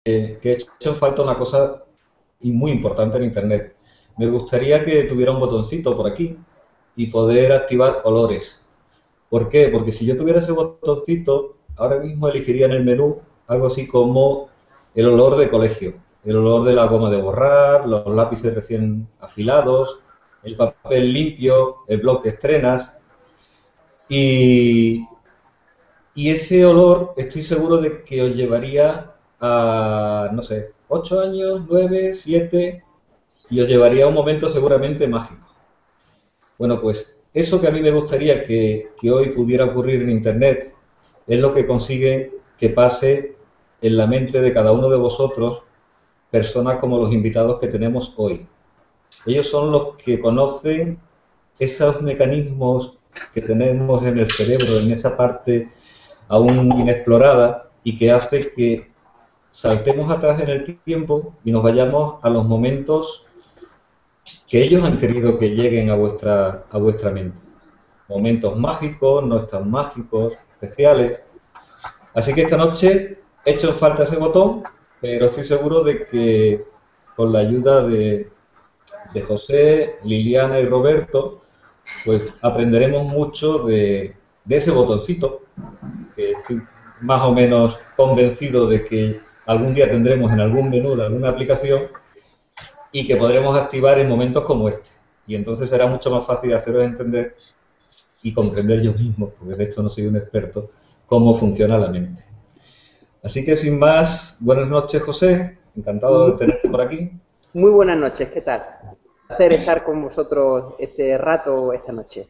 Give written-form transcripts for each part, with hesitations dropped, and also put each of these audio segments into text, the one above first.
que he hecho en falta una cosa y muy importante en Internet. Me gustaría que tuviera un botoncito por aquí y poder activar olores. ¿Por qué? Porque si yo tuviera ese botoncito, ahora mismo elegiría en el menú algo así como el olor de colegio, el olor de la goma de borrar, los lápices recién afilados, el papel limpio, el blog que estrenas. Y, y ese olor estoy seguro de que os llevaría a, no sé, 8 años, 9, 7, y os llevaría a un momento seguramente mágico. Bueno, pues eso que a mí me gustaría que hoy pudiera ocurrir en Internet es lo que consigue que pase en la mente de cada uno de vosotros personas como los invitados que tenemos hoy. Ellos son los que conocen esos mecanismos que tenemos en el cerebro, en esa parte aún inexplorada y que hace que saltemos atrás en el tiempo y nos vayamos a los momentos que ellos han querido que lleguen a vuestra mente. Momentos mágicos, no tan mágicos, especiales. Así que esta noche he hecho en falta ese botón, pero estoy seguro de que con la ayuda de José, Liliana y Roberto, pues aprenderemos mucho de ese botoncito, que estoy más o menos convencido de que algún día tendremos en algún menú de alguna aplicación y que podremos activar en momentos como este. Y entonces será mucho más fácil haceros entender y comprender yo mismo, porque de esto no soy un experto, cómo funciona la mente. Así que sin más, buenas noches, José. Encantado de tenerte por aquí. Muy buenas noches, ¿qué tal? Un placer estar con vosotros este rato, esta noche.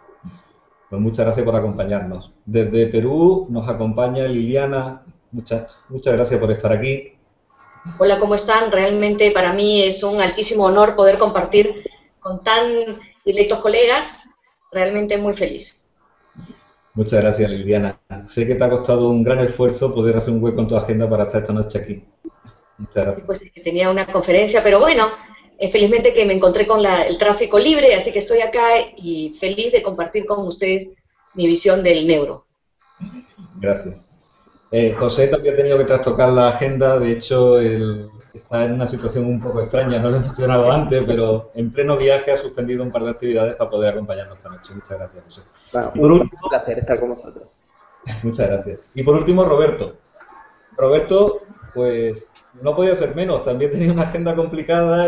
Pues muchas gracias por acompañarnos. Desde Perú nos acompaña Liliana. Muchas gracias por estar aquí. Hola, ¿cómo están? Realmente para mí es un altísimo honor poder compartir con tan directos colegas. Realmente muy feliz. Muchas gracias, Liliana. Sé que te ha costado un gran esfuerzo poder hacer un hueco en tu agenda para estar esta noche aquí. Muchas Sí, gracias. pues es que tenía una conferencia, pero bueno, felizmente que me encontré con el tráfico libre, así que estoy acá y feliz de compartir con ustedes mi visión del neuro. Gracias. José también ha tenido que trastocar la agenda, de hecho él está en una situación un poco extraña, no lo he mencionado antes, pero en pleno viaje ha suspendido un par de actividades para poder acompañarnos esta noche. Muchas gracias, José. Bueno, Y por último, un placer estar con vosotros. muchas gracias. Y por último, Roberto. Roberto, pues no podía ser menos, también tenía una agenda complicada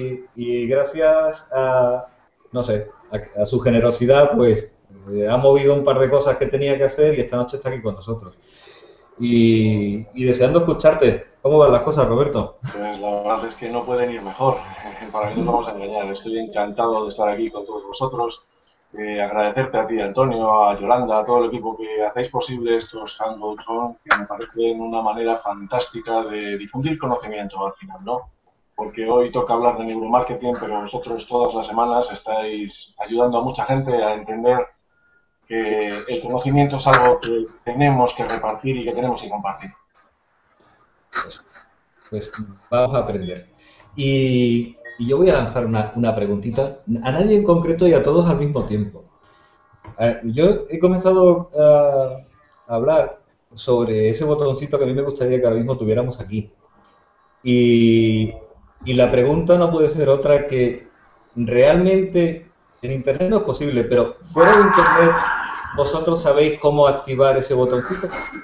y gracias a, no sé, a su generosidad, pues ha movido un par de cosas que tenía que hacer y esta noche está aquí con nosotros. Y deseando escucharte. ¿Cómo van las cosas, Roberto? Pues la verdad es que no pueden ir mejor. Para qué nos vamos a engañar. Estoy encantado de estar aquí con todos vosotros. Agradecerte a ti, Antonio, a Yolanda, a todo el equipo que hacéis posible estos Hangouts, que me parecen una manera fantástica de difundir conocimiento al final, ¿no? Porque hoy toca hablar de neuromarketing, pero vosotros todas las semanas estáis ayudando a mucha gente a entender que el conocimiento es algo que tenemos que repartir y que tenemos que compartir. Pues vamos a aprender. Y yo voy a lanzar una preguntita a nadie en concreto y a todos al mismo tiempo. Yo he comenzado a hablar sobre ese botoncito que a mí me gustaría que ahora mismo tuviéramos aquí. Y, y la pregunta no puede ser otra que realmente en Internet no es posible, pero fuera de Internet, ¿vosotros sabéis cómo activar ese botoncito?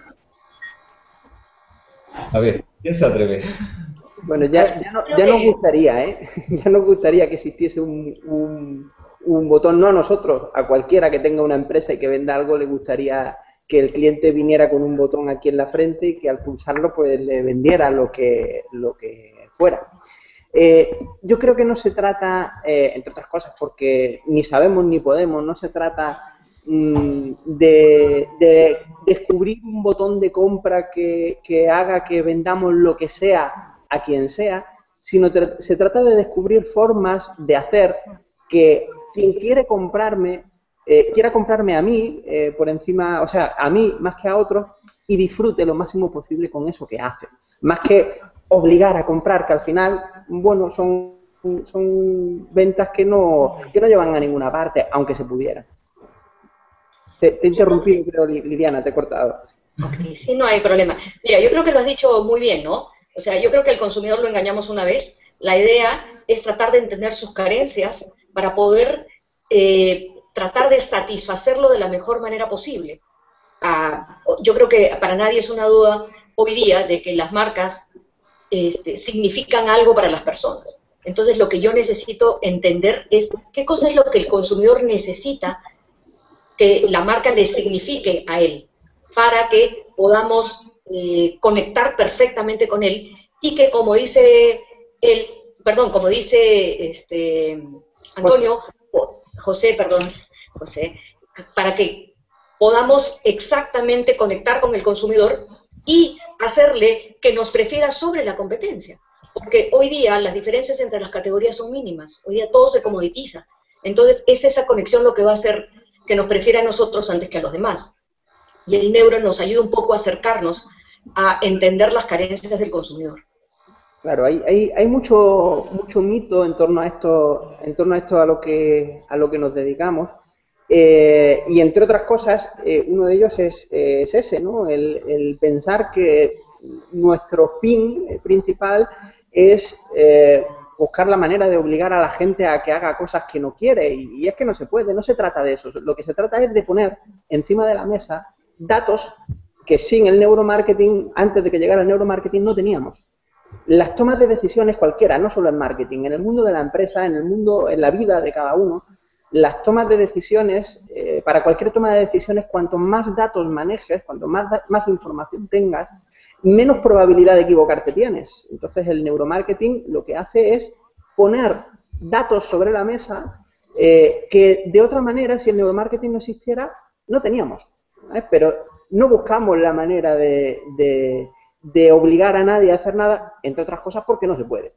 A ver, ¿quién se atreve? Bueno, A ver, creo ya nos que gustaría, ¿eh? Ya nos gustaría que existiese un botón, no a nosotros, a cualquiera que tenga una empresa y que venda algo, le gustaría que el cliente viniera con un botón aquí en la frente y que al pulsarlo pues le vendiera lo que fuera. Yo creo que no se trata, entre otras cosas, porque ni sabemos ni podemos, no se trata de descubrir un botón de compra que haga que vendamos lo que sea a quien sea, sino se trata de descubrir formas de hacer que quien quiera comprarme a mí por encima, o sea, a mí más que a otros y disfrute lo máximo posible con eso que hace. Más que obligar a comprar, que al final, bueno, son ventas que no llevan a ninguna parte, aunque se pudiera. Te he sí, interrumpido, creo, Liliana, te he cortado. ok, sí, no hay problema. Mira, yo creo que lo has dicho muy bien, ¿no? O sea, yo creo que al consumidor lo engañamos una vez. La idea es tratar de entender sus carencias para poder tratar de satisfacerlo de la mejor manera posible. Yo creo que para nadie es una duda hoy día de que las marcas significan algo para las personas. Entonces, lo que yo necesito entender es qué cosa es lo que el consumidor necesita que la marca le signifique a él, para que podamos conectar perfectamente con él y que, como dice él, perdón, como dice Antonio, José, para que podamos exactamente conectar con el consumidor y hacerle que nos prefiera sobre la competencia. Porque hoy día las diferencias entre las categorías son mínimas, hoy día todo se comoditiza. Entonces es esa conexión lo que va a hacer que nos prefiera a nosotros antes que a los demás. Y el neuro nos ayuda un poco a acercarnos a entender las carencias del consumidor. Claro, hay mucho mito en torno a esto, a lo que nos dedicamos. Y entre otras cosas, uno de ellos es ese, ¿no? El pensar que nuestro fin principal es buscar la manera de obligar a la gente a que haga cosas que no quiere, y es que no se puede, no se trata de eso. Lo que se trata es de poner encima de la mesa datos que sin el neuromarketing, antes de que llegara el neuromarketing, no teníamos. Las tomas de decisiones cualquiera, no solo en marketing, en el mundo de la empresa, en la vida de cada uno, las tomas de decisiones, para cualquier toma de decisiones, cuanto más datos manejes, cuanto más información tengas, menos probabilidad de equivocarte tienes. Entonces, el neuromarketing lo que hace es poner datos sobre la mesa que, de otra manera, si el neuromarketing no existiera, no teníamos. Pero no buscamos la manera de obligar a nadie a hacer nada, entre otras cosas porque no se puede.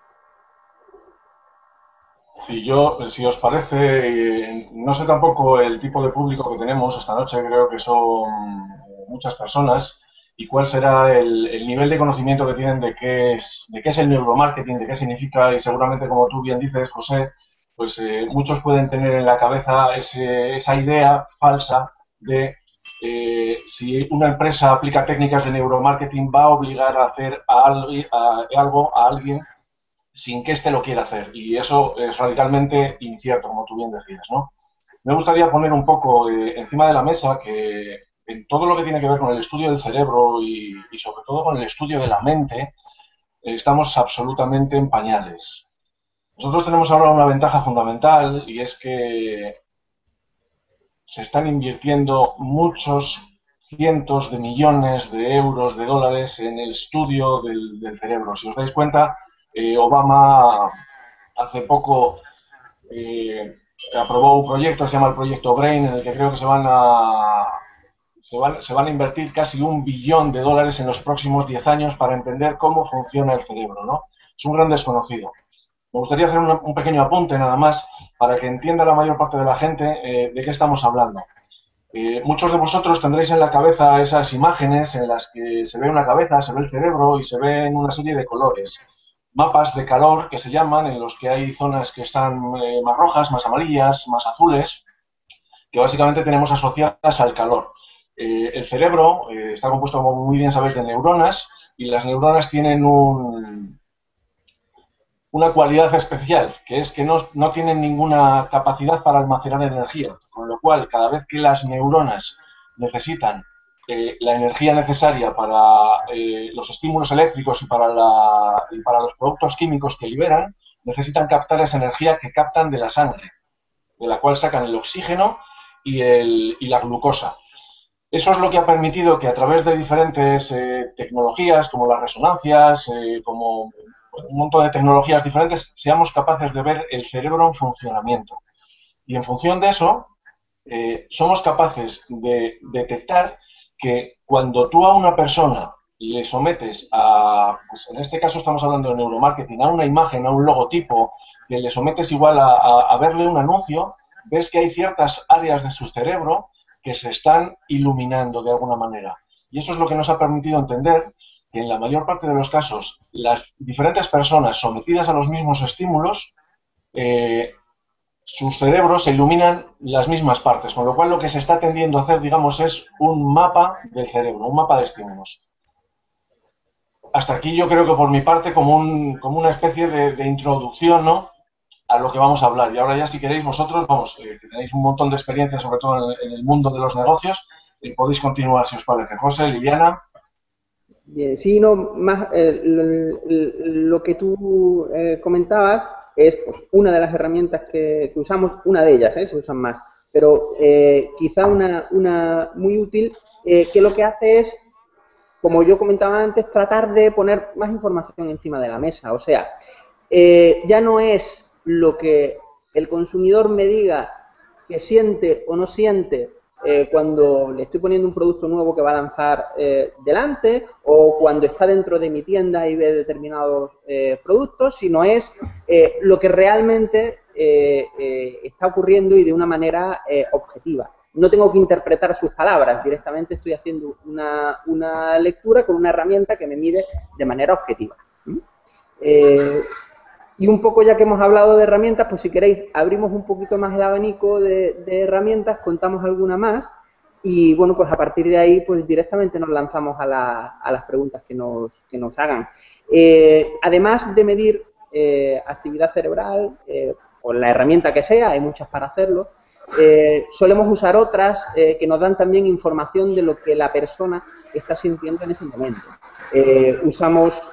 Si os parece, no sé tampoco el tipo de público que tenemos esta noche, creo que son muchas personas, y cuál será el nivel de conocimiento que tienen de qué es el neuromarketing, de qué significa, y seguramente, como tú bien dices, José, pues muchos pueden tener en la cabeza esa idea falsa de si una empresa aplica técnicas de neuromarketing va a obligar a hacer algo a alguien sin que éste lo quiera hacer. Y eso es radicalmente incierto, como tú bien decías, ¿no? Me gustaría poner un poco encima de la mesa que en todo lo que tiene que ver con el estudio del cerebro y sobre todo con el estudio de la mente, estamos absolutamente en pañales. Nosotros tenemos ahora una ventaja fundamental, y es que se están invirtiendo muchos cientos de millones de euros, de dólares, en el estudio del cerebro. Si os dais cuenta, Obama hace poco aprobó un proyecto, se llama el Proyecto Brain, en el que creo que se van a invertir casi $1 billón en los próximos 10 años para entender cómo funciona el cerebro, ¿no? Es un gran desconocido. Me gustaría hacer un pequeño apunte nada más para que entienda la mayor parte de la gente de qué estamos hablando. Muchos de vosotros tendréis en la cabeza esas imágenes en las que se ve una cabeza, se ve el cerebro y se ven una serie de colores. Mapas de calor que se llaman, en los que hay zonas que están más rojas, más amarillas, más azules, que básicamente tenemos asociadas al calor. El cerebro está compuesto, como muy bien sabéis, de neuronas, y las neuronas tienen una cualidad especial, que es que no tienen ninguna capacidad para almacenar energía, con lo cual cada vez que las neuronas necesitan la energía necesaria para los estímulos eléctricos y para los productos químicos que liberan, necesitan captar esa energía que captan de la sangre, de la cual sacan el oxígeno y la glucosa. Eso es lo que ha permitido que a través de diferentes tecnologías, como las resonancias, como un montón de tecnologías diferentes, seamos capaces de ver el cerebro en funcionamiento. Y en función de eso, somos capaces de detectar que cuando tú a una persona le sometes pues en este caso estamos hablando de neuromarketing, a una imagen, a un logotipo, que le sometes igual a verle un anuncio, ves que hay ciertas áreas de su cerebro que se están iluminando de alguna manera. Y eso es lo que nos ha permitido entender que en la mayor parte de los casos, las diferentes personas sometidas a los mismos estímulos, sus cerebros se iluminan las mismas partes, con lo cual lo que se está tendiendo a hacer, digamos, es un mapa del cerebro, un mapa de estímulos. hasta aquí yo creo que por mi parte como una especie de introducción, ¿no?, a lo que vamos a hablar. Y ahora ya, si queréis vosotros, vamos, que tenéis un montón de experiencia, sobre todo en el mundo de los negocios, podéis continuar si os parece. José, Liliana. Bien, sí, no, más lo que tú comentabas es pues, una de las herramientas que usamos, una de ellas, se usan más, pero quizá una muy útil que lo que hace es, como yo comentaba antes, tratar de poner más información encima de la mesa. O sea, ya no es lo que el consumidor me diga que siente o no siente cuando le estoy poniendo un producto nuevo que va a lanzar delante, o cuando está dentro de mi tienda y ve determinados productos, sino es lo que realmente está ocurriendo y de una manera objetiva. No tengo que interpretar sus palabras, directamente estoy haciendo una lectura con una herramienta que me mide de manera objetiva. Y un poco, ya que hemos hablado de herramientas, pues si queréis abrimos un poquito más el abanico de herramientas, contamos alguna más y bueno, pues a partir de ahí pues directamente nos lanzamos a las preguntas que nos hagan. Además de medir actividad cerebral, con la herramienta que sea, hay muchas para hacerlo, solemos usar otras que nos dan también información de lo que la persona está sintiendo en ese momento. Usamos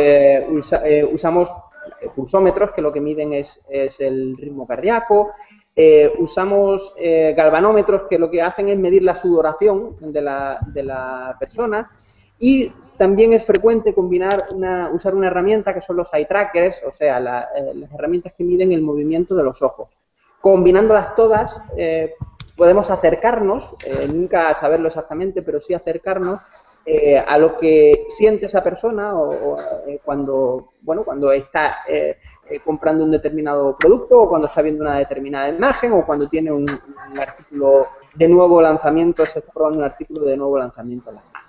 pulsómetros, que lo que miden es el ritmo cardíaco. Usamos galvanómetros, que lo que hacen es medir la sudoración de la persona. Y también es frecuente usar una herramienta que son los eye trackers, o sea, las herramientas que miden el movimiento de los ojos. Combinándolas todas, podemos acercarnos, nunca a saberlo exactamente, pero sí acercarnos a lo que siente esa persona cuando está comprando un determinado producto, o cuando está viendo una determinada imagen, o cuando tiene un artículo de nuevo lanzamiento, se está probando un artículo de nuevo lanzamiento en las manos.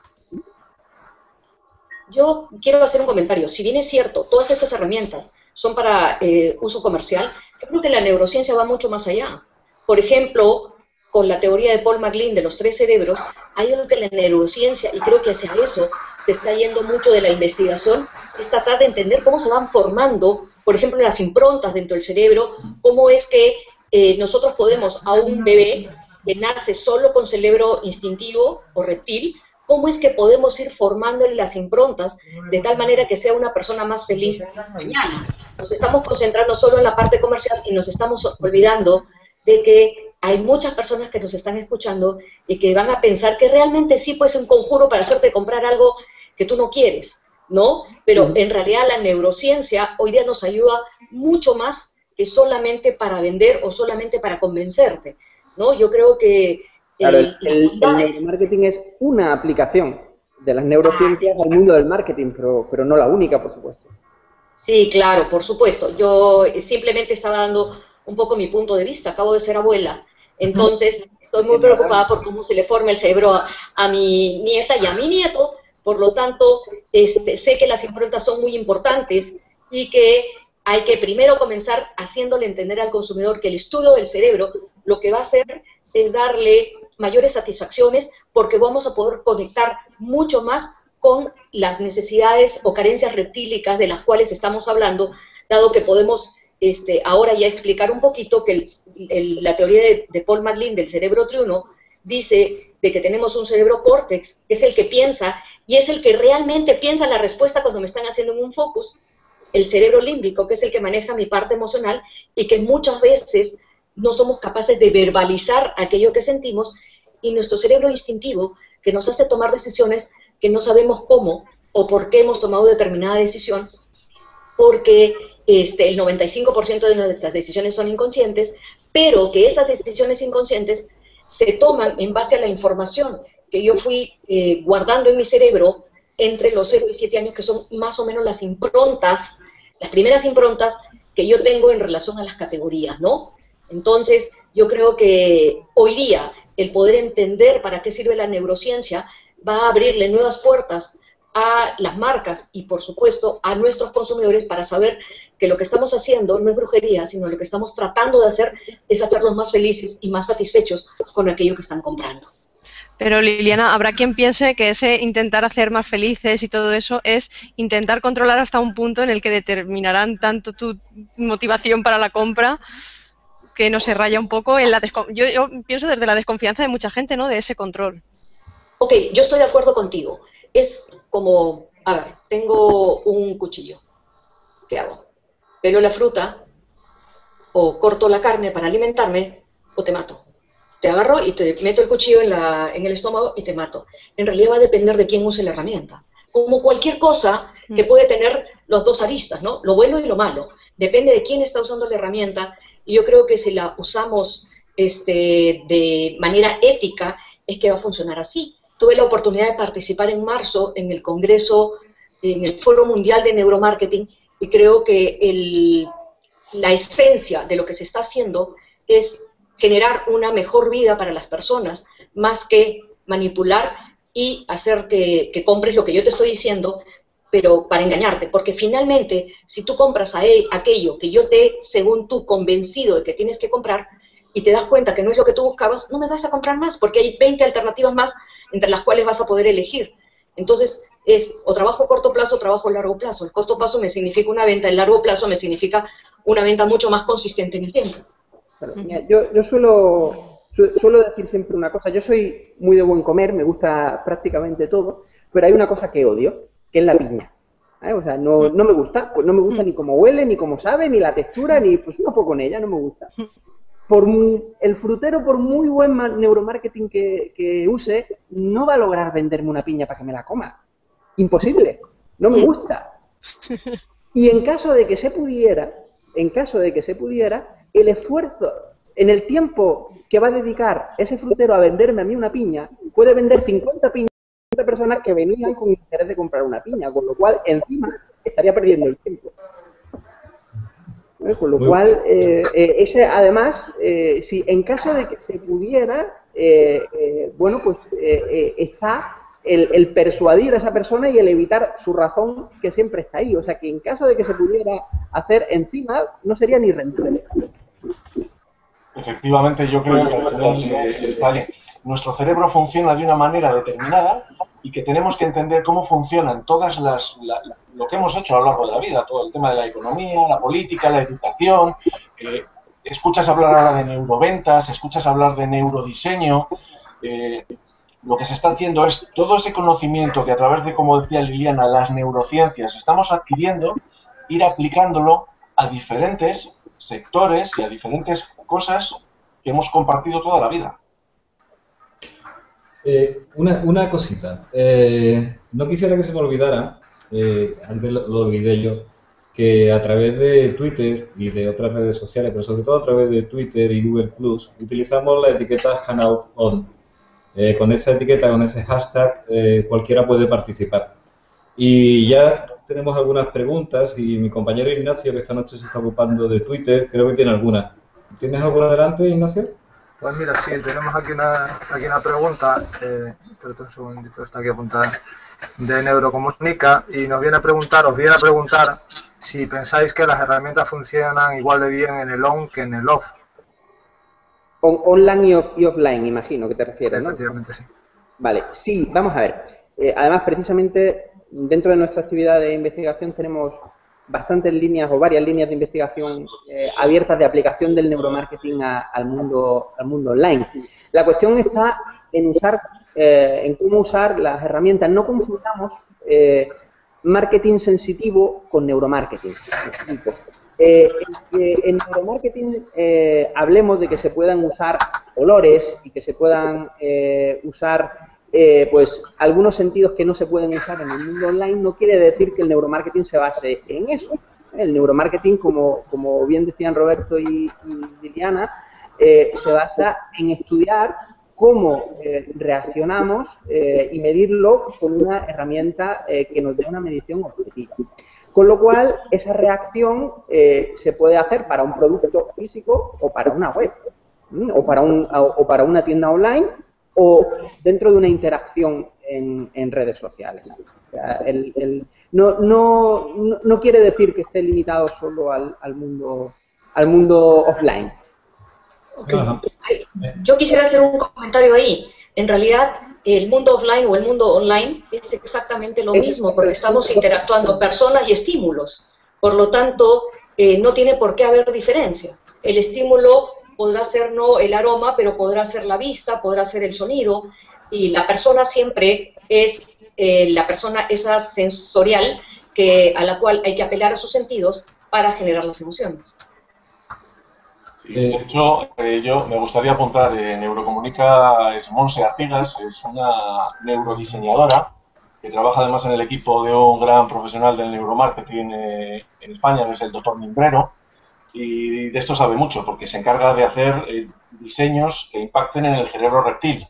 Yo quiero hacer un comentario. Si bien es cierto, todas estas herramientas son para uso comercial, yo creo que la neurociencia va mucho más allá. Por ejemplo, con la teoría de Paul MacLean de los 3 cerebros, hay algo que la neurociencia, y creo que hacia eso se está yendo mucho de la investigación, es tratar de entender cómo se van formando, por ejemplo, las improntas dentro del cerebro, cómo es que nosotros podemos a un bebé que nace solo con cerebro instintivo o reptil, cómo es que podemos ir formándole las improntas de tal manera que sea una persona más feliz mañana. Nos estamos concentrando solo en la parte comercial y nos estamos olvidando de que hay muchas personas que nos están escuchando y que van a pensar que realmente sí puede ser un conjuro para hacerte comprar algo que tú no quieres, ¿no? Pero en realidad la neurociencia hoy día nos ayuda mucho más que solamente para vender o solamente para convencerte, ¿no? Yo creo que claro, el neuromarketing es una aplicación de las neurociencias al mundo del marketing, pero no la única, por supuesto. Sí, claro, por supuesto. Yo simplemente estaba dando un poco mi punto de vista. Acabo de ser abuela, entonces estoy muy preocupada por cómo se le forma el cerebro a mi nieta y a mi nieto. Por lo tanto, sé que las improntas son muy importantes y que hay que primero comenzar haciéndole entender al consumidor que el estudio del cerebro lo que va a hacer es darle mayores satisfacciones, porque vamos a poder conectar mucho más con las necesidades o carencias reptílicas de las cuales estamos hablando, dado que podemos ahora ya explicar un poquito que la teoría de Paul MacLean del cerebro triuno dice de que tenemos un cerebro córtex, que es el que piensa, y es el que realmente piensa la respuesta cuando me están haciendo un focus, el cerebro límbico, que es el que maneja mi parte emocional, y que muchas veces no somos capaces de verbalizar aquello que sentimos, y nuestro cerebro instintivo, que nos hace tomar decisiones que no sabemos cómo o por qué hemos tomado determinada decisión, porque el 95% de nuestras decisiones son inconscientes, pero que esas decisiones inconscientes se toman en base a la información que yo fui guardando en mi cerebro entre los 0 y 7 años, que son más o menos las improntas, las primeras improntas que yo tengo en relación a las categorías, ¿no? Entonces, yo creo que hoy día el poder entender para qué sirve la neurociencia va a abrirle nuevas puertas a las marcas y, por supuesto, a nuestros consumidores para saber que lo que estamos haciendo no es brujería, sino lo que estamos tratando de hacer es hacerlos más felices y más satisfechos con aquello que están comprando. Pero Liliana, habrá quien piense que ese intentar hacer más felices y todo eso es intentar controlar hasta un punto en el que determinarán tanto tu motivación para la compra que no se raya un poco en la yo pienso desde la desconfianza de mucha gente, ¿no? De ese control. Ok, yo estoy de acuerdo contigo. Es como, a ver, tengo un cuchillo. ¿Qué hago? Pelo la fruta o corto la carne para alimentarme o te mato. Te agarro y te meto el cuchillo en el estómago y te mato. En realidad va a depender de quién use la herramienta. Como cualquier cosa que puede tener los dos aristas, ¿no? Lo bueno y lo malo. Depende de quién está usando la herramienta y yo creo que si la usamos de manera ética es que va a funcionar así. Tuve la oportunidad de participar en marzo en el Congreso, en el Foro Mundial de Neuromarketing y creo que la esencia de lo que se está haciendo es generar una mejor vida para las personas, más que manipular y hacer que compres lo que yo te estoy diciendo, pero para engañarte, porque finalmente, si tú compras aquello que yo te, según tú, convencido de que tienes que comprar, y te das cuenta que no es lo que tú buscabas, no me vas a comprar más, porque hay 20 alternativas más entre las cuales vas a poder elegir. Entonces, es o trabajo a corto plazo o trabajo a largo plazo. El corto plazo me significa una venta, el largo plazo me significa una venta mucho más consistente en el tiempo. Claro, mira, yo suelo decir siempre una cosa. Yo soy muy de buen comer, me gusta prácticamente todo, pero hay una cosa que odio, que es la piña. ¿Vale? O sea, no me gusta, pues no me gusta ni cómo huele, ni cómo sabe, ni la textura, ni pues no puedo con ella, no me gusta. El frutero, por muy buen neuromarketing que use, no va a lograr venderme una piña para que me la coma. Imposible, no me gusta. Y en caso de que se pudiera, el esfuerzo en el tiempo que va a dedicar ese frutero a venderme a mí una piña, puede vender 50 piñas a personas que venían con interés de comprar una piña, con lo cual encima estaría perdiendo el tiempo. Con lo cual, además, si en caso de que se pudiera, bueno, pues está el persuadir a esa persona y el evitar su razón, que siempre está ahí. O sea, que en caso de que se pudiera hacer encima, no sería ni rentable. Efectivamente, yo creo que al final nuestro cerebro funciona de una manera determinada y que tenemos que entender cómo funcionan todas lo que hemos hecho a lo largo de la vida, todo el tema de la economía, la política, la educación. Escuchas hablar ahora de neuroventas, escuchas hablar de neurodiseño. Lo que se está haciendo es todo ese conocimiento que a través de, como decía Liliana, las neurociencias estamos adquiriendo, ir aplicándolo a diferentes sectores y a diferentes cosas que hemos compartido toda la vida. Una cosita. No quisiera que se me olvidara, antes lo olvidé yo, que a través de Twitter y de otras redes sociales, pero sobre todo a través de Twitter y Google Plus, utilizamos la etiqueta HangoutOn. Con esa etiqueta, con ese hashtag, cualquiera puede participar. Y ya tenemos algunas preguntas y mi compañero Ignacio, que esta noche se está ocupando de Twitter, creo que tiene alguna. ¿Tienes alguna delante, Ignacio? Pues mira, sí, tenemos aquí una pregunta, espérate un segundito, está aquí apuntada, de Neurocomunica, y os viene a preguntar si pensáis que las herramientas funcionan igual de bien en el on que en el off. Online y offline, imagino que te refieres, ¿no? Efectivamente, sí. Vale, sí, vamos a ver. Además, precisamente, dentro de nuestra actividad de investigación tenemos bastantes líneas o varias líneas de investigación abiertas de aplicación del neuromarketing al mundo online. La cuestión está en cómo usar las herramientas. No confundamos marketing sensitivo con neuromarketing. En neuromarketing hablemos de que se puedan usar olores y que se puedan usar pues algunos sentidos que no se pueden usar en el mundo online, no quiere decir que el neuromarketing se base en eso. El neuromarketing, como bien decían Roberto y Liliana, se basa en estudiar cómo reaccionamos y medirlo con una herramienta que nos dé una medición objetiva. Con lo cual, esa reacción se puede hacer para un producto físico o para una web, o para una tienda online, o dentro de una interacción en redes sociales. O sea, no quiere decir que esté limitado solo al mundo offline. Okay. Yo quisiera hacer un comentario ahí. en realidad el mundo offline o el mundo online es exactamente lo mismo, porque estamos interactuando personas y estímulos. Por lo tanto, no tiene por qué haber diferencia. El estímulo podrá ser no el aroma, pero podrá ser la vista, podrá ser el sonido, y la persona siempre es la persona esa sensorial a la cual hay que apelar a sus sentidos para generar las emociones. De hecho, yo me gustaría apuntar, Neurocomunica es Monse Artigas, es una neurodiseñadora que trabaja además en el equipo de un gran profesional del neuromarketing en España, que es el doctor Mimbrero, y de esto sabe mucho, porque se encarga de hacer diseños que impacten en el cerebro reptil.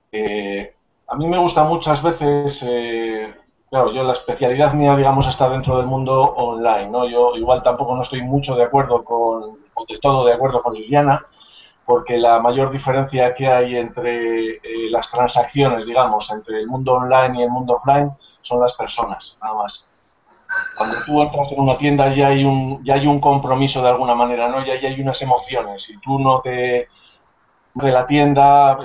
A mí me gusta muchas veces, claro, yo la especialidad mía, digamos, está dentro del mundo online, ¿no? Yo igual tampoco no estoy mucho de acuerdo o del todo de acuerdo con Liliana, porque la mayor diferencia que hay entre las transacciones, digamos, entre el mundo online y el mundo offline son las personas, nada más. Cuando tú entras en una tienda ya hay un compromiso de alguna manera, ¿no? Ya hay unas emociones. Si tú no te de la tienda,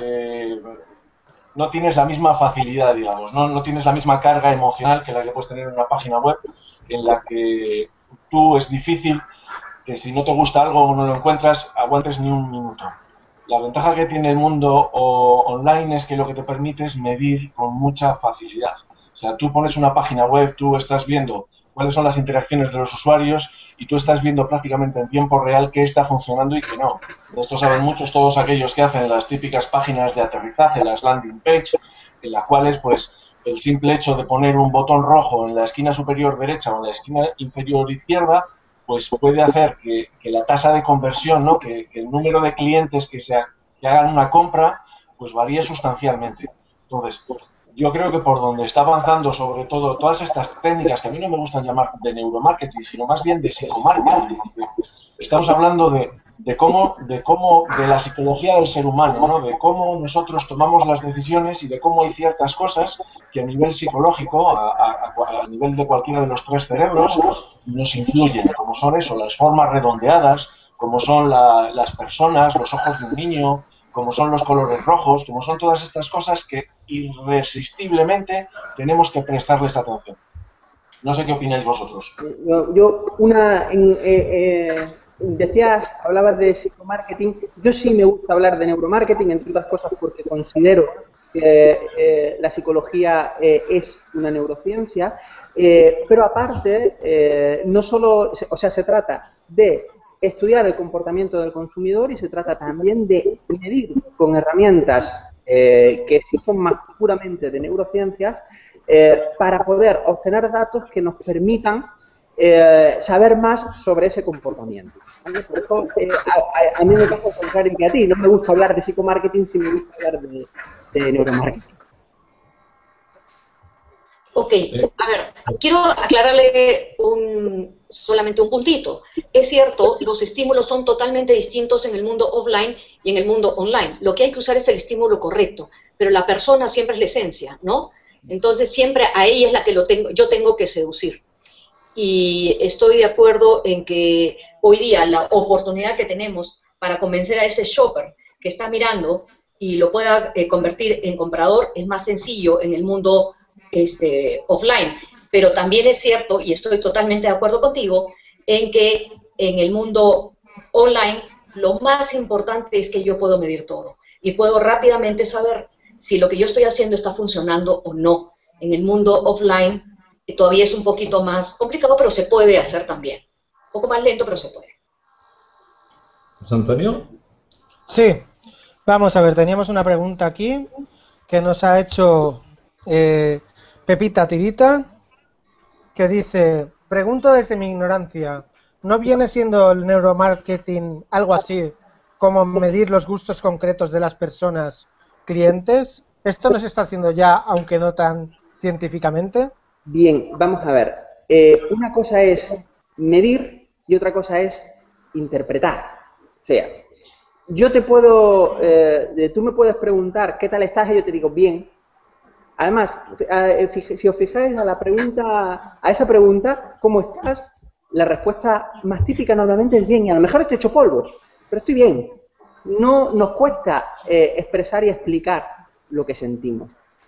no tienes la misma facilidad, digamos, no tienes la misma carga emocional que la que puedes tener en una página web, en la que tú es difícil que si no te gusta algo o no lo encuentras, aguantes ni un minuto. La ventaja que tiene el mundo online es que lo que te permite es medir con mucha facilidad. O sea, tú pones una página web, tú estás viendo cuáles son las interacciones de los usuarios y tú estás viendo prácticamente en tiempo real qué está funcionando y qué no. De esto saben muchos todos aquellos que hacen las típicas páginas de aterrizaje, las landing page, en las cuales pues el simple hecho de poner un botón rojo en la esquina superior derecha o en la esquina inferior izquierda pues puede hacer que la tasa de conversión, ¿no? que el número de clientes que hagan una compra, pues varíe sustancialmente. Entonces, yo creo que por donde está avanzando, sobre todo, todas estas técnicas que a mí no me gustan llamar de neuromarketing, sino más bien de psicomarketing. Estamos hablando de la psicología del ser humano, ¿no? De cómo nosotros tomamos las decisiones y de cómo hay ciertas cosas que a nivel psicológico, a nivel de cualquiera de los tres cerebros, nos influyen, como son eso, las formas redondeadas, como son las personas, los ojos de un niño, como son los colores rojos, como son todas estas cosas que irresistiblemente tenemos que prestarles atención. No sé qué opináis vosotros. Hablabas de psicomarketing. Yo sí me gusta hablar de neuromarketing, entre otras cosas porque considero que la psicología es una neurociencia, pero aparte, no solo, o sea, se trata de estudiar el comportamiento del consumidor y se trata también de medir con herramientas que sí son más puramente de neurociencias para poder obtener datos que nos permitan saber más sobre ese comportamiento. ¿Vale? Por eso a mí me pasa al contrario que a ti. No me gusta hablar de psicomarketing, sino me gusta hablar de neuromarketing. Ok, a ver, quiero aclararle solamente un puntito. Es cierto, los estímulos son totalmente distintos en el mundo offline y en el mundo online. Lo que hay que usar es el estímulo correcto, pero la persona siempre es la esencia, ¿no? Entonces siempre a ella es la que yo tengo que seducir. Y estoy de acuerdo en que hoy día la oportunidad que tenemos para convencer a ese shopper que está mirando y lo pueda convertir en comprador es más sencillo en el mundo offline, pero también es cierto, y estoy totalmente de acuerdo contigo, en que en el mundo online lo más importante es que yo puedo medir todo y puedo rápidamente saber si lo que yo estoy haciendo está funcionando o no. En el mundo offline todavía es un poquito más complicado, pero se puede hacer también. Un poco más lento, pero se puede. ¿José Antonio? Sí, vamos a ver, teníamos una pregunta aquí que nos ha hecho Pepita Tirita, que dice, pregunto desde mi ignorancia, ¿no viene siendo el neuromarketing algo así como medir los gustos concretos de las personas clientes? ¿Esto no se está haciendo ya, aunque no tan científicamente? Bien, vamos a ver. Una cosa es medir y otra cosa es interpretar. O sea, yo te puedo, tú me puedes preguntar qué tal estás y yo te digo bien. Además, si os fijáis a esa pregunta, ¿cómo estás? La respuesta más típica normalmente es bien, y a lo mejor estoy hecho polvo, pero estoy bien. No nos cuesta expresar y explicar lo que sentimos.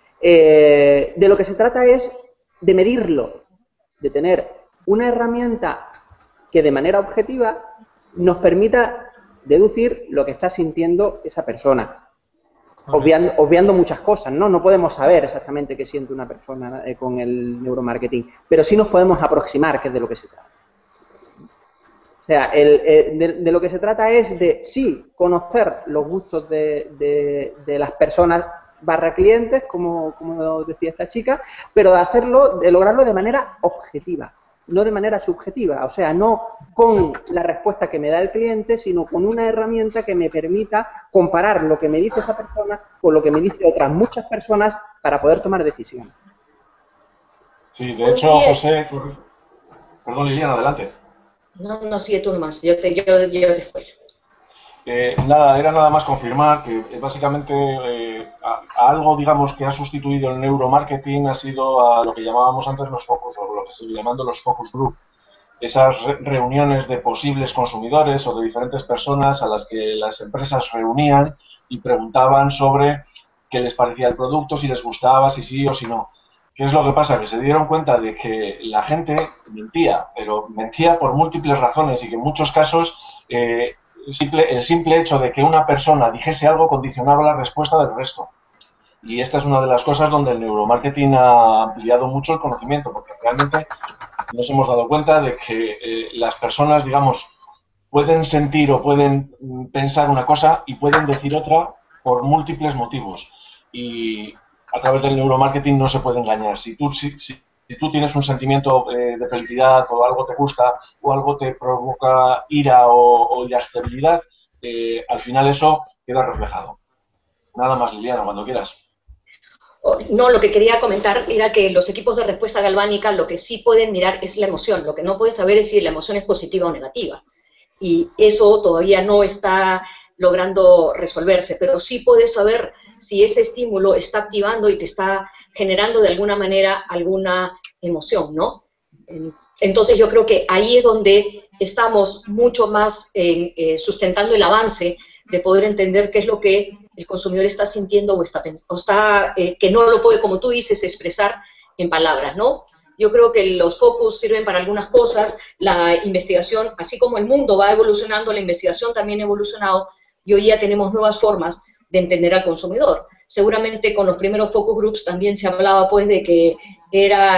De lo que se trata es de medirlo, de tener una herramienta que de manera objetiva nos permita deducir lo que está sintiendo esa persona, obviando muchas cosas, ¿no? No podemos saber exactamente qué siente una persona con el neuromarketing, pero sí nos podemos aproximar qué es de lo que se trata. O sea, de lo que se trata es de, sí, conocer los gustos de las personas / clientes, como decía esta chica, pero de lograrlo de manera objetiva, no de manera subjetiva, o sea, no con la respuesta que me da el cliente, sino con una herramienta que me permita comparar lo que me dice esa persona con lo que me dice otras muchas personas para poder tomar decisiones. Sí, de hecho, José... Perdón, Liliana, adelante. No, sigue tú nomás, yo después. Nada, era nada más confirmar que básicamente algo, digamos, que ha sustituido el neuromarketing ha sido a lo que llamábamos antes los focus, o lo que se llamando los focus group. Esas reuniones de posibles consumidores o de diferentes personas a las que las empresas reunían y preguntaban sobre qué les parecía el producto, si les gustaba, si sí o si no. ¿Qué es lo que pasa? Que se dieron cuenta de que la gente mentía, pero mentía por múltiples razones y que en muchos casos el simple hecho de que una persona dijese algo condicionaba la respuesta del resto. Y esta es una de las cosas donde el neuromarketing ha ampliado mucho el conocimiento, porque realmente nos hemos dado cuenta de que las personas, digamos, pueden sentir o pueden pensar una cosa y pueden decir otra por múltiples motivos. Y a través del neuromarketing no se puede engañar. Si tú tienes un sentimiento de felicidad o algo te gusta o algo te provoca ira o irascibilidad, al final eso queda reflejado. Nada más, Liliana, cuando quieras. No, lo que quería comentar era que los equipos de respuesta galvánica lo que sí pueden mirar es la emoción. Lo que no puedes saber es si la emoción es positiva o negativa. Y eso todavía no está logrando resolverse, pero sí puedes saber si ese estímulo está activando y te está generando de alguna manera alguna emoción, ¿no? Entonces yo creo que ahí es donde estamos mucho más sustentando el avance de poder entender qué es lo que el consumidor está sintiendo o está que no lo puede, como tú dices, expresar en palabras, ¿no? Yo creo que los focus sirven para algunas cosas, la investigación, así como el mundo va evolucionando, la investigación también ha evolucionado y hoy ya tenemos nuevas formas de entender al consumidor. Seguramente con los primeros focus groups también se hablaba pues de que era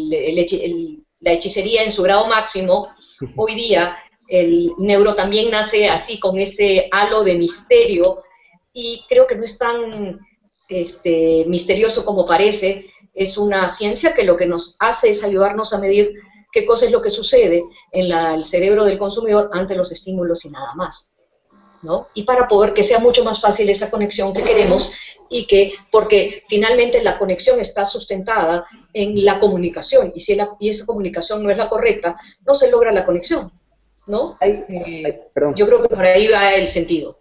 la hechicería en su grado máximo. Hoy día el neuro también nace así, con ese halo de misterio, y creo que no es tan misterioso como parece. Es una ciencia que lo que nos hace es ayudarnos a medir qué cosa es lo que sucede en el cerebro del consumidor ante los estímulos y nada más, ¿no? Y para poder que sea mucho más fácil esa conexión que queremos porque finalmente la conexión está sustentada en la comunicación, y esa comunicación no es la correcta, no se logra la conexión, ¿no? Yo creo que por ahí va el sentido.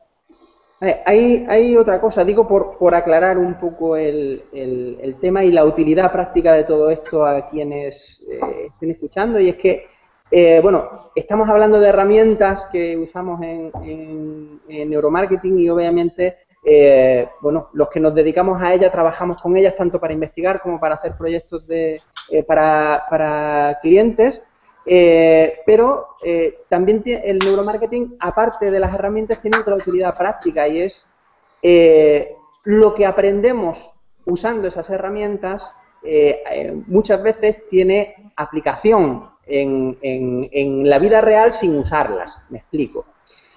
Hay otra cosa, digo por aclarar un poco el tema y la utilidad práctica de todo esto a quienes estén escuchando, y es que, bueno, estamos hablando de herramientas que usamos en neuromarketing y obviamente, bueno, los que nos dedicamos a ella trabajamos con ellas tanto para investigar como para hacer proyectos para clientes. Pero también el neuromarketing, aparte de las herramientas, tiene otra utilidad práctica, y es lo que aprendemos usando esas herramientas muchas veces tiene aplicación en la vida real sin usarlas. Me explico.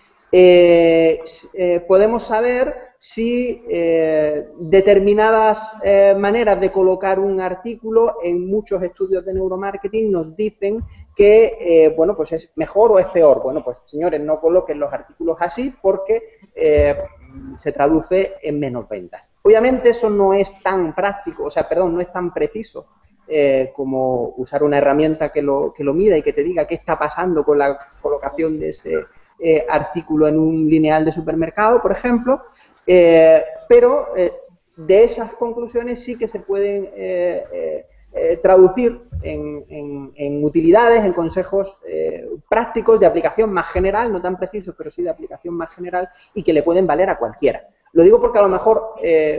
Podemos saber si determinadas maneras de colocar un artículo en muchos estudios de neuromarketing nos dicen que, bueno, pues es mejor o es peor. Bueno, pues señores, no coloquen los artículos así porque se traduce en menos ventas. Obviamente eso no es tan práctico, o sea, perdón, no es tan preciso como usar una herramienta que lo mida y que te diga qué está pasando con la colocación de ese artículo en un lineal de supermercado, por ejemplo, pero de esas conclusiones sí que se pueden traducir en utilidades, en consejos prácticos de aplicación más general, no tan precisos, pero sí de aplicación más general, y que le pueden valer a cualquiera. Lo digo porque a lo mejor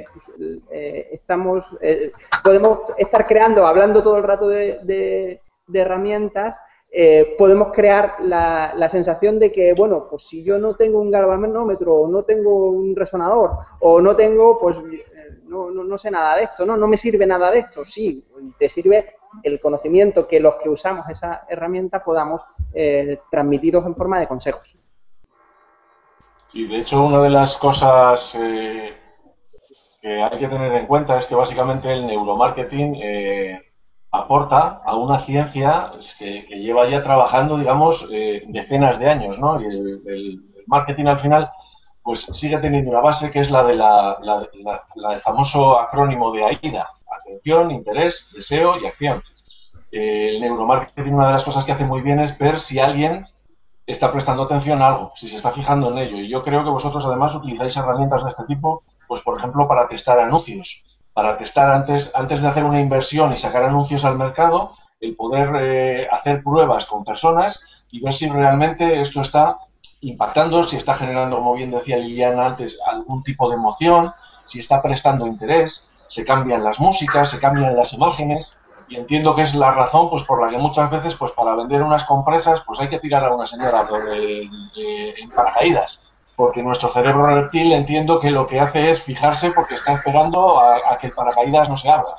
podemos estar creando, hablando todo el rato de herramientas, podemos crear la sensación de que, bueno, pues si yo no tengo un galvanómetro, o no tengo un resonador, o no tengo, pues no sé nada de esto, no me sirve nada de esto. Sí, te sirve el conocimiento que los que usamos esa herramienta podamos transmitiros en forma de consejos. Sí, de hecho, una de las cosas que hay que tener en cuenta es que básicamente el neuromarketing aporta a una ciencia que lleva ya trabajando, digamos, decenas de años, ¿no? Y el marketing al final pues sigue teniendo una base que es la del famoso acrónimo de AIDA: atención, interés, deseo y acción. El neuromarketing, una de las cosas que hace muy bien es ver si alguien está prestando atención a algo, si se está fijando en ello. Y yo creo que vosotros además utilizáis herramientas de este tipo, pues por ejemplo para testar anuncios, para testar antes de hacer una inversión y sacar anuncios al mercado, el poder hacer pruebas con personas y ver si realmente esto está impactando, si está generando, como bien decía Liliana antes, algún tipo de emoción, si está prestando interés, se cambian las músicas, se cambian las imágenes. Y entiendo que es la razón pues por la que muchas veces pues para vender unas compresas pues hay que tirar a una señora en paracaídas, porque nuestro cerebro reptil entiendo que lo que hace es fijarse porque está esperando a que el paracaídas no se abra.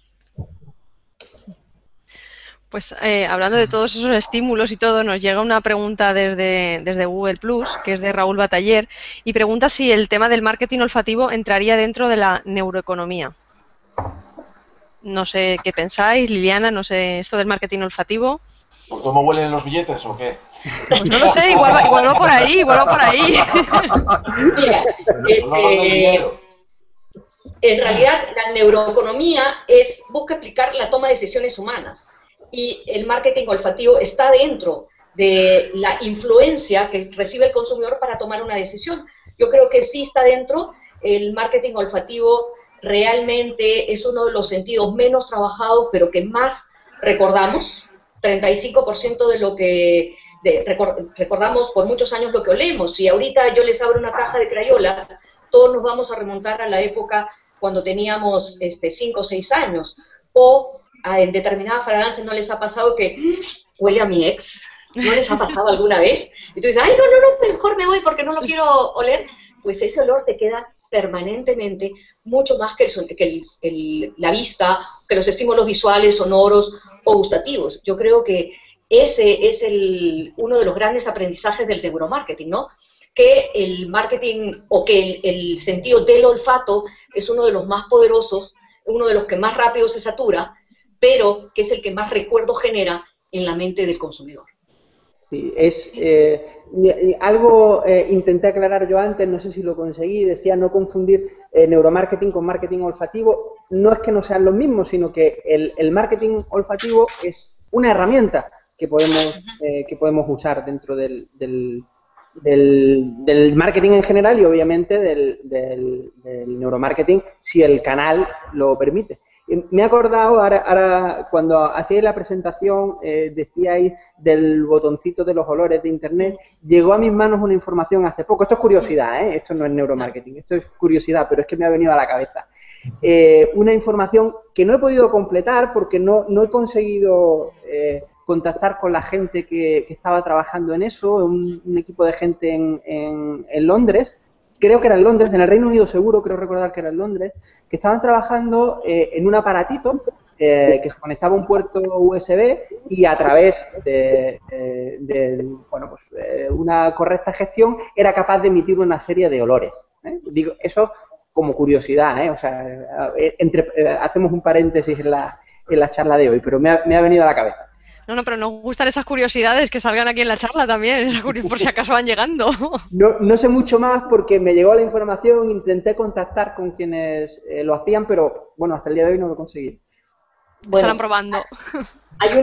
Pues hablando de todos esos estímulos y todo, nos llega una pregunta desde Google Plus, que es de Raúl Bataller, y pregunta si el tema del marketing olfativo entraría dentro de la neuroeconomía. No sé qué pensáis, Liliana, no sé, esto del marketing olfativo. ¿Por cómo huelen los billetes o qué? Pues no lo sé, igual va por ahí, Mira, en realidad la neuroeconomía busca explicar la toma de decisiones humanas y el marketing olfativo está dentro de la influencia que recibe el consumidor para tomar una decisión. Yo creo que sí está dentro. El marketing olfativo realmente es uno de los sentidos menos trabajados, pero que más recordamos. 35% de lo que recordamos por muchos años lo que olemos. Si ahorita yo les abro una caja de crayolas, todos nos vamos a remontar a la época cuando teníamos 5 o 6 años. O en determinadas fragancias, ¿no les ha pasado que huele a mi ex? ¿No les ha pasado alguna vez? Y tú dices, ay, no, mejor me voy porque no lo quiero oler. Pues ese olor te queda permanentemente, mucho más que la vista, que los estímulos visuales, sonoros o gustativos. Yo creo que ese es uno de los grandes aprendizajes del neuromarketing, ¿no? Que el marketing o que el sentido del olfato es uno de los más poderosos, uno de los que más rápido se satura, pero que es el que más recuerdo genera en la mente del consumidor. Sí, algo intenté aclarar yo antes, no sé si lo conseguí, decía no confundir neuromarketing con marketing olfativo. No es que no sean los mismos, sino que el marketing olfativo es una herramienta que podemos usar dentro del marketing en general y obviamente del neuromarketing si el canal lo permite. Me he acordado, ahora cuando hacíais la presentación, decíais del botoncito de los olores de Internet. Llegó a mis manos una información hace poco. Esto es curiosidad, esto no es neuromarketing, esto es curiosidad, pero es que me ha venido a la cabeza. Una información que no he podido completar porque no he conseguido contactar con la gente que estaba trabajando en eso, un equipo de gente en Londres. Creo que era en Londres, en el Reino Unido seguro, creo recordar que era en Londres, que estaban trabajando en un aparatito que se conectaba a un puerto USB y a través de una correcta gestión era capaz de emitir una serie de olores. Digo, eso como curiosidad, o sea, hacemos un paréntesis en la charla de hoy, pero me ha venido a la cabeza. No, pero nos gustan esas curiosidades que salgan aquí en la charla también, por si acaso van llegando. No sé mucho más porque me llegó la información, intenté contactar con quienes lo hacían, pero bueno, hasta el día de hoy no lo conseguí. Bueno, estarán probando. Hay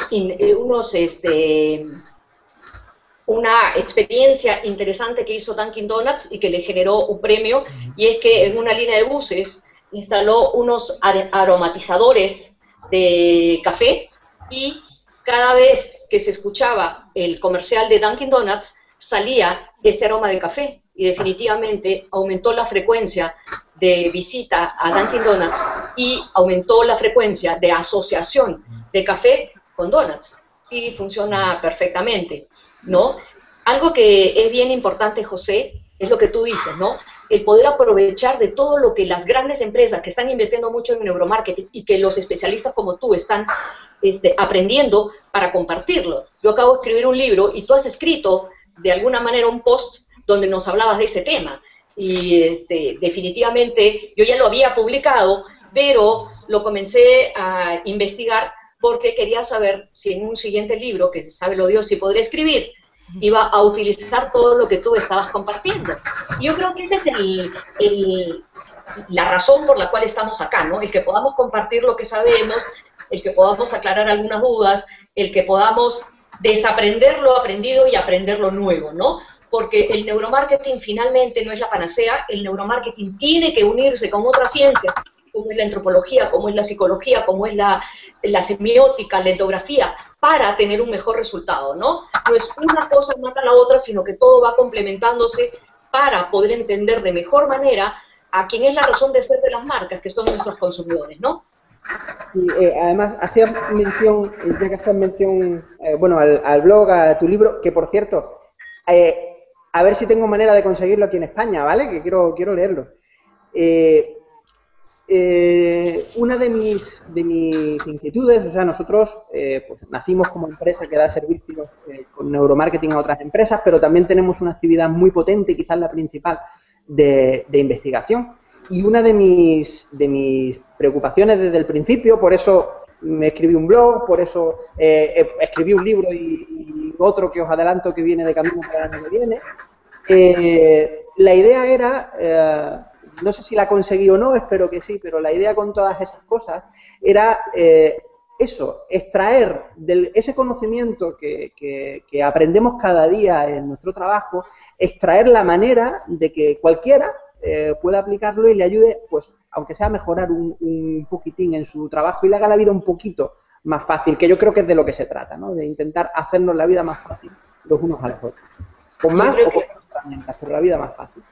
una experiencia interesante que hizo Dunkin' Donuts y que le generó un premio, y es que en una línea de buses instaló unos aromatizadores de café y cada vez que se escuchaba el comercial de Dunkin' Donuts, salía este aroma de café y definitivamente aumentó la frecuencia de visita a Dunkin' Donuts y aumentó la frecuencia de asociación de café con donuts. Sí, funciona perfectamente, ¿no? Algo que es bien importante, José, es lo que tú dices, ¿no? El poder aprovechar de todo lo que las grandes empresas que están invirtiendo mucho en neuromarketing y que los especialistas como tú están aprendiendo para compartirlo. Yo acabo de escribir un libro y tú has escrito de alguna manera un post donde nos hablabas de ese tema. Y definitivamente yo ya lo había publicado, pero lo comencé a investigar porque quería saber si en un siguiente libro, que sabe lo Dios si podré escribir, iba a utilizar todo lo que tú estabas compartiendo. Y yo creo que esa es la razón por la cual estamos acá, ¿no? El que podamos compartir lo que sabemos, el que podamos aclarar algunas dudas, el que podamos desaprender lo aprendido y aprender lo nuevo, ¿no? Porque el neuromarketing finalmente no es la panacea, el neuromarketing tiene que unirse con otras ciencias, como es la antropología, como es la psicología, como es la semiótica, la etnografía, para tener un mejor resultado, ¿no? No es una cosa mata a la otra, sino que todo va complementándose para poder entender de mejor manera a quién es la razón de ser de las marcas, que son nuestros consumidores, ¿no? Y, además, hacías mención, ya que hacías mención, bueno, al blog, a tu libro, que por cierto, a ver si tengo manera de conseguirlo aquí en España, ¿vale? Que quiero leerlo. Una de mis inquietudes, o sea, nosotros pues nacimos como empresa que da servicios con neuromarketing a otras empresas, pero también tenemos una actividad muy potente, quizás la principal, de investigación. Y una de mis preocupaciones desde el principio, por eso me escribí un blog, por eso escribí un libro y otro que os adelanto que viene de camino para el año que viene. La idea era, no sé si la conseguí o no, espero que sí, pero la idea con todas esas cosas era eso, extraer ese conocimiento que aprendemos cada día en nuestro trabajo, extraer la manera de que cualquiera pueda aplicarlo y le ayude, pues, aunque sea a mejorar un poquitín en su trabajo y le haga la vida un poquito más fácil, que yo creo que es de lo que se trata, ¿no? De intentar hacernos la vida más fácil los unos a los otros. Con más o con menos herramientas, pero la vida más fácil.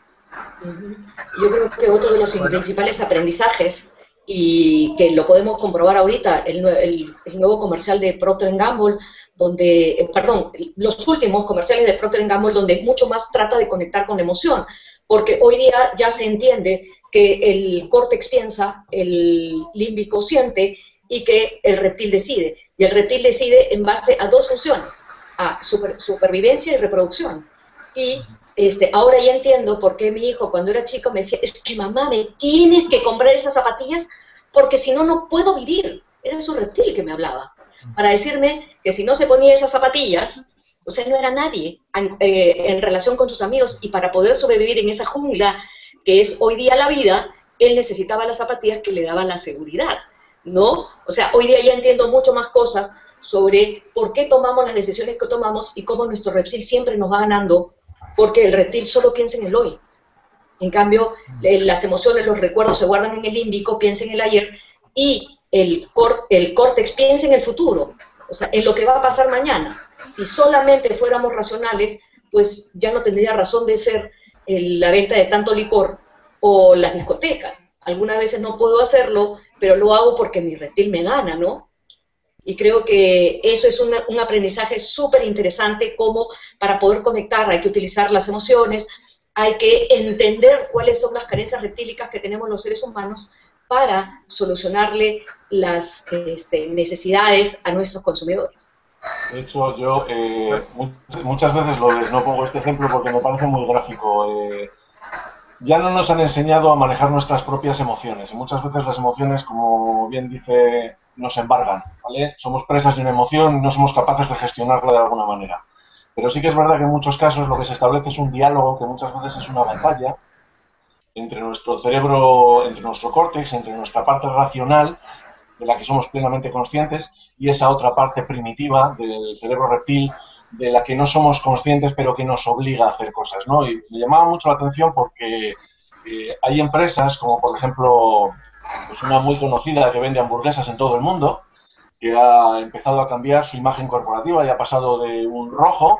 Yo creo que otro de los principales aprendizajes, y que lo podemos comprobar ahorita, el nuevo comercial de Procter & Gamble, donde, perdón, los últimos comerciales de Procter & Gamble, donde mucho más trata de conectar con la emoción, porque hoy día ya se entiende que el córtex piensa, el límbico siente y que el reptil decide. Y el reptil decide en base a dos funciones, a supervivencia y reproducción. Y ahora ya entiendo por qué mi hijo cuando era chico me decía, es que mamá, me tienes que comprar esas zapatillas porque si no, no puedo vivir. Era su reptil que me hablaba, para decirme que si no se ponía esas zapatillas, o sea, no era nadie en relación con sus amigos, y para poder sobrevivir en esa jungla que es hoy día la vida, él necesitaba las zapatillas que le daban la seguridad, ¿no? O sea, hoy día ya entiendo mucho más cosas sobre por qué tomamos las decisiones que tomamos y cómo nuestro reptil siempre nos va ganando, porque el reptil solo piensa en el hoy. En cambio, las emociones, los recuerdos se guardan en el límbico, piensa en el ayer, y el córtex piensa en el futuro, o sea, en lo que va a pasar mañana. Si solamente fuéramos racionales, pues ya no tendría razón de ser la venta de tanto licor o las discotecas. Algunas veces no puedo hacerlo, pero lo hago porque mi reptil me gana, ¿no? Y creo que eso es un aprendizaje súper interesante, como para poder conectar hay que utilizar las emociones, hay que entender cuáles son las carencias reptílicas que tenemos los seres humanos para solucionarle las necesidades a nuestros consumidores. De hecho, yo muchas veces no pongo este ejemplo porque me parece muy gráfico. Ya no nos han enseñado a manejar nuestras propias emociones. Y muchas veces las emociones, como bien dice, nos embargan, ¿vale? Somos presas de una emoción y no somos capaces de gestionarla de alguna manera. Pero sí que es verdad que en muchos casos lo que se establece es un diálogo que muchas veces es una batalla entre nuestro cerebro, entre nuestro córtex, entre nuestra parte racional, de la que somos plenamente conscientes, y esa otra parte primitiva del cerebro reptil, de la que no somos conscientes, pero que nos obliga a hacer cosas, ¿no? Y me llamaba mucho la atención porque hay empresas, como por ejemplo, pues una muy conocida que vende hamburguesas en todo el mundo, que ha empezado a cambiar su imagen corporativa y ha pasado de un rojo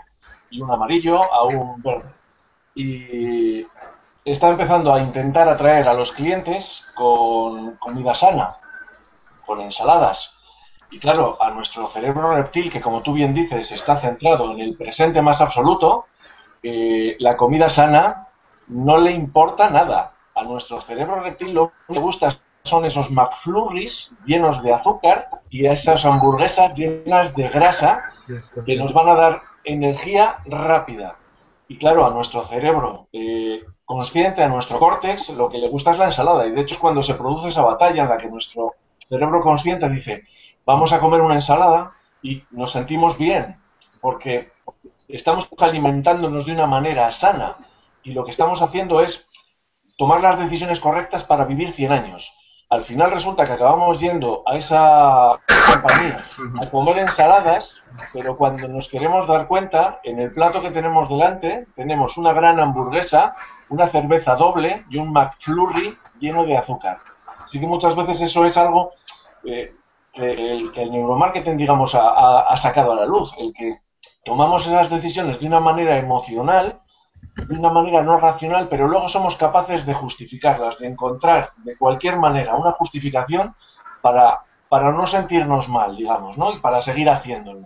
y un amarillo a un verde. Y está empezando a intentar atraer a los clientes con comida sana, con ensaladas. Y claro, a nuestro cerebro reptil, que como tú bien dices, está centrado en el presente más absoluto, la comida sana no le importa nada. A nuestro cerebro reptil lo que le gusta son esos McFlurries llenos de azúcar y esas hamburguesas llenas de grasa que nos van a dar energía rápida. Y claro, a nuestro cerebro consciente, a nuestro córtex, lo que le gusta es la ensalada. Y de hecho es cuando se produce esa batalla en la que nuestro cerebro consciente dice, vamos a comer una ensalada y nos sentimos bien, porque estamos alimentándonos de una manera sana y lo que estamos haciendo es tomar las decisiones correctas para vivir 100 años. Al final resulta que acabamos yendo a esa compañía a comer ensaladas, pero cuando nos queremos dar cuenta, en el plato que tenemos delante tenemos una gran hamburguesa, una cerveza doble y un McFlurry lleno de azúcar. Así que muchas veces eso es algo que el neuromarketing, digamos, ha sacado a la luz, el que tomamos esas decisiones de una manera emocional, de una manera no racional, pero luego somos capaces de justificarlas, de encontrar de cualquier manera una justificación para no sentirnos mal, digamos, ¿no? Y para seguir haciéndolo.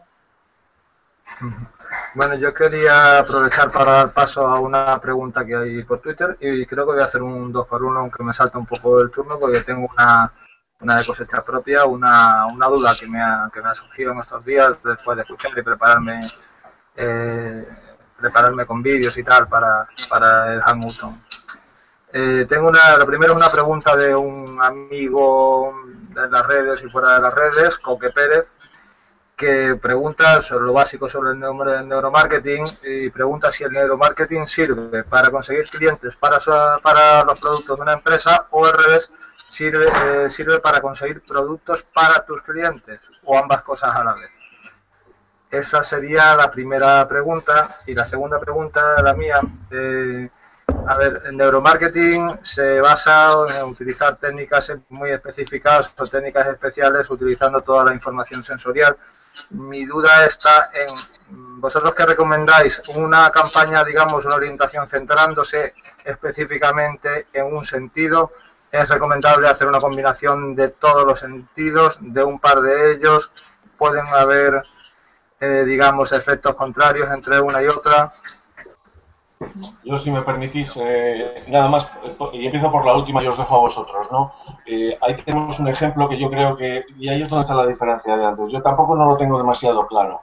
Bueno, yo quería aprovechar para dar paso a una pregunta que hay por Twitter y creo que voy a hacer un 2x1, aunque me salta un poco el turno porque tengo una de cosecha propia, una duda que me ha surgido en estos días después de escuchar y prepararme con vídeos y tal para el Hangouton. Lo primero es una pregunta de un amigo de las redes y fuera de las redes, Coque Pérez, que pregunta sobre lo básico sobre el neuromarketing y pregunta si el neuromarketing sirve para conseguir clientes para los productos de una empresa o al revés, sirve para conseguir productos para tus clientes o ambas cosas a la vez. Esa sería la primera pregunta. Y la segunda pregunta, la mía, a ver, el neuromarketing se basa en utilizar técnicas muy específicas o técnicas especiales utilizando toda la información sensorial. Mi duda está en, ¿vosotros qué recomendáis? ¿Una campaña, digamos, una orientación centrándose específicamente en un sentido? ¿Es recomendable hacer una combinación de todos los sentidos, de un par de ellos? ¿Pueden haber, digamos, efectos contrarios entre una y otra? Yo, si me permitís, nada más, y empiezo por la última y os dejo a vosotros, ¿no? Ahí tenemos un ejemplo que yo creo que, y ahí es donde está la diferencia de antes. Yo tampoco no lo tengo demasiado claro.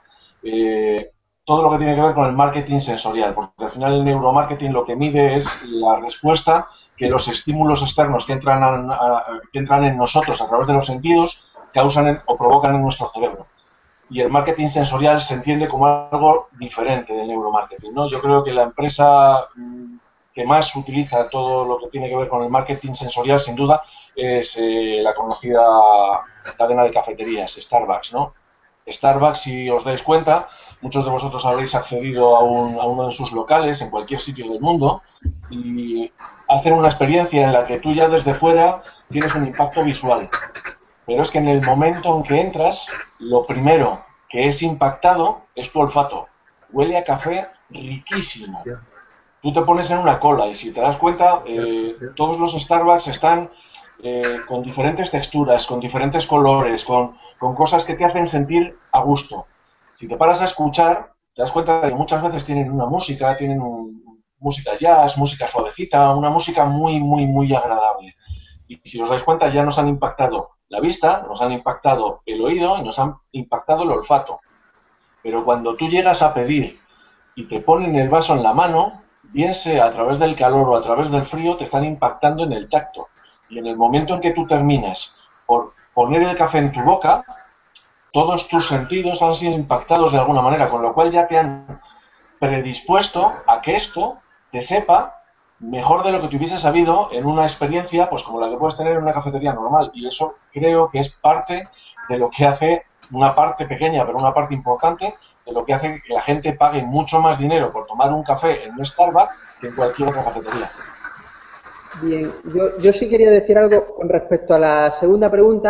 Todo lo que tiene que ver con el marketing sensorial, porque al final el neuromarketing lo que mide es la respuesta que los estímulos externos que entran en nosotros a través de los sentidos causan o provocan en nuestro cerebro. Y el marketing sensorial se entiende como algo diferente del neuromarketing, ¿no? Yo creo que la empresa que más utiliza todo lo que tiene que ver con el marketing sensorial, sin duda, es la conocida cadena de cafeterías, Starbucks, ¿no? Starbucks, si os dais cuenta, muchos de vosotros habréis accedido a uno de sus locales en cualquier sitio del mundo y hacen una experiencia en la que tú ya desde fuera tienes un impacto visual. Pero es que en el momento en que entras, lo primero que es impactado es tu olfato. Huele a café riquísimo. Tú te pones en una cola y si te das cuenta, todos los Starbucks están con diferentes texturas, con diferentes colores, con cosas que te hacen sentir a gusto. Si te paras a escuchar, te das cuenta de que muchas veces tienen una música, música jazz, música suavecita, una música muy, muy, muy agradable. Y si os dais cuenta, ya nos han impactado la vista, nos han impactado el oído y nos han impactado el olfato. Pero cuando tú llegas a pedir y te ponen el vaso en la mano, bien sea a través del calor o a través del frío, te están impactando en el tacto. Y en el momento en que tú terminas por poner el café en tu boca, todos tus sentidos han sido impactados de alguna manera, con lo cual ya te han predispuesto a que esto te sepa mejor de lo que te hubiese sabido en una experiencia pues como la que puedes tener en una cafetería normal. Y eso creo que es parte de lo que hace, una parte pequeña, pero una parte importante, de lo que hace que la gente pague mucho más dinero por tomar un café en un Starbucks que en cualquier otra cafetería. Bien, yo sí quería decir algo con respecto a la segunda pregunta,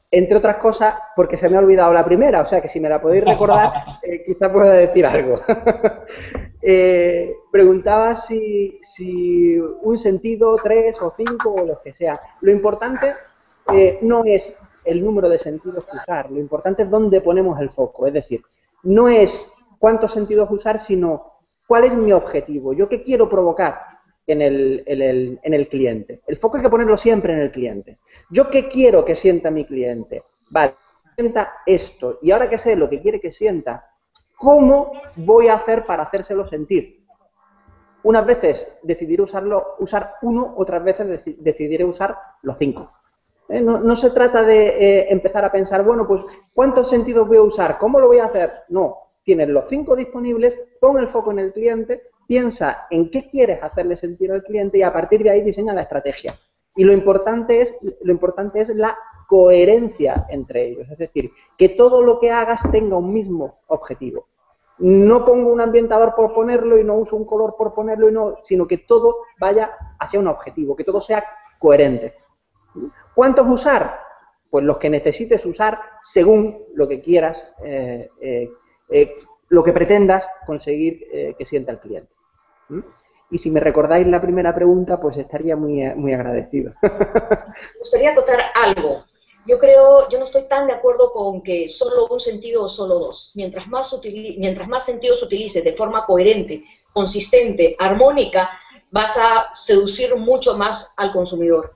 entre otras cosas, porque se me ha olvidado la primera, o sea que si me la podéis recordar, quizá pueda decir algo. Preguntaba si un sentido, 3 o 5 o lo que sea. Lo importante no es el número de sentidos que usar, lo importante es dónde ponemos el foco, es decir, no es cuántos sentidos usar, sino cuál es mi objetivo, yo qué quiero provocar en el cliente. El foco hay que ponerlo siempre en el cliente. ¿Yo qué quiero que sienta mi cliente? Vale, sienta esto, y ahora que sé lo que quiere que sienta, ¿cómo voy a hacer para hacérselo sentir? Unas veces decidiré usar uno, otras veces decidiré usar los 5. No se trata de empezar a pensar, bueno, pues, ¿cuántos sentidos voy a usar? ¿Cómo lo voy a hacer? No, tienes los 5 disponibles, pon el foco en el cliente, piensa en qué quieres hacerle sentir al cliente y a partir de ahí diseña la estrategia. Y lo importante es la coherencia entre ellos, es decir, que todo lo que hagas tenga un mismo objetivo. No pongo un ambientador por ponerlo y no uso un color por ponerlo, sino que todo vaya hacia un objetivo, que todo sea coherente. ¿Cuántos usar? Pues los que necesites usar según lo que quieras, lo que pretendas conseguir que sienta el cliente. Y si me recordáis la primera pregunta, pues estaría muy agradecido. Me gustaría acotar algo. Yo no estoy tan de acuerdo con que solo un sentido o solo 2. Mientras más sentidos utilices de forma coherente, consistente, armónica, vas a seducir mucho más al consumidor.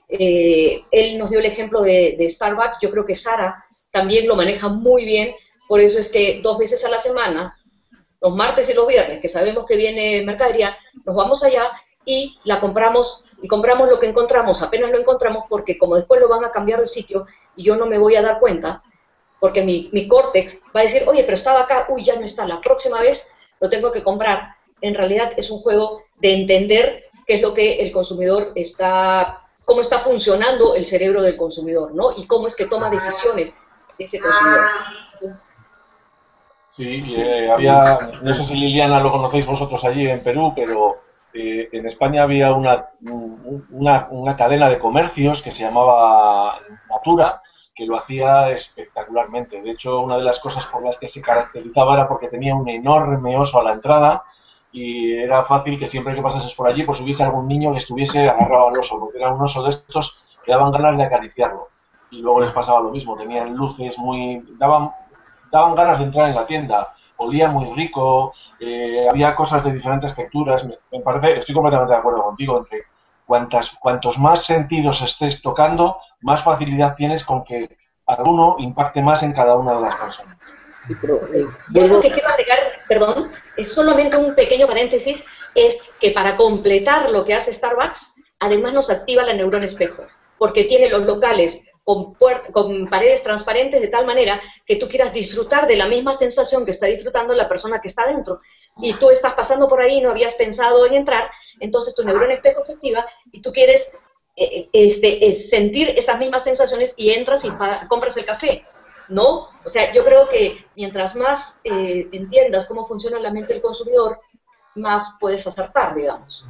Él nos dio el ejemplo de Starbucks, yo creo que Sara también lo maneja muy bien, por eso es que 2 veces a la semana, los martes y los viernes, que sabemos que viene mercadería, nos vamos allá y compramos lo que encontramos, apenas lo encontramos, porque como después lo van a cambiar de sitio y yo no me voy a dar cuenta, porque mi córtex va a decir, oye, pero estaba acá, uy, ya no está, la próxima vez lo tengo que comprar. En realidad es un juego de entender qué es lo que el consumidor cómo está funcionando el cerebro del consumidor, ¿no? Y cómo es que toma decisiones ese consumidor. Sí, no sé si Liliana lo conocéis vosotros allí en Perú, pero en España había una cadena de comercios que se llamaba Natura, que lo hacía espectacularmente. De hecho, una de las cosas por las que se caracterizaba era porque tenía un enorme oso a la entrada y era fácil que siempre que pasases por allí pues hubiese algún niño que estuviese agarrado al oso, porque era un oso de estos que daban ganas de acariciarlo. Y luego les pasaba lo mismo, tenían luces daban ganas de entrar en la tienda, olía muy rico, había cosas de diferentes texturas. Me parece, estoy completamente de acuerdo contigo, entre cuantos más sentidos estés tocando, más facilidad tienes con que alguno impacte más en cada una de las personas. Yo lo que quiero agregar, perdón, es solamente un pequeño paréntesis, es que para completar lo que hace Starbucks, además nos activa la neurona espejo, porque tiene los locales con paredes transparentes de tal manera que tú quieras disfrutar de la misma sensación que está disfrutando la persona que está dentro. Y tú estás pasando por ahí y no habías pensado en entrar, entonces tu neurona espejo se activa y tú quieres sentir esas mismas sensaciones y entras y compras el café, ¿no? O sea, yo creo que mientras más entiendas cómo funciona la mente del consumidor, más puedes acertar, digamos.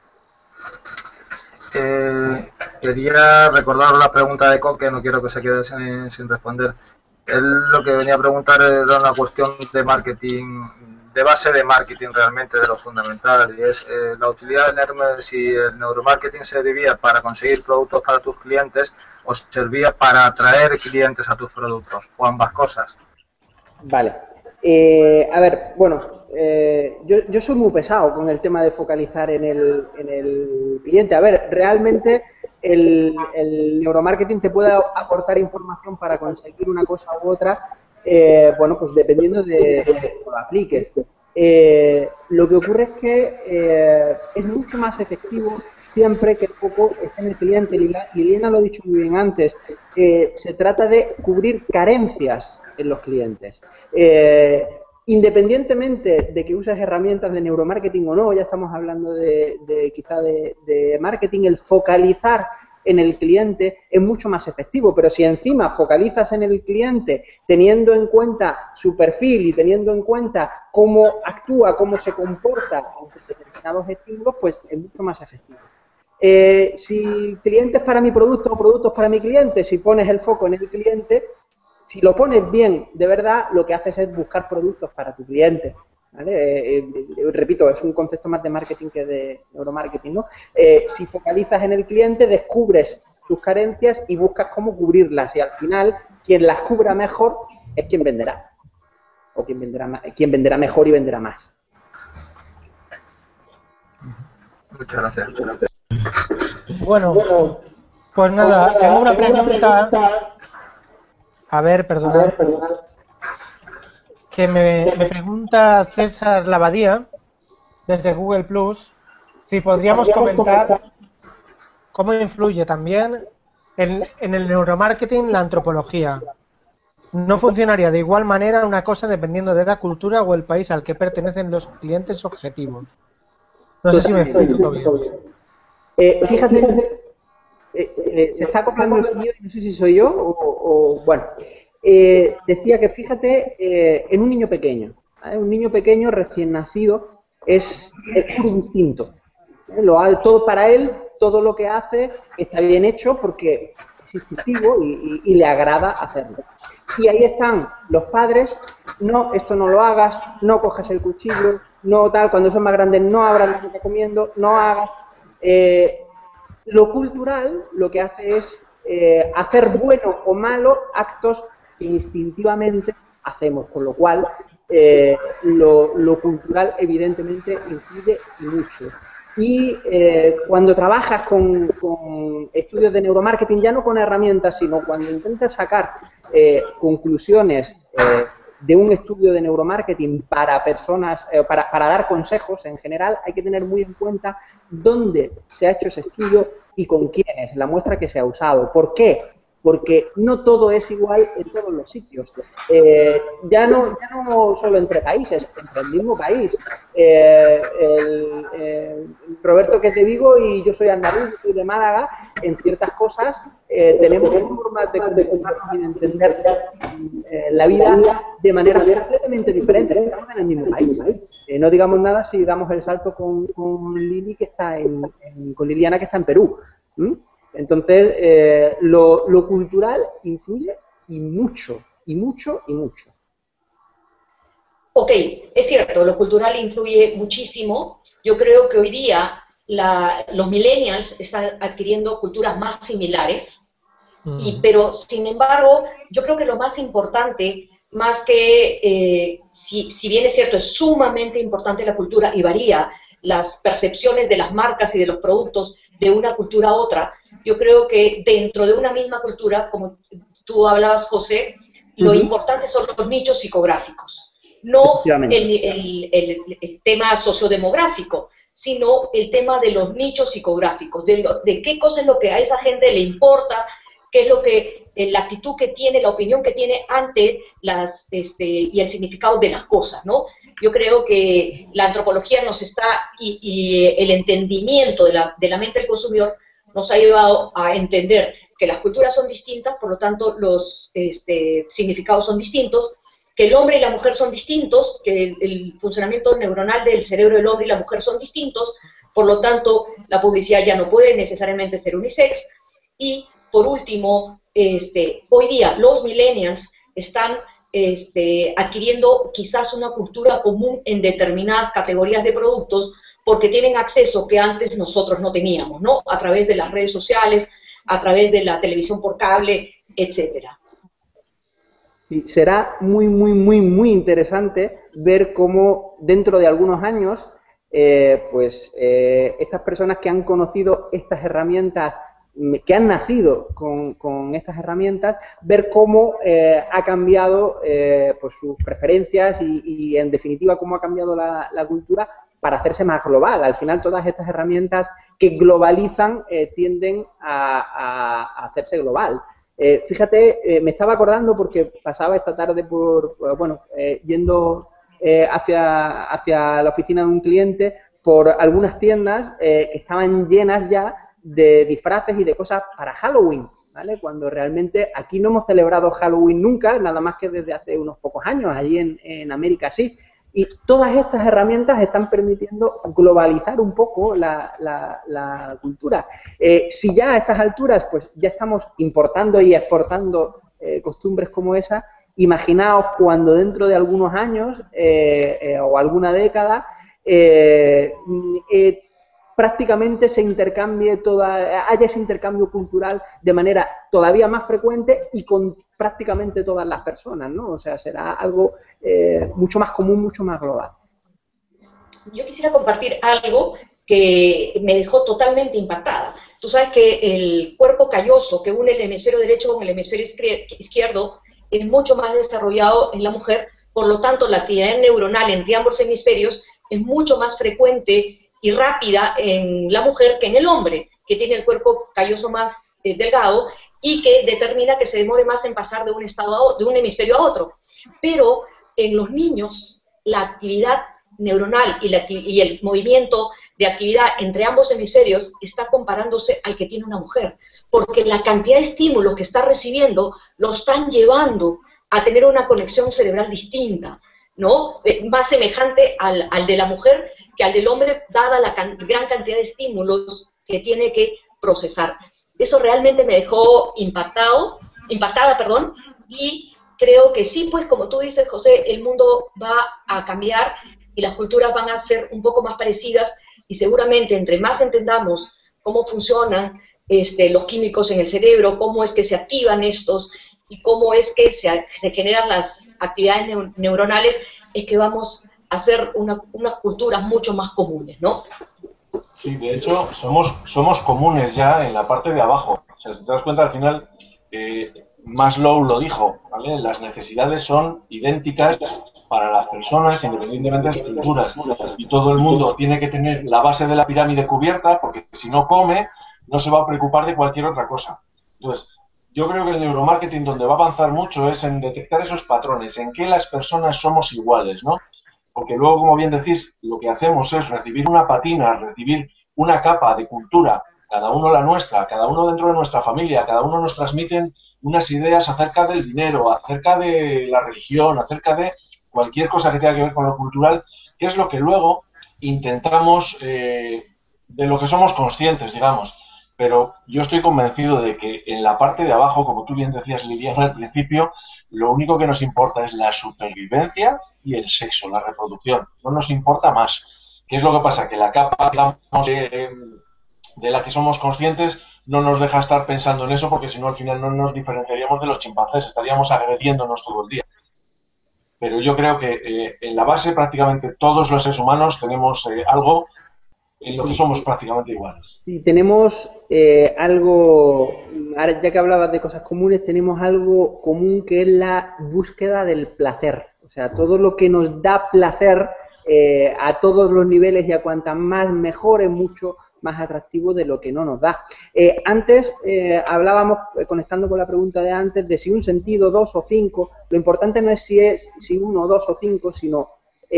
Quería recordar la pregunta de Coque, no quiero que se quede sin responder. Él lo que venía a preguntar era una cuestión de marketing, de base de marketing realmente, de lo fundamental, y es la utilidad de si el neuromarketing servía para conseguir productos para tus clientes o servía para atraer clientes a tus productos, o ambas cosas. Vale. A ver, bueno, yo soy muy pesado con el tema de focalizar en el cliente. A ver, realmente el neuromarketing te puede aportar información para conseguir una cosa u otra, bueno, pues dependiendo de cómo lo apliques. Lo que ocurre es que es mucho más efectivo siempre que el foco esté en el cliente. Liliana lo ha dicho muy bien antes, se trata de cubrir carencias en los clientes. Independientemente de que uses herramientas de neuromarketing o no, ya estamos hablando quizá de marketing, el focalizar en el cliente es mucho más efectivo, pero si encima focalizas en el cliente teniendo en cuenta su perfil y teniendo en cuenta cómo actúa, cómo se comporta ante determinados estímulos, pues es mucho más efectivo. Si clientes para mi producto o productos para mi cliente, si pones el foco en el cliente, si lo pones bien, de verdad, lo que haces es buscar productos para tu cliente. ¿Vale? Repito, es un concepto más de marketing que de neuromarketing, ¿no? Si focalizas en el cliente, descubres sus carencias y buscas cómo cubrirlas. Y al final, quien las cubra mejor es quien venderá. O quien venderá mejor y venderá más. Muchas gracias. Bueno, pues nada, tengo una pregunta. A ver, perdonad. Que me pregunta César Lavadía, desde Google Plus, si podríamos comentar cómo influye también en el neuromarketing la antropología. No funcionaría de igual manera una cosa dependiendo de la cultura o el país al que pertenecen los clientes objetivos. No sé si me explico bien. Fíjate, se está acoplando el sonido, no sé si soy yo o bueno. Decía que fíjate en un niño pequeño. ¿Vale? Un niño pequeño recién nacido es puro instinto. Todo para él, todo lo que hace está bien hecho porque es instintivo y le agrada hacerlo. Y ahí están los padres, no, esto no lo hagas, no cojas el cuchillo, no tal, cuando son más grandes no abras lo que está comiendo, no hagas. Lo cultural lo que hace es hacer bueno o malo actos que instintivamente hacemos, con lo cual lo cultural evidentemente influye mucho. Y cuando trabajas con estudios de neuromarketing, ya no con herramientas, sino cuando intentas sacar conclusiones de un estudio de neuromarketing para personas, para dar consejos en general, hay que tener muy en cuenta dónde se ha hecho ese estudio y con quiénes, la muestra que se ha usado. ¿Por qué? Porque no todo es igual en todos los sitios. Ya no solo entre países, entre el mismo país. Roberto, que es de Vigo, y yo soy andaluz, yo soy de Málaga. En ciertas cosas tenemos formas de comportarnos y de entender la vida de manera completamente diferente. Estamos en el mismo país. No digamos nada si damos el salto con Lili, que está con Liliana, que está en Perú. Entonces, lo cultural influye y mucho, y mucho, y mucho. Ok, es cierto, lo cultural influye muchísimo. Yo creo que hoy día los millennials están adquiriendo culturas más similares, pero sin embargo, yo creo que lo más importante, más que, si bien es cierto, es sumamente importante la cultura y varía las percepciones de las marcas y de los productos de una cultura a otra, yo creo que dentro de una misma cultura, como tú hablabas, José, lo importante son los nichos psicográficos, no el tema sociodemográfico, sino el tema de los nichos psicográficos, de qué cosa es lo que a esa gente le importa, qué es lo que, la actitud que tiene, la opinión que tiene ante y el significado de las cosas, ¿no? Yo creo que la antropología nos está, y el entendimiento de la mente del consumidor nos ha llevado a entender que las culturas son distintas, por lo tanto los significados son distintos, que el hombre y la mujer son distintos, que el funcionamiento neuronal del cerebro del hombre y la mujer son distintos, por lo tanto la publicidad ya no puede necesariamente ser unisex. Y por último, hoy día los millennials están adquiriendo quizás una cultura común en determinadas categorías de productos porque tienen acceso que antes nosotros no teníamos, ¿no? A través de las redes sociales, a través de la televisión por cable, etcétera. Sí, será muy, muy, muy, muy interesante ver cómo dentro de algunos años, estas personas que han conocido estas herramientas, que han nacido con estas herramientas, ver cómo ha cambiado pues sus preferencias y en definitiva cómo ha cambiado la cultura para hacerse más global. Al final todas estas herramientas que globalizan tienden a hacerse global. Fíjate, me estaba acordando porque pasaba esta tarde yendo hacia la oficina de un cliente por algunas tiendas que estaban llenas ya de disfraces y de cosas para Halloween, ¿vale? Cuando realmente aquí no hemos celebrado Halloween nunca, nada más que desde hace unos pocos años, allí en América sí. Y todas estas herramientas están permitiendo globalizar un poco la cultura. Si ya a estas alturas pues ya estamos importando y exportando costumbres como esa, imaginaos cuando dentro de algunos años o alguna década prácticamente se intercambie haya ese intercambio cultural de manera todavía más frecuente y con prácticamente todas las personas, ¿no? O sea, será algo mucho más común, mucho más global. Yo quisiera compartir algo que me dejó totalmente impactada. Tú sabes que el cuerpo calloso que une el hemisferio derecho con el hemisferio izquierdo es mucho más desarrollado en la mujer, por lo tanto la actividad neuronal entre ambos hemisferios es mucho más frecuente y rápida en la mujer que en el hombre, que tiene el cuerpo calloso más delgado y que determina que se demore más en pasar de un estado de un hemisferio a otro. Pero en los niños la actividad neuronal y el movimiento de actividad entre ambos hemisferios está comparándose al que tiene una mujer, porque la cantidad de estímulos que está recibiendo lo están llevando a tener una conexión cerebral distinta, ¿no? Más semejante al de la mujer que al del hombre, dada la gran cantidad de estímulos que tiene que procesar. Eso realmente me dejó impactada, y creo que sí, pues como tú dices, José, el mundo va a cambiar y las culturas van a ser un poco más parecidas y seguramente entre más entendamos cómo funcionan los químicos en el cerebro, cómo es que se activan estos y cómo es que se generan las actividades neuronales, es que vamos a hacer unas culturas mucho más comunes, ¿no? Sí, de hecho, somos comunes ya en la parte de abajo. O sea, si te das cuenta, al final, Maslow lo dijo, ¿vale? Las necesidades son idénticas para las personas, independientemente de las culturas. Y todo el mundo tiene que tener la base de la pirámide cubierta, porque si no come, no se va a preocupar de cualquier otra cosa. Entonces, yo creo que el neuromarketing donde va a avanzar mucho es en detectar esos patrones, en que las personas somos iguales, ¿no? Porque luego, como bien decís, lo que hacemos es recibir una patina, recibir una capa de cultura, cada uno la nuestra, cada uno dentro de nuestra familia, cada uno nos transmiten unas ideas acerca del dinero, acerca de la religión, acerca de cualquier cosa que tenga que ver con lo cultural, que es lo que luego intentamos, de lo que somos conscientes, digamos. Pero yo estoy convencido de que en la parte de abajo, como tú bien decías, Liliana, al principio, lo único que nos importa es la supervivencia y el sexo, la reproducción. No nos importa más. ¿Qué es lo que pasa? Que la capa, digamos, de la que somos conscientes no nos deja estar pensando en eso, porque si no, al final no nos diferenciaríamos de los chimpancés, estaríamos agrediéndonos todo el día. Pero yo creo que en la base prácticamente todos los seres humanos tenemos algo en lo que somos prácticamente iguales. Sí, tenemos algo, ahora ya que hablabas de cosas comunes, tenemos algo común que es la búsqueda del placer. O sea, todo lo que nos da placer a todos los niveles y a cuantas más mejor es mucho más atractivo de lo que no nos da. Antes hablábamos, conectando con la pregunta de antes, de si un sentido, 2 o 5. Lo importante no es si 1, 2 o 5, sino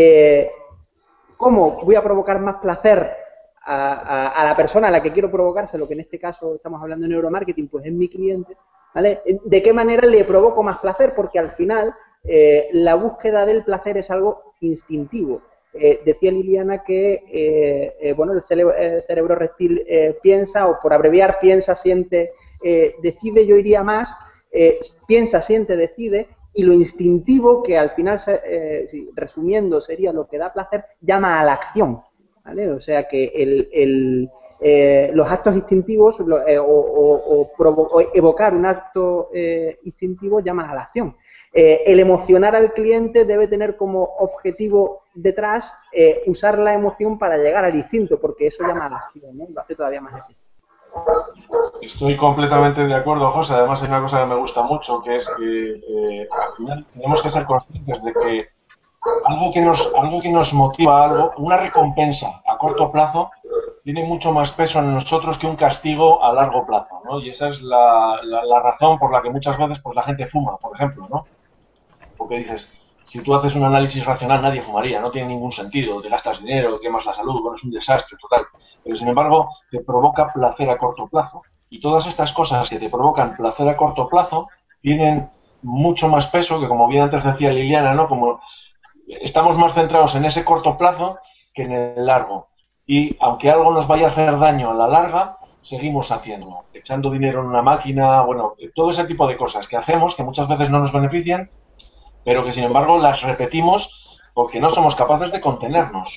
cómo voy a provocar más placer a la persona a la que quiero provocárselo, que en este caso estamos hablando de neuromarketing, pues es mi cliente, ¿vale? ¿De qué manera le provoco más placer? Porque al final la búsqueda del placer es algo instintivo. Decía Liliana que bueno, el cerebro reptil piensa, o por abreviar, piensa, siente, decide, yo iría más, piensa, siente, decide, y lo instintivo, que al final, resumiendo, sería lo que da placer, llama a la acción, ¿vale? O sea que los actos instintivos o evocar un acto instintivo llama a la acción. El emocionar al cliente debe tener como objetivo detrás usar la emoción para llegar al instinto, porque eso llama a la acción, ¿no? Lo hace todavía más difícil. Estoy completamente de acuerdo, José. Además hay una cosa que me gusta mucho, que es que al final tenemos que ser conscientes de que algo que nos motiva, una recompensa a corto plazo, tiene mucho más peso en nosotros que un castigo a largo plazo, ¿no? Y esa es la razón por la que muchas veces pues, la gente fuma, por ejemplo, ¿no? Porque dices, si tú haces un análisis racional, nadie fumaría, no tiene ningún sentido, te gastas dinero, quemas la salud, bueno, es un desastre total. Pero sin embargo, te provoca placer a corto plazo. Y todas estas cosas que te provocan placer a corto plazo tienen mucho más peso que, como bien antes decía Liliana, ¿no? Como estamos más centrados en ese corto plazo que en el largo. Y aunque algo nos vaya a hacer daño a la larga, seguimos haciendo, echando dinero en una máquina, bueno, todo ese tipo de cosas que hacemos, que muchas veces no nos benefician, pero que sin embargo las repetimos porque no somos capaces de contenernos.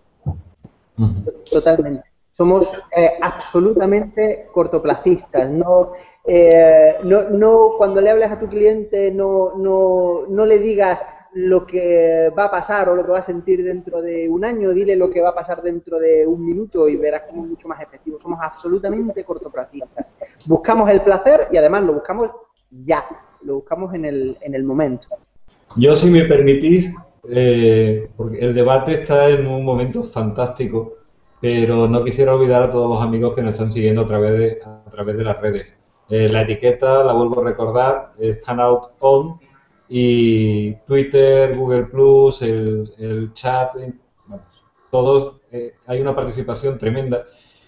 Totalmente. Somos absolutamente cortoplacistas. No, cuando le hables a tu cliente, no le digas lo que va a pasar o lo que va a sentir dentro de un año, dile lo que va a pasar dentro de un minuto y verás cómo es mucho más efectivo. Somos absolutamente cortoplacistas. Buscamos el placer y además lo buscamos ya, lo buscamos en el momento. Yo, si me permitís, porque el debate está en un momento fantástico, pero no quisiera olvidar a todos los amigos que nos están siguiendo a través de las redes. La etiqueta, la vuelvo a recordar, es Hangout On, y Twitter, Google Plus, el chat, bueno, todos, hay una participación tremenda.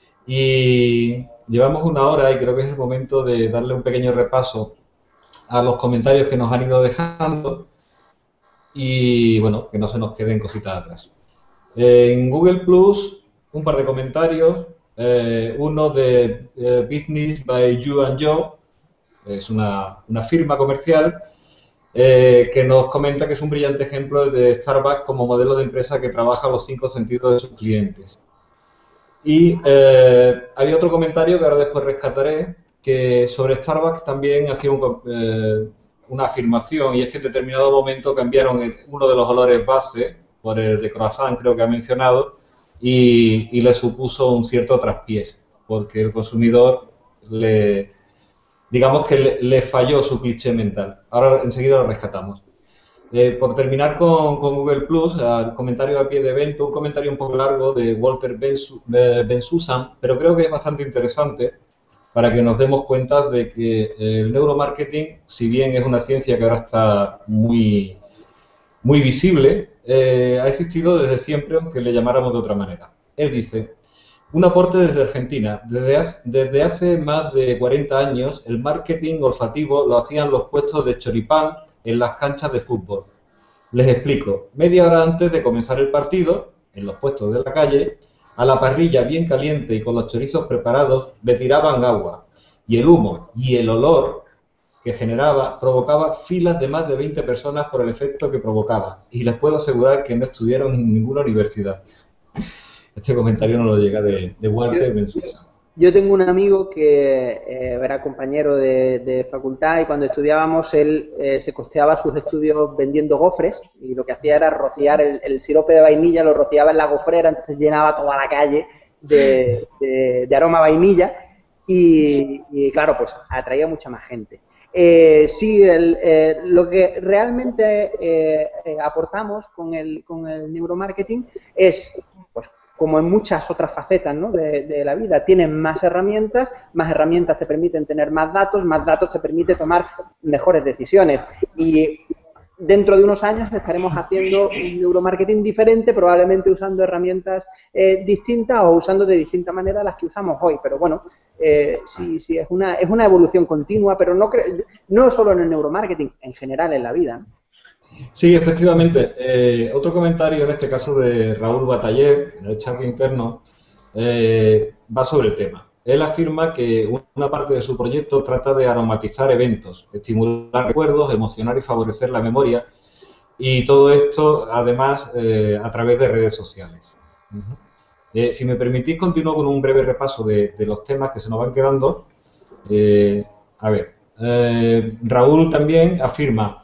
Y llevamos una hora y creo que es el momento de darle un pequeño repaso a los comentarios que nos han ido dejando y, bueno, que no se nos queden cositas atrás. En Google Plus, un par de comentarios, uno de Business by You and Joe, es una firma comercial, que nos comenta que es un brillante ejemplo de Starbucks como modelo de empresa que trabaja los 5 sentidos de sus clientes. Y había otro comentario que ahora después rescataré, que sobre Starbucks también hacía una afirmación, y es que en determinado momento cambiaron uno de los olores base por el de croissant, creo que ha mencionado, y le supuso un cierto traspiés, porque el consumidor digamos que le falló su cliché mental. Ahora enseguida lo rescatamos. Por terminar con Google Plus, el comentario a pie de evento, un comentario un poco largo de Walter Ben-Susan, pero creo que es bastante interesante para que nos demos cuenta de que el neuromarketing, si bien es una ciencia que ahora está muy, muy visible, ha existido desde siempre, aunque le llamáramos de otra manera. Él dice: un aporte desde Argentina. Desde hace más de 40 años, el marketing olfativo lo hacían los puestos de choripán en las canchas de fútbol. Les explico. Media hora antes de comenzar el partido, en los puestos de la calle, a la parrilla bien caliente y con los chorizos preparados, le tiraban agua. Y el humo y el olor que generaba provocaba filas de más de 20 personas por el efecto que provocaba. Y les puedo asegurar que no estudiaron en ninguna universidad. Este comentario no lo llega de Walter Ben-Susan. Yo tengo un amigo que era compañero de facultad y cuando estudiábamos él se costeaba sus estudios vendiendo gofres y lo que hacía era rociar el sirope de vainilla, lo rociaba en la gofrera, entonces llenaba toda la calle de aroma a vainilla y claro, pues atraía mucha más gente. Sí, lo que realmente aportamos con el neuromarketing es, pues, como en muchas otras facetas, ¿no?, de la vida, tienes más herramientas te permiten tener más datos te permiten tomar mejores decisiones. Y dentro de unos años estaremos haciendo un neuromarketing diferente, probablemente usando herramientas distintas o usando de distinta manera las que usamos hoy. Pero bueno, sí, es una evolución continua, pero no solo en el neuromarketing, en general en la vida, ¿no? Sí, efectivamente. Otro comentario, en este caso de Raúl Bataller, en el chat interno, va sobre el tema. Él afirma que una parte de su proyecto trata de aromatizar eventos, estimular recuerdos, emocionar y favorecer la memoria, y todo esto, además, a través de redes sociales. Si me permitís, continúo con un breve repaso de los temas que se nos van quedando. A ver, Raúl también afirma...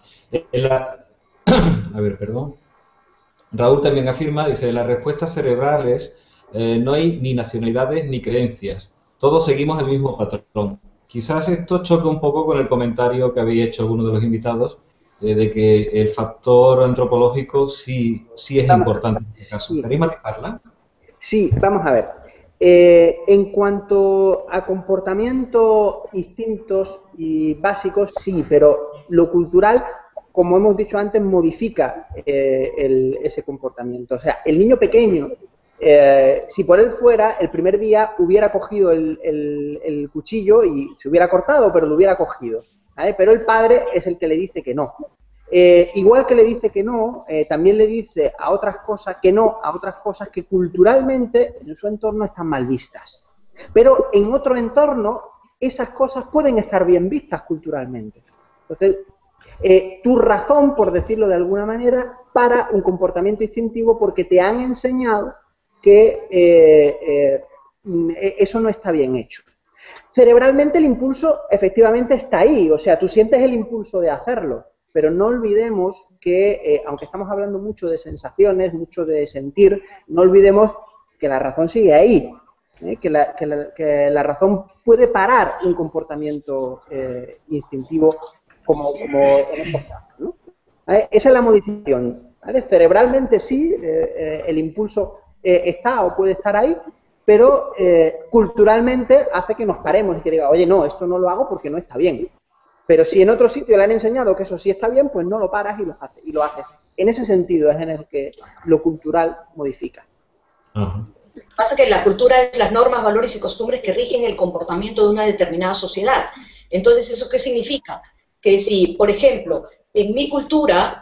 Raúl también afirma, dice, en las respuestas cerebrales no hay ni nacionalidades ni creencias, todos seguimos el mismo patrón. Quizás esto choque un poco con el comentario que había hecho alguno de los invitados, de que el factor antropológico sí es importante en este caso. ¿Queréis matizarla? Sí, vamos a ver. En cuanto a comportamientos instintos y básicos, sí, pero lo cultural, como hemos dicho antes, modifica ese comportamiento. O sea, el niño pequeño, si por él fuera, el primer día hubiera cogido el cuchillo y se hubiera cortado, pero lo hubiera cogido, ¿vale? Pero el padre es el que le dice que no. Igual que le dice que no, también le dice a otras cosas que no, a otras cosas que culturalmente en su entorno están mal vistas. Pero en otro entorno, esas cosas pueden estar bien vistas culturalmente. Entonces, tu razón, por decirlo de alguna manera, para un comportamiento instintivo porque te han enseñado que eso no está bien hecho. Cerebralmente el impulso efectivamente está ahí, o sea, tú sientes el impulso de hacerlo, pero no olvidemos que, aunque estamos hablando mucho de sensaciones, mucho de sentir, no olvidemos que la razón sigue ahí, que la razón puede parar un comportamiento instintivo como en estos casos, ¿no? ¿Vale? Esa es la modificación, ¿vale? Cerebralmente sí, el impulso está o puede estar ahí, pero culturalmente hace que nos paremos y que diga, oye, no, esto no lo hago porque no está bien. Pero si en otro sitio le han enseñado que eso sí está bien, pues no lo paras y lo haces. En ese sentido es en el que lo cultural modifica. Pasa que la cultura es las normas, valores y costumbres que rigen el comportamiento de una determinada sociedad. Entonces, ¿eso qué significa? Que si, por ejemplo, en mi cultura,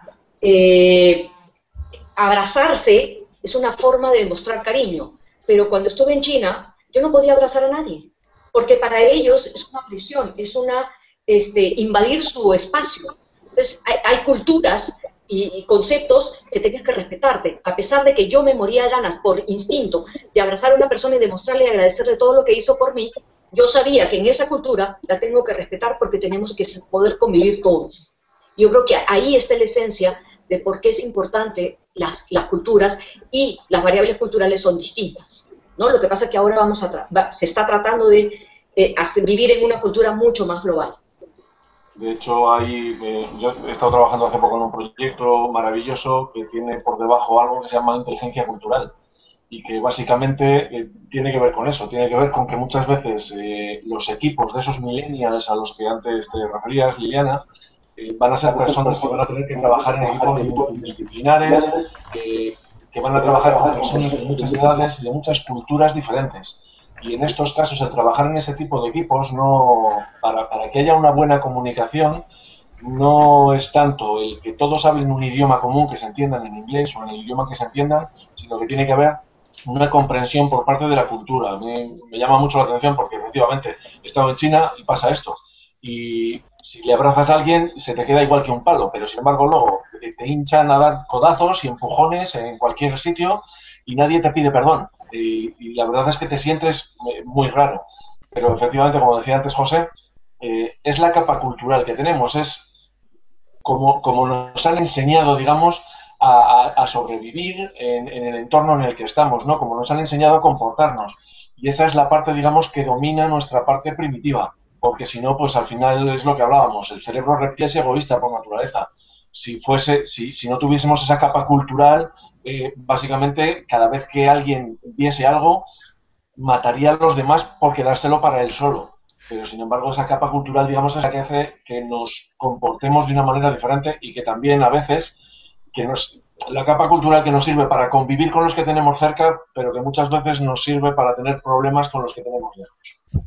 abrazarse es una forma de demostrar cariño, pero cuando estuve en China, yo no podía abrazar a nadie, porque para ellos es una prisión, es una invadir su espacio. Entonces, hay culturas y conceptos que tienes que respetarte, a pesar de que yo me moría de ganas por instinto de abrazar a una persona y demostrarle y agradecerle todo lo que hizo por mí. Yo sabía que en esa cultura la tengo que respetar porque tenemos que poder convivir todos. Yo creo que ahí está la esencia de por qué es importante las culturas, y las variables culturales son distintas, ¿no? Lo que pasa es que ahora se está tratando de vivir en una cultura mucho más global. De hecho, yo he estado trabajando hace poco en un proyecto maravilloso que tiene por debajo algo que se llama inteligencia cultural y que básicamente tiene que ver con eso, tiene que ver con que muchas veces los equipos de esos millennials a los que antes te referías, Liliana, van a ser personas que van a tener que trabajar en equipos multidisciplinares, que van a trabajar con personas de muchas edades y de muchas culturas diferentes. Y en estos casos, el trabajar en ese tipo de equipos, para que haya una buena comunicación, no es tanto el que todos hablen un idioma común, que se entiendan en inglés o en el idioma que se entiendan, sino que tiene que haber una comprensión por parte de la cultura. A mí me llama mucho la atención porque efectivamente he estado en China y pasa esto. Y si le abrazas a alguien, se te queda igual que un palo, pero sin embargo luego te hinchan a dar codazos y empujones en cualquier sitio y nadie te pide perdón. Y la verdad es que te sientes muy raro. Pero efectivamente, como decía antes José, es la capa cultural que tenemos, es como nos han enseñado, digamos, a sobrevivir en el entorno en el que estamos, ¿no? Como nos han enseñado a comportarnos. Y esa es la parte, digamos, que domina nuestra parte primitiva. Porque si no, pues al final es lo que hablábamos, el cerebro reptil es egoísta por naturaleza. Si no tuviésemos esa capa cultural, básicamente cada vez que alguien viese algo, mataría a los demás por quedárselo para él solo. Pero sin embargo esa capa cultural, digamos, es la que hace que nos comportemos de una manera diferente y que también a veces, la capa cultural que nos sirve para convivir con los que tenemos cerca, pero que muchas veces nos sirve para tener problemas con los que tenemos lejos.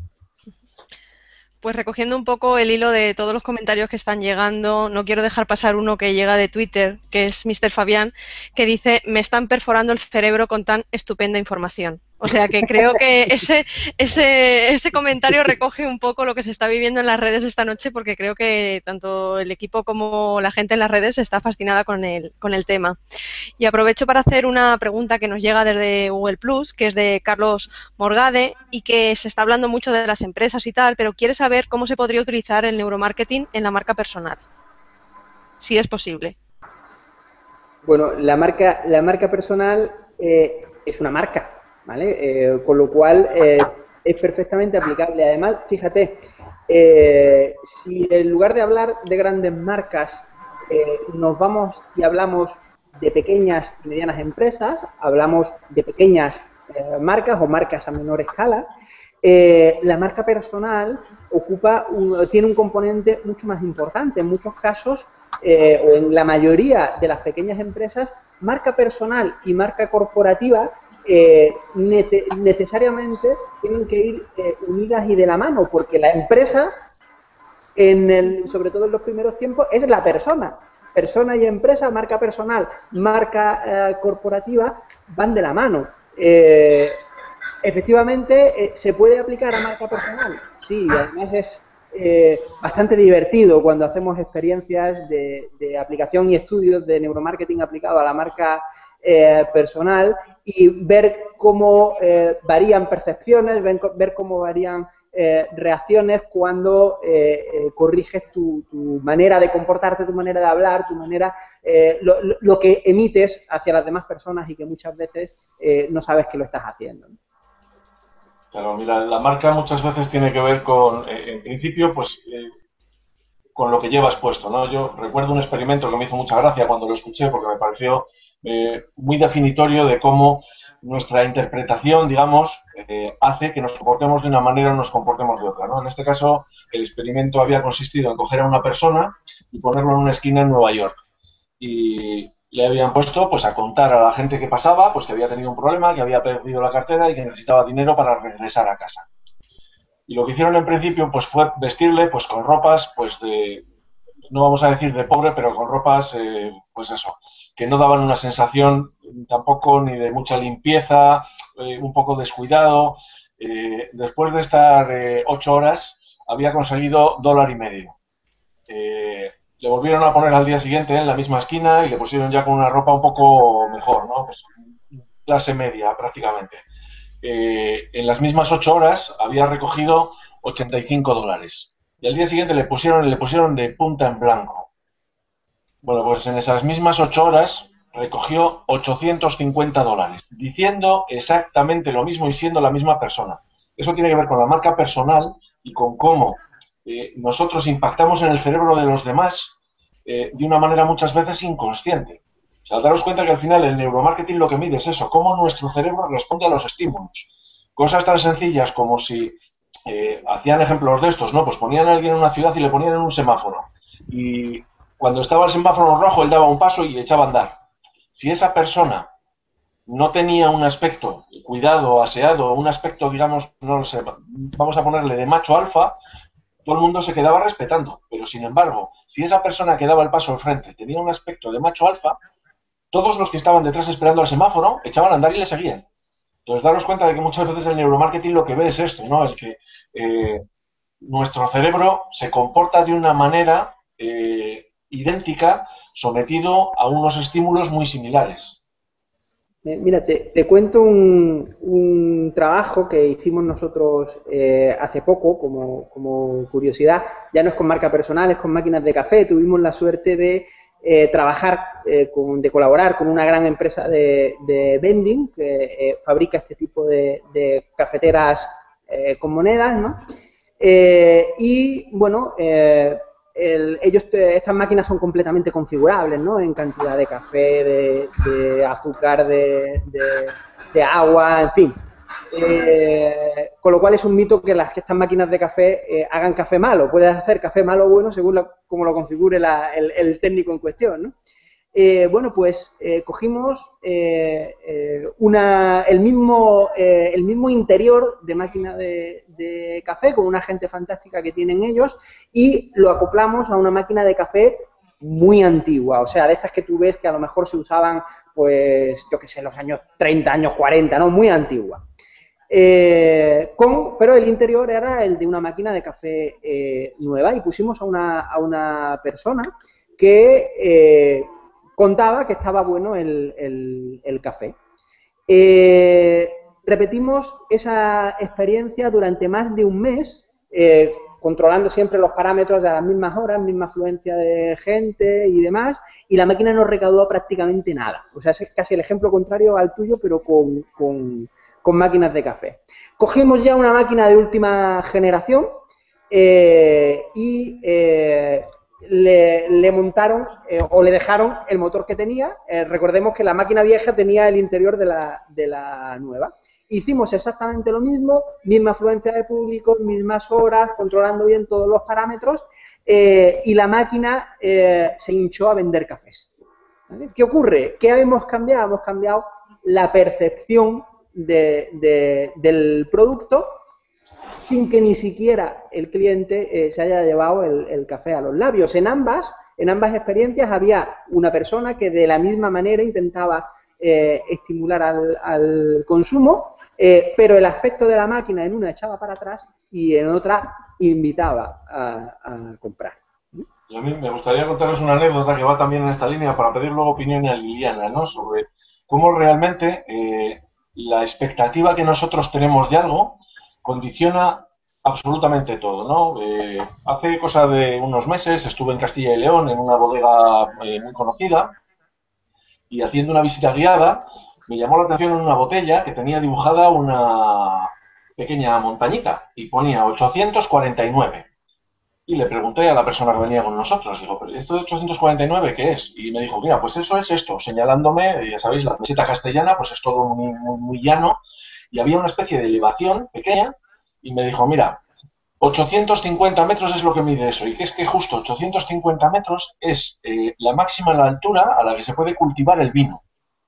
Pues recogiendo un poco el hilo de todos los comentarios que están llegando, no quiero dejar pasar uno que llega de Twitter, que es Mr. Fabián, que dice, me están perforando el cerebro con tan estupenda información. O sea que creo que ese comentario recoge un poco lo que se está viviendo en las redes esta noche, porque creo que tanto el equipo como la gente en las redes está fascinada con el tema. Y aprovecho para hacer una pregunta que nos llega desde Google Plus, que es de Carlos Morgade, y que se está hablando mucho de las empresas y tal, pero quiere saber cómo se podría utilizar el neuromarketing en la marca personal, si es posible. Bueno, la marca personal es una marca, ¿vale? Con lo cual es perfectamente aplicable. Además, fíjate, si en lugar de hablar de grandes marcas nos vamos y hablamos de pequeñas y medianas empresas, hablamos de pequeñas marcas o marcas a menor escala, la marca personal tiene un componente mucho más importante. En muchos casos, o en la mayoría de las pequeñas empresas, marca personal y marca corporativa necesariamente tienen que ir unidas y de la mano, porque la empresa, sobre todo en los primeros tiempos, es la persona. persona y empresa, marca personal, marca corporativa, van de la mano. Efectivamente, ¿se puede aplicar a marca personal? Sí, y además es bastante divertido cuando hacemos experiencias de aplicación y estudios de neuromarketing aplicado a la marca personal y ver cómo varían percepciones, ver cómo varían reacciones cuando corriges tu manera de comportarte, tu manera de hablar, tu manera, lo que emites hacia las demás personas y que muchas veces no sabes que lo estás haciendo, ¿no? Claro, mira, la marca muchas veces tiene que ver con, en principio, pues, con lo que llevas puesto, ¿no? Yo recuerdo un experimento que me hizo mucha gracia cuando lo escuché porque me pareció muy definitorio de cómo nuestra interpretación, digamos, hace que nos comportemos de una manera o nos comportemos de otra, ¿no? En este caso, el experimento había consistido en coger a una persona y ponerlo en una esquina en Nueva York. Y le habían puesto pues a contar a la gente que pasaba pues que había tenido un problema, que había perdido la cartera y que necesitaba dinero para regresar a casa. Y lo que hicieron en principio pues fue vestirle pues con ropas pues de, no vamos a decir de pobre, pero con ropas pues eso, que no daban una sensación tampoco ni de mucha limpieza, un poco descuidado. Después de estar 8 horas había conseguido $1.50. Le volvieron a poner al día siguiente en la misma esquina y le pusieron ya con una ropa un poco mejor, ¿no? Pues clase media prácticamente. En las mismas 8 horas había recogido $85. Y al día siguiente le pusieron de punta en blanco. Bueno, pues en esas mismas 8 horas recogió $850, diciendo exactamente lo mismo y siendo la misma persona. Eso tiene que ver con la marca personal y con cómo nosotros impactamos en el cerebro de los demás de una manera muchas veces inconsciente. O sea, daros cuenta que al final el neuromarketing lo que mide es eso, cómo nuestro cerebro responde a los estímulos. Cosas tan sencillas como si hacían ejemplos de estos, ¿no? Pues ponían a alguien en una ciudad y le ponían en un semáforo. Y cuando estaba el semáforo rojo, él daba un paso y echaba a andar. Si esa persona no tenía un aspecto cuidado, aseado, un aspecto, digamos, no lo sé, vamos a ponerle de macho alfa, todo el mundo se quedaba respetando. Pero, sin embargo, si esa persona que daba el paso al frente tenía un aspecto de macho alfa, todos los que estaban detrás esperando al semáforo echaban a andar y le seguían. Entonces, daros cuenta de que muchas veces el neuromarketing lo que ve es esto, ¿no? El que nuestro cerebro se comporta de una manera idéntica sometido a unos estímulos muy similares. Mira, te cuento un trabajo que hicimos nosotros hace poco, como curiosidad. Ya no es con marca personal, es con máquinas de café. Tuvimos la suerte de trabajar, de colaborar con una gran empresa de vending que fabrica este tipo de cafeteras con monedas, ¿no? Y bueno, estas máquinas son completamente configurables, ¿no? En cantidad de café, de azúcar, de agua, en fin. Con lo cual es un mito que estas máquinas de café hagan café malo. Puedes hacer café malo o bueno según como lo configure el técnico en cuestión, ¿no? Bueno, pues cogimos el mismo interior de máquina de café con una gente fantástica que tienen ellos y lo acoplamos a una máquina de café muy antigua, o sea, de estas que tú ves que a lo mejor se usaban, pues, yo qué sé, los años 30, años 40, ¿no? Muy antigua. Pero el interior era el de una máquina de café nueva y pusimos a una persona que contaba que estaba bueno el café. Repetimos esa experiencia durante más de un mes, controlando siempre los parámetros a las mismas horas, misma afluencia de gente y demás, y la máquina no recaudó prácticamente nada. O sea, es casi el ejemplo contrario al tuyo, pero con máquinas de café. Cogimos ya una máquina de última generación y le montaron o le dejaron el motor que tenía. Recordemos que la máquina vieja tenía el interior de la nueva. Hicimos exactamente lo mismo, misma afluencia de público, mismas horas, controlando bien todos los parámetros y la máquina se hinchó a vender cafés. ¿Vale? ¿Qué ocurre? ¿Qué hemos cambiado? Hemos cambiado la percepción del producto sin que ni siquiera el cliente se haya llevado el café a los labios. En ambas En ambas experiencias había una persona que de la misma manera intentaba estimular al consumo, pero el aspecto de la máquina en una echaba para atrás y en otra invitaba a comprar. Y a mí me gustaría contaros una anécdota que va también en esta línea para pedir luego opinión a Liliana, ¿no? Sobre cómo realmente la expectativa que nosotros tenemos de algo condiciona absolutamente todo, ¿no? Hace cosa de unos meses estuve en Castilla y León en una bodega muy conocida y haciendo una visita guiada me llamó la atención una botella que tenía dibujada una pequeña montañita y ponía 849. Y le pregunté a la persona que venía con nosotros, digo, ¿pero esto de 849 qué es? Y me dijo, mira, pues eso es esto, señalándome, ya sabéis, la meseta castellana, pues es todo muy llano, y había una especie de elevación pequeña, y me dijo, mira, 850 metros es lo que mide eso, y que es que justo 850 metros es la máxima altura a la que se puede cultivar el vino.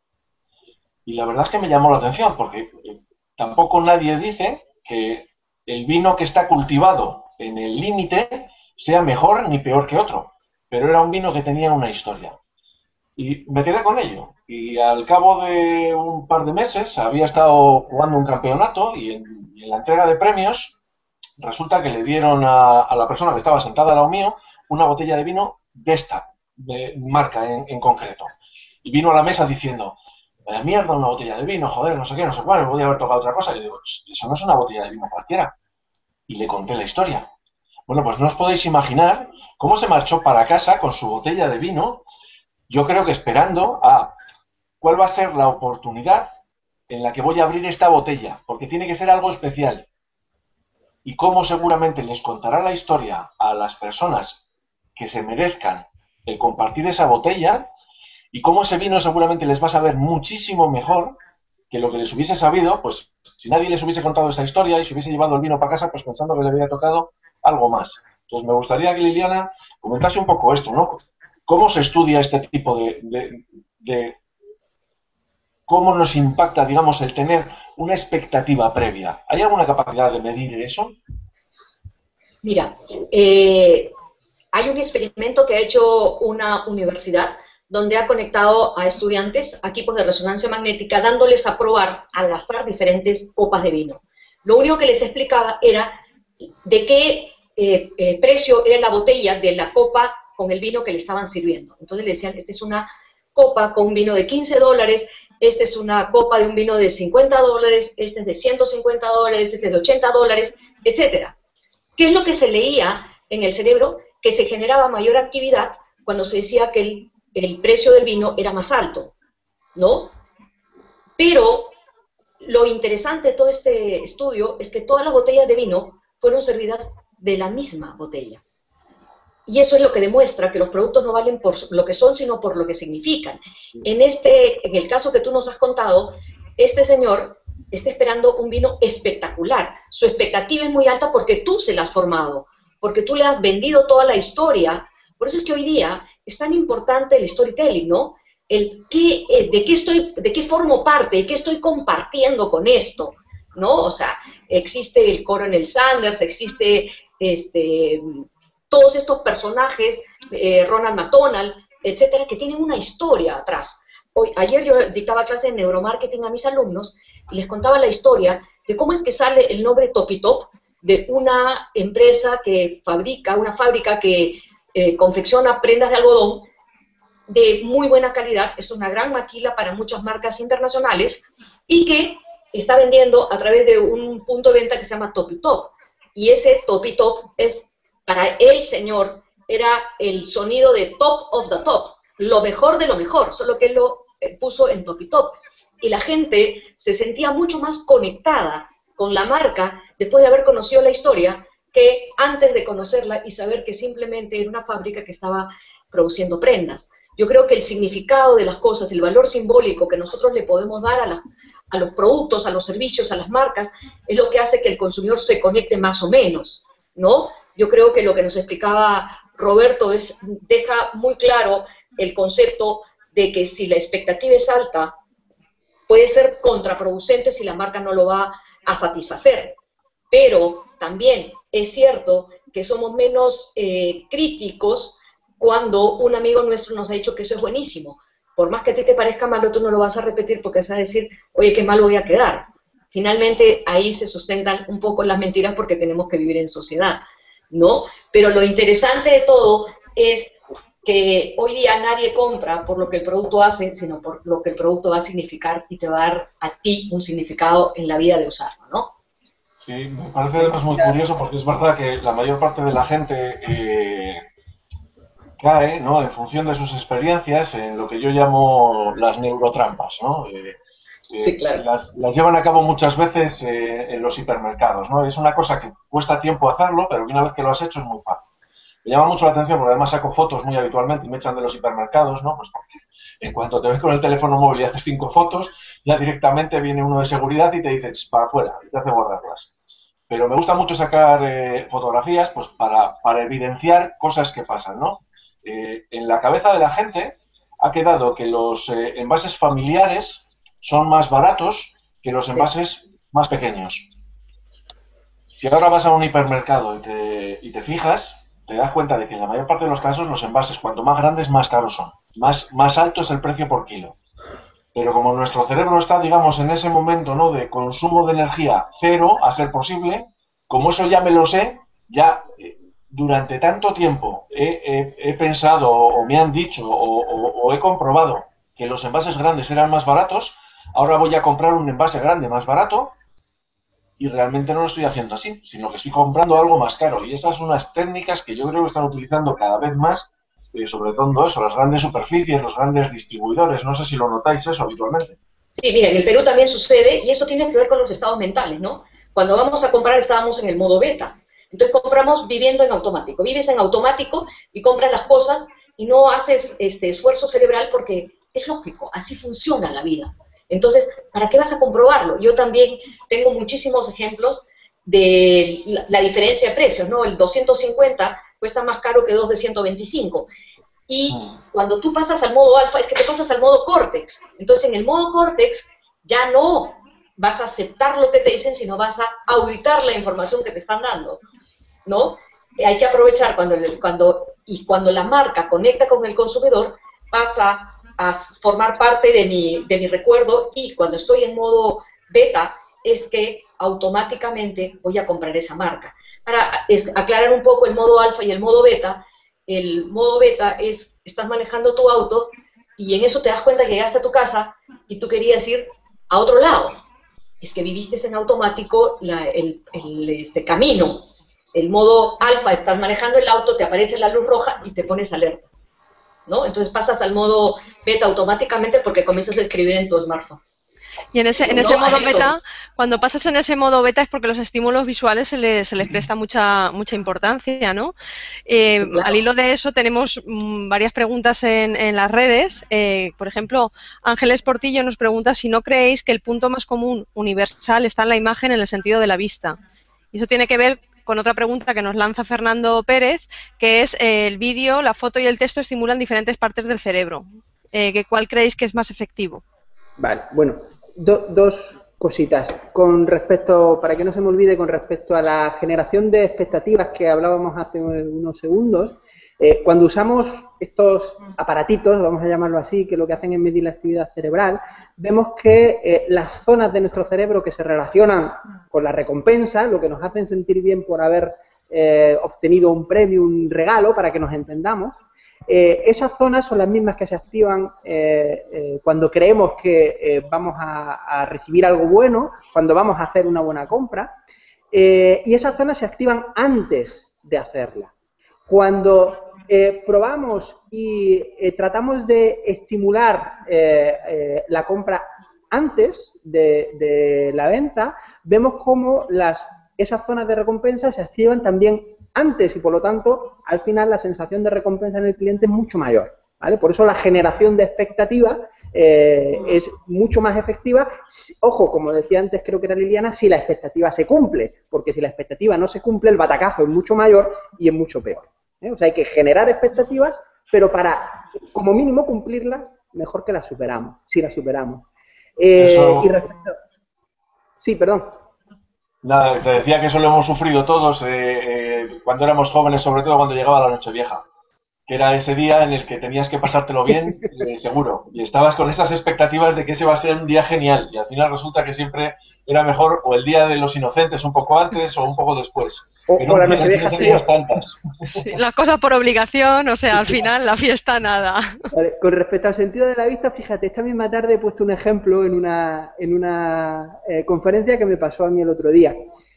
Y la verdad es que me llamó la atención, porque tampoco nadie dice que el vino que está cultivado en el límite sea mejor ni peor que otro, pero era un vino que tenía una historia. Y me quedé con ello. Y al cabo de un par de meses había estado jugando un campeonato y en la entrega de premios resulta que le dieron a la persona que estaba sentada al lado mío una botella de vino de esta de marca en concreto. Y vino a la mesa diciendo, vaya mierda, una botella de vino, joder, no sé qué, no sé cuál, me podía haber tocado otra cosa. Y le digo, eso no es una botella de vino cualquiera. Y le conté la historia. Bueno, pues no os podéis imaginar cómo se marchó para casa con su botella de vino, yo creo que esperando a cuál va a ser la oportunidad en la que voy a abrir esta botella, porque tiene que ser algo especial. Y cómo seguramente les contará la historia a las personas que se merezcan el compartir esa botella, y cómo ese vino seguramente les va a saber muchísimo mejor que lo que les hubiese sabido, pues si nadie les hubiese contado esa historia y se hubiese llevado el vino para casa, pues pensando que le había tocado algo más. Entonces me gustaría que Liliana comentase un poco esto, ¿no? ¿Cómo se estudia este tipo de cómo nos impacta, digamos, el tener una expectativa previa? ¿Hay alguna capacidad de medir eso? Mira, hay un experimento que ha hecho una universidad donde ha conectado a estudiantes a equipos de resonancia magnética, dándoles a probar al azar diferentes copas de vino. Lo único que les explicaba era de qué precio era la botella de la copa con el vino que le estaban sirviendo. Entonces le decían, esta es una copa con un vino de $15, esta es una copa de un vino de $50, este es de $150, este es de $80, etcétera. ¿Qué es lo que se leía en el cerebro? Que se generaba mayor actividad cuando se decía que el precio del vino era más alto, ¿no? Pero lo interesante de todo este estudio es que todas las botellas de vino fueron servidas de la misma botella. Y eso es lo que demuestra que los productos no valen por lo que son, sino por lo que significan. En el caso que tú nos has contado, este señor está esperando un vino espectacular. Su expectativa es muy alta porque tú se la has formado, porque tú le has vendido toda la historia. Por eso es que hoy día es tan importante el storytelling, ¿no? De qué formo parte, de qué estoy compartiendo con esto, ¿no? O sea, existe el Coronel Sanders, existe todos estos personajes, Ronald McDonald, etcétera, que tienen una historia atrás. Ayer yo dictaba clase de neuromarketing a mis alumnos y les contaba la historia de cómo es que sale el nombre Topitop de una empresa que fabrica, una fábrica que confecciona prendas de algodón de muy buena calidad, es una gran maquila para muchas marcas internacionales y que está vendiendo a través de un punto de venta que se llama Topitop. Y ese Topitop es, para el señor, era el sonido de top of the top, lo mejor de lo mejor, solo que él lo puso en Topitop. Y la gente se sentía mucho más conectada con la marca después de haber conocido la historia que antes de conocerla y saber que simplemente era una fábrica que estaba produciendo prendas. Yo creo que el significado de las cosas, el valor simbólico que nosotros le podemos dar a los productos, a los servicios, a las marcas, es lo que hace que el consumidor se conecte más o menos, ¿no? Yo creo que lo que nos explicaba Roberto deja muy claro el concepto de que si la expectativa es alta, puede ser contraproducente si la marca no lo va a satisfacer. Pero también es cierto que somos menos críticos cuando un amigo nuestro nos ha dicho que eso es buenísimo. Por más que a ti te parezca malo, tú no lo vas a repetir porque vas a decir, oye, qué mal voy a quedar. Finalmente, ahí se sustentan un poco las mentiras porque tenemos que vivir en sociedad, ¿no? Pero lo interesante de todo es que hoy día nadie compra por lo que el producto hace, sino por lo que el producto va a significar y te va a dar a ti un significado en la vida de usarlo, ¿no? Sí, me parece además muy curioso porque es verdad que la mayor parte de la gente cae, ¿no? En función de sus experiencias en lo que yo llamo las neurotrampas, ¿no? Sí, claro. Las llevan a cabo muchas veces en los hipermercados, ¿no? Es una cosa que cuesta tiempo hacerlo, pero que una vez que lo has hecho es muy fácil. Me llama mucho la atención porque además saco fotos muy habitualmente y me echan de los hipermercados, ¿no? Pues porque en cuanto te ves con el teléfono móvil y haces 5 fotos, ya directamente viene uno de seguridad y te dice para afuera y te hace guardarlas. Pero me gusta mucho sacar fotografías pues para evidenciar cosas que pasan, ¿no? En la cabeza de la gente ha quedado que los envases familiares son más baratos que los envases más pequeños. Si ahora vas a un hipermercado y te fijas, te das cuenta de que en la mayor parte de los casos los envases, cuanto más grandes, más caros son. Más alto es el precio por kilo. Pero como nuestro cerebro está, digamos, en ese momento, ¿no?, de consumo de energía cero, a ser posible, como eso ya me lo sé, ya durante tanto tiempo he pensado o me han dicho o he comprobado que los envases grandes eran más baratos, ahora voy a comprar un envase grande más barato y realmente no lo estoy haciendo así, sino que estoy comprando algo más caro. Y esas son unas técnicas que yo creo que están utilizando cada vez más, sobre todo eso, las grandes superficies, los grandes distribuidores. No sé si lo notáis eso habitualmente. Sí, mira, en el Perú también sucede, y eso tiene que ver con los estados mentales, ¿no? Cuando vamos a comprar estábamos en el modo beta. Entonces compramos viviendo en automático. Vives en automático y compras las cosas y no haces esfuerzo cerebral porque es lógico, así funciona la vida. Entonces, ¿para qué vas a comprobarlo? Yo también tengo muchísimos ejemplos de la diferencia de precios, ¿no? El 250 cuesta más caro que dos de 125. Y cuando tú pasas al modo alfa, es que te pasas al modo córtex. Entonces, en el modo córtex ya no vas a aceptar lo que te dicen, sino vas a auditar la información que te están dando, ¿no? Hay que aprovechar cuando la marca conecta con el consumidor, pasa a formar parte de mi recuerdo, y cuando estoy en modo beta es que automáticamente voy a comprar esa marca. Para aclarar un poco el modo alfa y el modo beta es, estás manejando tu auto y en eso te das cuenta que llegaste a tu casa y tú querías ir a otro lado. Es que viviste en automático este camino. El modo alfa, estás manejando el auto, te aparece la luz roja y te pones alerta, ¿no? Entonces pasas al modo beta automáticamente porque comienzas a escribir en tu smartphone. Y en ese modo beta, cuando pasas en ese modo beta es porque los estímulos visuales se les presta mucha importancia, ¿no? Claro. Al hilo de eso tenemos varias preguntas en las redes. Por ejemplo, Ángeles Portillo nos pregunta si no creéis que el punto más común universal está en la imagen en el sentido de la vista. Y eso tiene que ver con otra pregunta que nos lanza Fernando Pérez, que es el vídeo, la foto y el texto estimulan diferentes partes del cerebro. ¿Cuál creéis que es más efectivo? Vale, bueno, dos cositas. Con respecto, para que no se me olvide, con respecto a la generación de expectativas que hablábamos hace unos segundos, cuando usamos estos aparatitos, vamos a llamarlo así, que lo que hacen es medir la actividad cerebral, vemos que las zonas de nuestro cerebro que se relacionan con la recompensa, lo que nos hacen sentir bien por haber obtenido un premio, un regalo, para que nos entendamos, esas zonas son las mismas que se activan cuando creemos que vamos a recibir algo bueno, cuando vamos a hacer una buena compra, y esas zonas se activan antes de hacerla. Cuando probamos y tratamos de estimular la compra antes de la venta, vemos cómo esas zonas de recompensa se activan también antes y, por lo tanto, al final la sensación de recompensa en el cliente es mucho mayor, ¿vale? Por eso la generación de expectativas es mucho más efectiva. Ojo, como decía antes, creo que era Liliana, si la expectativa se cumple, porque si la expectativa no se cumple, el batacazo es mucho mayor y es mucho peor. O sea, hay que generar expectativas, pero para, como mínimo, cumplirlas, mejor que las superamos, si las superamos. Y respecto... Sí, perdón. Nada, te decía que eso lo hemos sufrido todos cuando éramos jóvenes, sobre todo cuando llegaba la Nochevieja. que era ese día en el que tenías que pasártelo bien, seguro, y estabas con esas expectativas de que ese va a ser un día genial, y al final resulta que siempre era mejor o el día de los inocentes un poco antes o un poco después. O la Nochevieja anterior. Sí, las cosas por obligación, o sea, al final la fiesta nada. Vale, con respecto al sentido de la vista, fíjate, esta misma tarde he puesto un ejemplo en una conferencia que me pasó a mí el otro día.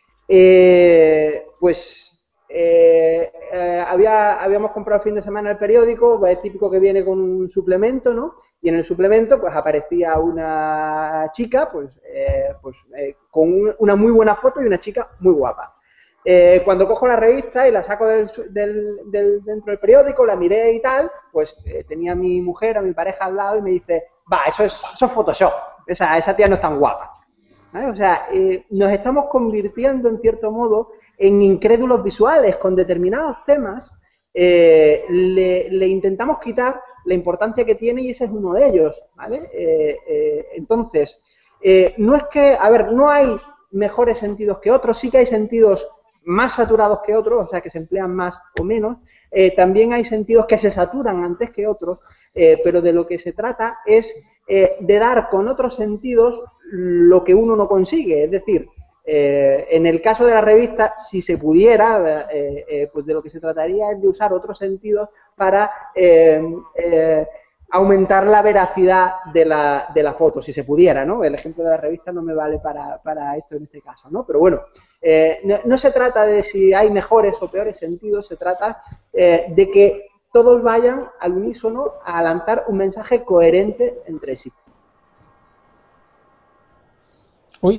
Habíamos comprado el fin de semana el periódico, pues es típico que viene con un suplemento, ¿no? Y en el suplemento pues aparecía una chica con una muy buena foto y una chica muy guapa. Cuando cojo la revista y la saco dentro del periódico, la miré y tal, pues tenía a mi mujer, a mi pareja al lado y me dice, va, eso es Photoshop, esa tía no es tan guapa. ¿Vale? O sea, nos estamos convirtiendo en cierto modo en incrédulos visuales con determinados temas, le intentamos quitar la importancia que tiene y ese es uno de ellos, ¿vale? Entonces, no es que, a ver, no hay mejores sentidos que otros, sí que hay sentidos más saturados que otros, o sea, que se emplean más o menos, también hay sentidos que se saturan antes que otros, pero de lo que se trata es de dar con otros sentidos lo que uno no consigue, es decir, en el caso de la revista, si se pudiera, pues de lo que se trataría es de usar otros sentidos para aumentar la veracidad de la foto, si se pudiera, ¿no? El ejemplo de la revista no me vale para esto en este caso, ¿no? Pero bueno, no se trata de si hay mejores o peores sentidos, se trata de que todos vayan al unísono a lanzar un mensaje coherente entre sí. Uy.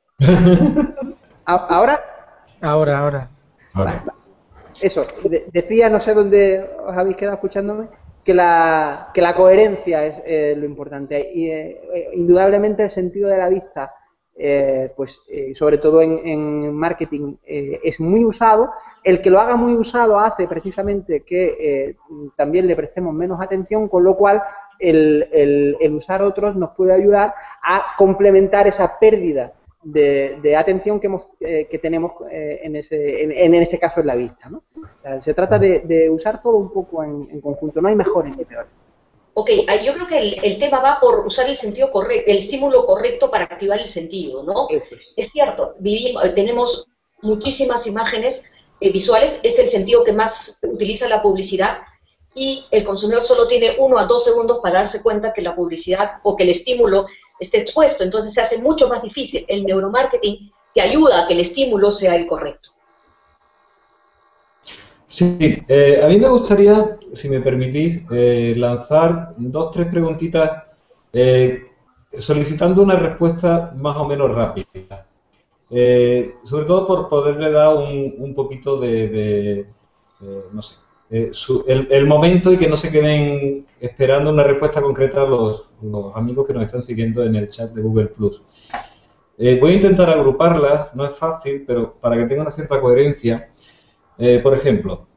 ¿Ahora? Ahora. Vale. Eso, decía, no sé dónde os habéis quedado escuchándome, que la coherencia es lo importante. Y indudablemente el sentido de la vista, sobre todo en marketing, es muy usado. El que lo haga muy usado hace precisamente que también le prestemos menos atención, con lo cual el usar otros nos puede ayudar a complementar esa pérdida de atención que tenemos en este caso en la vista, ¿no? O sea, se trata de usar todo un poco en conjunto, no hay mejores ni peores. Ok, yo creo que el tema va por usar el sentido correcto, el estímulo correcto para activar el sentido, ¿no? Es cierto, tenemos muchísimas imágenes visuales, es el sentido que más utiliza la publicidad y el consumidor solo tiene 1 a 2 segundos para darse cuenta que la publicidad o que el estímulo esté expuesto, entonces se hace mucho más difícil. El neuromarketing te ayuda a que el estímulo sea el correcto. Sí, a mí me gustaría, si me permitís, lanzar 2 o 3 preguntitas solicitando una respuesta más o menos rápida. Sobre todo por poderle dar un poquito no sé, el momento y que no se queden esperando una respuesta concreta los amigos que nos están siguiendo en el chat de Google+. Voy a intentar agruparlas, no es fácil, pero para que tenga una cierta coherencia. Por ejemplo,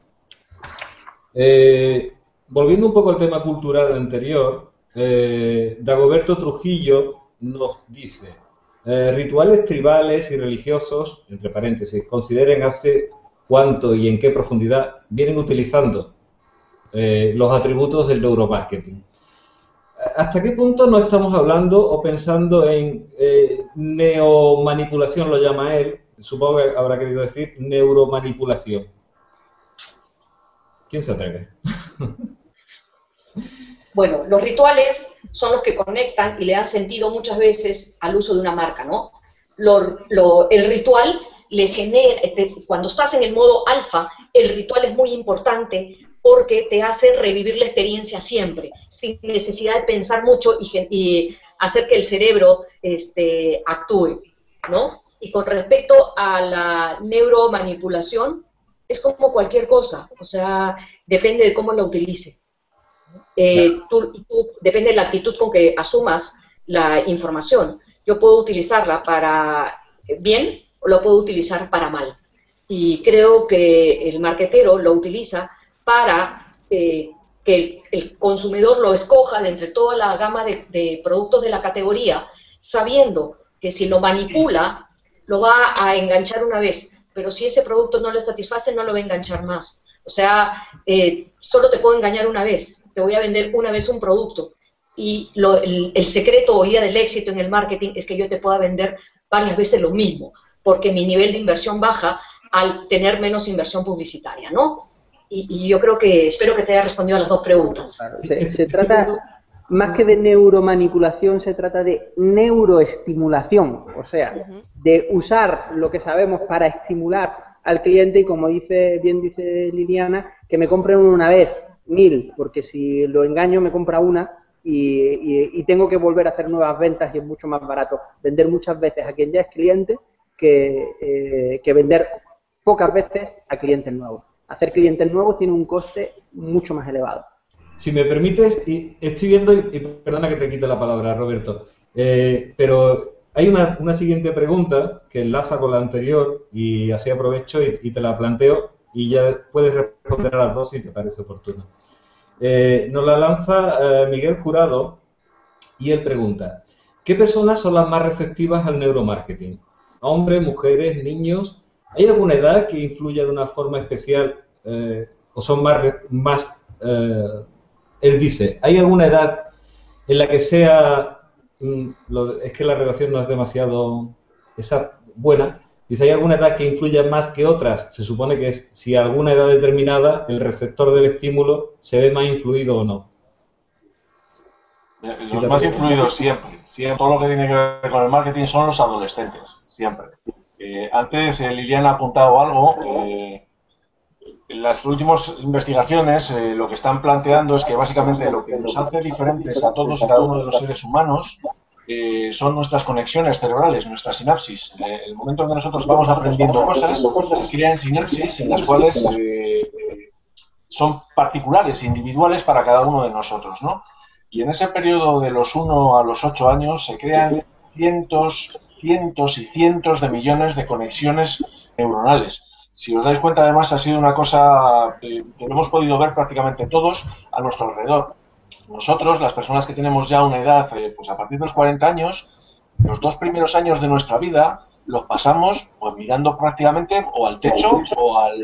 volviendo un poco al tema cultural anterior, Dagoberto Trujillo nos dice, rituales tribales y religiosos, entre paréntesis, consideren hace cuánto y en qué profundidad vienen utilizando los atributos del neuromarketing. ¿Hasta qué punto no estamos hablando o pensando en neomanipulación, lo llama él? Supongo que habrá querido decir neuromanipulación. ¿Quién se atreve? Bueno, los rituales son los que conectan y le dan sentido muchas veces al uso de una marca, ¿no? El ritual le genera, cuando estás en el modo alfa, el ritual es muy importante porque te hace revivir la experiencia siempre, sin necesidad de pensar mucho y hacer que el cerebro actúe, ¿no? Y con respecto a la neuromanipulación, es como cualquier cosa, o sea, depende de cómo la utilice. Depende de la actitud con que asumas la información. Yo puedo utilizarla para bien o lo puedo utilizar para mal. Y creo que el marketero lo utiliza para que el consumidor lo escoja de entre toda la gama de productos de la categoría, sabiendo que si lo manipula, lo va a enganchar una vez, pero si ese producto no le satisface, no lo va a enganchar más. O sea, solo te puedo engañar una vez, te voy a vender una vez un producto. Y el secreto hoy día del éxito en el marketing es que yo te pueda vender varias veces lo mismo, porque mi nivel de inversión baja al tener menos inversión publicitaria, ¿no? Y yo creo que, espero que te haya respondido a las dos preguntas. Claro, se trata, más que de neuromanipulación, se trata de neuroestimulación, o sea, de usar lo que sabemos para estimular al cliente y, como bien dice Liliana, que me compren una vez, 1000, porque si lo engaño me compra una y tengo que volver a hacer nuevas ventas y es mucho más barato vender muchas veces a quien ya es cliente que vender pocas veces a clientes nuevos. Hacer clientes nuevos tiene un coste mucho más elevado. Si me permites, estoy viendo, y perdona que te quite la palabra, Roberto, pero hay una siguiente pregunta que enlaza con la anterior y así aprovecho y te la planteo y ya puedes responder a las dos si te parece oportuno. Nos la lanza Miguel Jurado y él pregunta: ¿qué personas son las más receptivas al neuromarketing? ¿Hombres, mujeres, niños? ¿Hay alguna edad que influya de una forma especial o son más él dice, ¿hay alguna edad en la que sea, es que la relación no es demasiado buena, dice, ¿hay alguna edad que influya más que otras? Se supone que es si a alguna edad determinada el receptor del estímulo se ve más influido o no. Los más influidos siempre, todo lo que tiene que ver con el marketing son los adolescentes, siempre. Antes Liliana ha apuntado algo. En las últimas investigaciones lo que están planteando es que básicamente lo que nos hace diferentes a todos y cada uno de los seres humanos son nuestras conexiones cerebrales, nuestras sinapsis. El momento en que nosotros vamos aprendiendo cosas, se crean sinapsis en las cuales son particulares, individuales para cada uno de nosotros, ¿no? Y en ese periodo de los 1 a los 8 años se crean cientos y cientos de millones de conexiones neuronales. Si os dais cuenta, además, ha sido una cosa que lo hemos podido ver prácticamente todos a nuestro alrededor. Nosotros, las personas que tenemos ya una edad, pues a partir de los 40 años, los 2 primeros años de nuestra vida los pasamos pues mirando prácticamente o al techo o a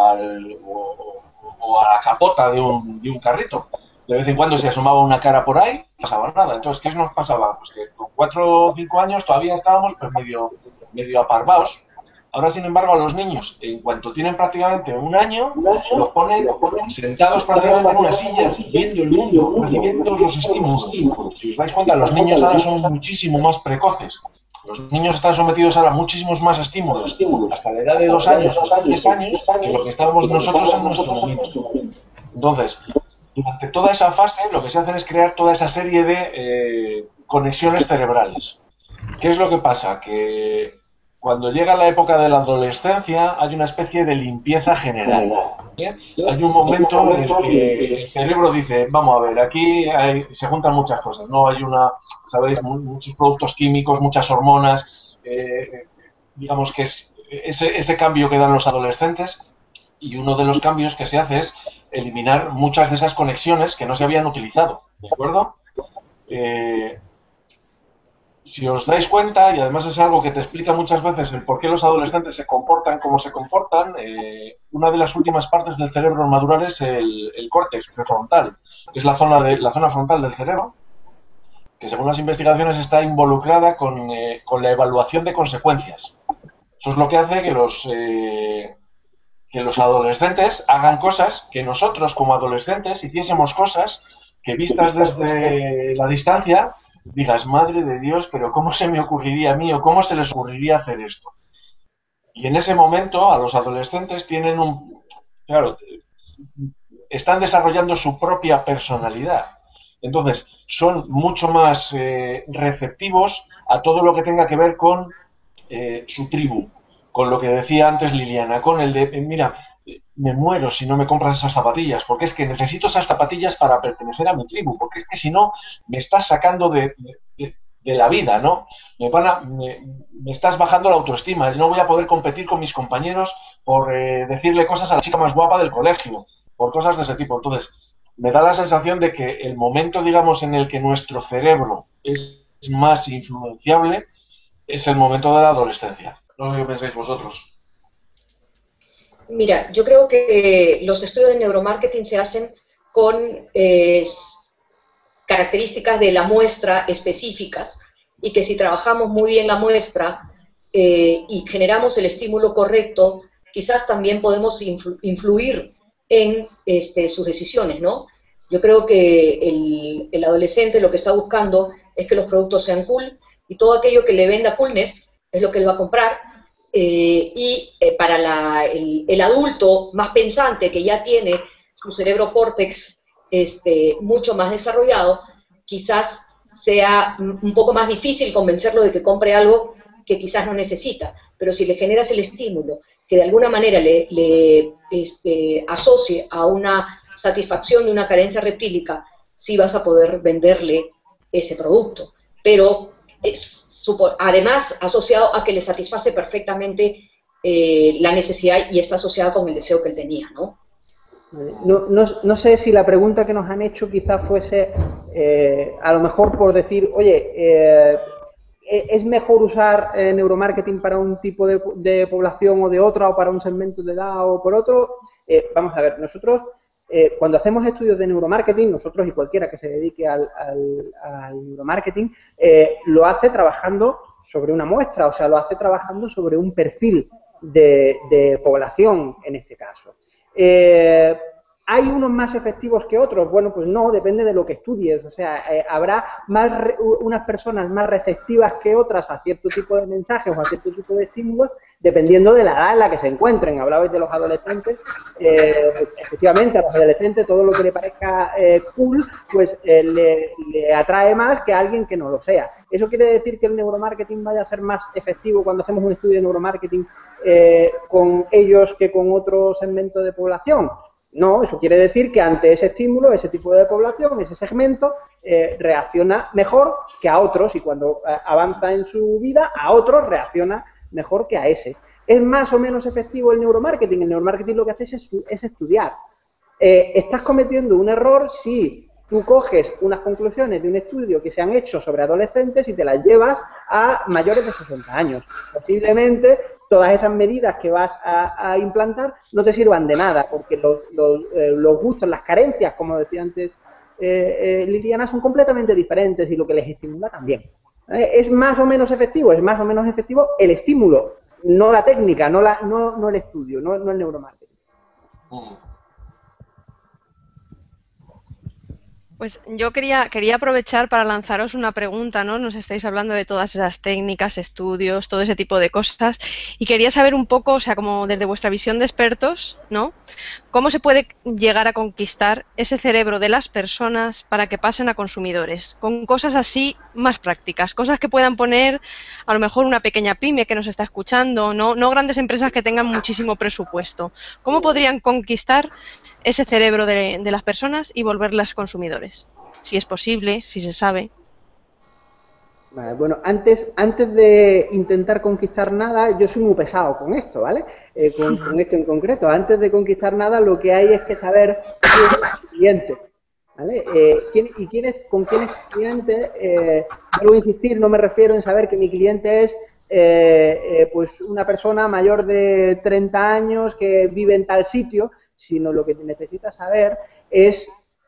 la capota de un carrito. De vez en cuando se asomaba una cara por ahí, no pasaba nada. Entonces, ¿qué nos pasaba? Pues que con 4 o 5 años todavía estábamos pues medio aparvados. Ahora, sin embargo, a los niños, en cuanto tienen prácticamente un año, los ponen sentados prácticamente en una silla, viendo el mundo, recibiendo los estímulos. Si os dais cuenta, los niños ahora son muchísimo más precoces. Los niños están sometidos ahora a muchísimos más estímulos, hasta la edad de 2 años o 3 años, que lo que estábamos nosotros en nuestro momento. Entonces, durante toda esa fase, lo que se hace es crear toda esa serie de conexiones cerebrales. ¿Qué es lo que pasa? Que cuando llega la época de la adolescencia hay una especie de limpieza general. Hay un momento en el que el cerebro dice, vamos a ver, aquí se juntan muchas cosas, ¿no? Hay sabéis, muchos productos químicos, muchas hormonas, digamos que es ese cambio que dan los adolescentes, y uno de los cambios que se hace es eliminar muchas de esas conexiones que no se habían utilizado, ¿de acuerdo? Si os dais cuenta, y además es algo que te explica muchas veces el por qué los adolescentes se comportan como se comportan, una de las últimas partes del cerebro en madurar es el córtex prefrontal, que es la zona frontal del cerebro, que según las investigaciones está involucrada con la evaluación de consecuencias. Eso es lo que hace que los adolescentes hagan cosas que nosotros como adolescentes hiciésemos cosas que vistas desde la distancia digas, madre de Dios, pero ¿cómo se me ocurriría a mí o cómo se les ocurriría hacer esto? Y en ese momento a los adolescentes claro, están desarrollando su propia personalidad. Entonces, son mucho más receptivos a todo lo que tenga que ver con su tribu, con lo que decía antes Liliana, con el de, mira, me muero si no me compras esas zapatillas, porque es que necesito esas zapatillas para pertenecer a mi tribu, porque es que si no, me estás sacando de la vida, ¿no? Me estás bajando la autoestima, no voy a poder competir con mis compañeros por decirle cosas a la chica más guapa del colegio, por cosas de ese tipo. Entonces, me da la sensación de que el momento, digamos, en el que nuestro cerebro es más influenciable es el momento de la adolescencia. No sé qué pensáis vosotros. Mira, yo creo que los estudios de neuromarketing se hacen con características de la muestra específicas y que si trabajamos muy bien la muestra y generamos el estímulo correcto, quizás también podemos influir en sus decisiones, ¿no? Yo creo que el adolescente lo que está buscando es que los productos sean cool y todo aquello que le venda coolness es lo que él va a comprar. Para el adulto más pensante que ya tiene su cerebro córtex mucho más desarrollado, quizás sea un poco más difícil convencerlo de que compre algo que quizás no necesita, pero si le generas el estímulo que de alguna manera le asocie a una satisfacción de una carencia reptílica, sí vas a poder venderle ese producto, pero además asociado a que le satisface perfectamente la necesidad y está asociada con el deseo que él tenía, ¿no? No sé si la pregunta que nos han hecho quizás fuese a lo mejor por decir, oye, ¿es mejor usar neuromarketing para un tipo de población o de otra, o para un segmento de edad o por otro? Vamos a ver, nosotros cuando hacemos estudios de neuromarketing, nosotros y cualquiera que se dedique al neuromarketing, lo hace trabajando sobre una muestra, o sea, lo hace trabajando sobre un perfil de población en este caso. ¿Hay unos más efectivos que otros? Bueno, pues no, depende de lo que estudies. O sea, habrá unas personas más receptivas que otras a cierto tipo de mensajes o a cierto tipo de estímulos, dependiendo de la edad en la que se encuentren. Hablabais de los adolescentes. Efectivamente, a los adolescentes todo lo que le parezca cool, pues le atrae más que a alguien que no lo sea. ¿Eso quiere decir que el neuromarketing vaya a ser más efectivo cuando hacemos un estudio de neuromarketing con ellos que con otro segmento de población? No, eso quiere decir que ante ese estímulo, ese tipo de población, ese segmento, reacciona mejor que a otros, y cuando avanza en su vida, a otros reacciona mejor que a ese. ¿Es más o menos efectivo el neuromarketing? El neuromarketing lo que hace es estudiar. Estás cometiendo un error si tú coges unas conclusiones de un estudio que se han hecho sobre adolescentes y te las llevas a mayores de 60 años. Posiblemente todas esas medidas que vas a implantar no te sirvan de nada, porque los gustos, las carencias, como decía antes Liliana, son completamente diferentes y lo que les estimula también. ¿Es más o menos efectivo? Es más o menos efectivo el estímulo, no la técnica, no el estudio, no el neuromarketing. Pues yo quería aprovechar para lanzaros una pregunta, ¿no? Nos estáis hablando de todas esas técnicas, estudios, todo ese tipo de cosas, y quería saber un poco, o sea, como desde vuestra visión de expertos, ¿no? ¿Cómo se puede llegar a conquistar ese cerebro de las personas para que pasen a consumidores? Con cosas así más prácticas, cosas que puedan poner a lo mejor una pequeña pyme que nos está escuchando, no grandes empresas que tengan muchísimo presupuesto. ¿Cómo podrían conquistar ese cerebro de las personas y volverlas consumidores? Si es posible, si se sabe. Vale, bueno, antes de intentar conquistar nada, yo soy muy pesado con esto, ¿vale? Con esto en concreto. Antes de conquistar nada, lo que hay es que saber quién es el cliente, ¿vale? ¿Con quién es el cliente? Vuelvo a insistir, no me refiero en saber que mi cliente es pues una persona mayor de 30 años que vive en tal sitio, sino lo que necesitas saber es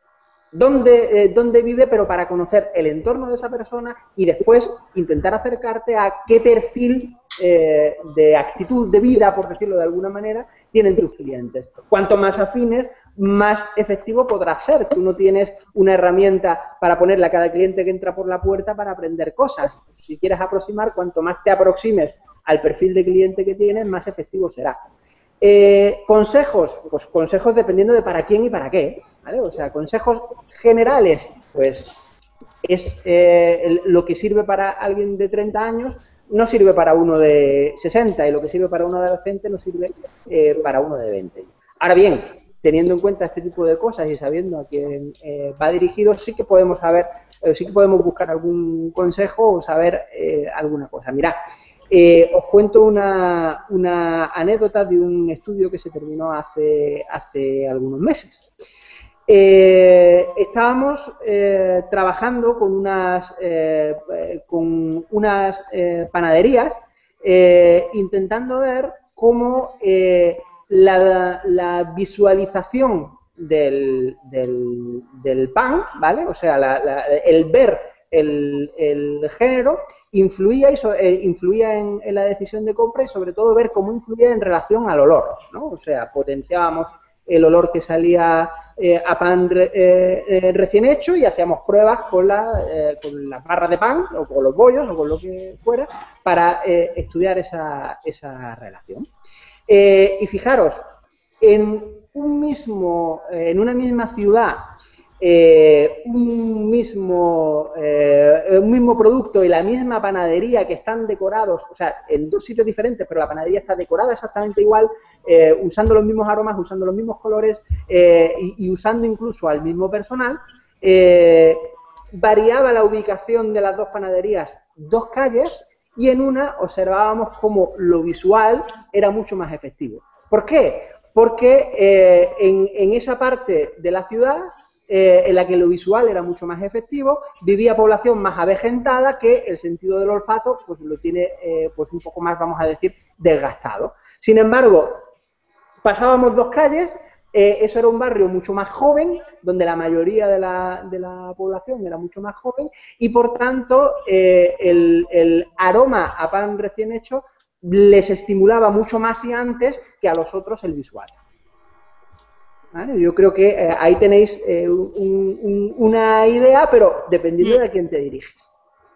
dónde vive, pero para conocer el entorno de esa persona y después intentar acercarte a qué perfil de actitud de vida, por decirlo de alguna manera, tienen tus clientes. Cuanto más afines, más efectivo podrás ser. Tú no tienes una herramienta para ponerle a cada cliente que entra por la puerta para aprender cosas. Si quieres aproximar, cuanto más te aproximes al perfil de cliente que tienes, más efectivo será. Consejos, pues consejos dependiendo de para quién y para qué, ¿vale? O sea, consejos generales, pues es lo que sirve para alguien de 30 años no sirve para uno de 60, y lo que sirve para uno de adolescente no sirve para uno de 20. Ahora bien, teniendo en cuenta este tipo de cosas y sabiendo a quién va dirigido, sí que podemos saber, sí que podemos buscar algún consejo o saber alguna cosa. Mirad, os cuento una anécdota de un estudio que se terminó hace algunos meses. Estábamos trabajando con unas panaderías intentando ver cómo la visualización del pan, ¿vale? O sea, el ver el género influía en la decisión de compra y sobre todo ver cómo influía en relación al olor, ¿no? O sea, potenciábamos el olor que salía a pan recién hecho y hacíamos pruebas con las barras de pan o con los bollos o con lo que fuera para estudiar esa relación. Y fijaros, en una misma ciudad, un mismo producto y la misma panadería que están decorados, o sea, en dos sitios diferentes, pero la panadería está decorada exactamente igual, usando los mismos aromas, usando los mismos colores y usando incluso al mismo personal, variaba la ubicación de las dos panaderías 2 calles y en una observábamos cómo lo visual era mucho más efectivo. ¿Por qué? Porque en esa parte de la ciudad en la que lo visual era mucho más efectivo, vivía población más avejentada que el sentido del olfato pues lo tiene pues un poco más, vamos a decir, desgastado. Sin embargo, pasábamos 2 calles, eso era un barrio mucho más joven, donde la mayoría de la población era mucho más joven y por tanto el aroma a pan recién hecho les estimulaba mucho más y antes que a los otros el visual. ¿Vale? Yo creo que ahí tenéis una idea, pero dependiendo de a quién te diriges.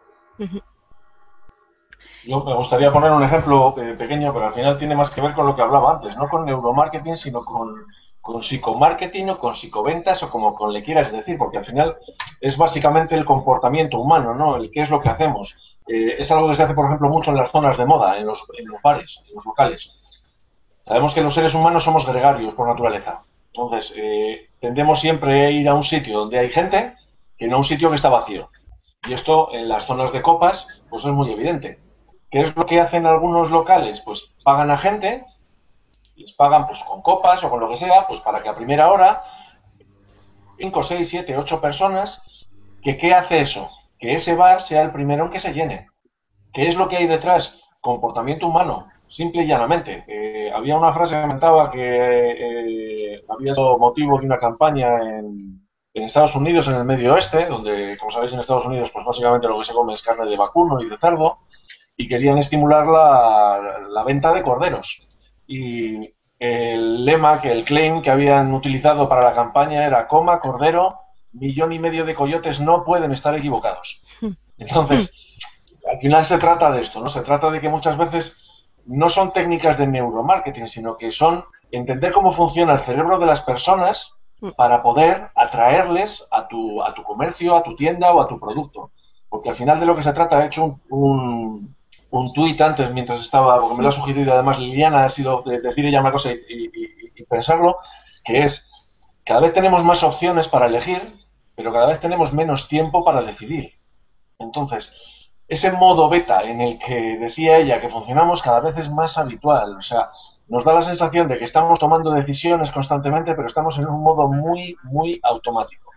Yo me gustaría poner un ejemplo pequeño, pero al final tiene más que ver con lo que hablaba antes, no con neuromarketing, sino con psicomarketing o con psicoventas o como le quieras decir, porque al final es básicamente el comportamiento humano, ¿no? El qué es lo que hacemos. Es algo que se hace, por ejemplo, mucho en las zonas de moda, en los bares, en los locales. Sabemos que los seres humanos somos gregarios por naturaleza. Entonces, tendemos siempre a ir a un sitio donde hay gente que no a un sitio que está vacío. Y esto en las zonas de copas, pues es muy evidente. ¿Qué es lo que hacen algunos locales? Pues pagan a gente, les pagan pues con copas o con lo que sea, pues para que a primera hora 5, 6, 7, 8 personas, ¿qué hace eso? Que ese bar sea el primero en que se llene. ¿Qué es lo que hay detrás? Comportamiento humano, simple y llanamente. Había una frase que comentaba que había sido motivo de una campaña en Estados Unidos, en el Medio Oeste, donde, como sabéis, en Estados Unidos, pues básicamente lo que se come es carne de vacuno y de cerdo, y querían estimular la venta de corderos. Y el lema, el claim que habían utilizado para la campaña era: coma cordero, 1,5 millones de coyotes no pueden estar equivocados. Entonces, al final se trata de esto, ¿no? Se trata de que muchas veces no son técnicas de neuromarketing, sino que son entender cómo funciona el cerebro de las personas para poder atraerles a tu comercio, a tu tienda o a tu producto. Porque al final de lo que se trata, he hecho un tuit antes mientras estaba, porque me lo ha sugerido además Liliana, ha sido decir ella una cosa y pensarlo, que es: cada vez tenemos más opciones para elegir, pero cada vez tenemos menos tiempo para decidir. Entonces, ese modo beta en el que decía ella que funcionamos cada vez es más habitual. O sea, nos da la sensación de que estamos tomando decisiones constantemente, pero estamos en un modo muy, muy automático.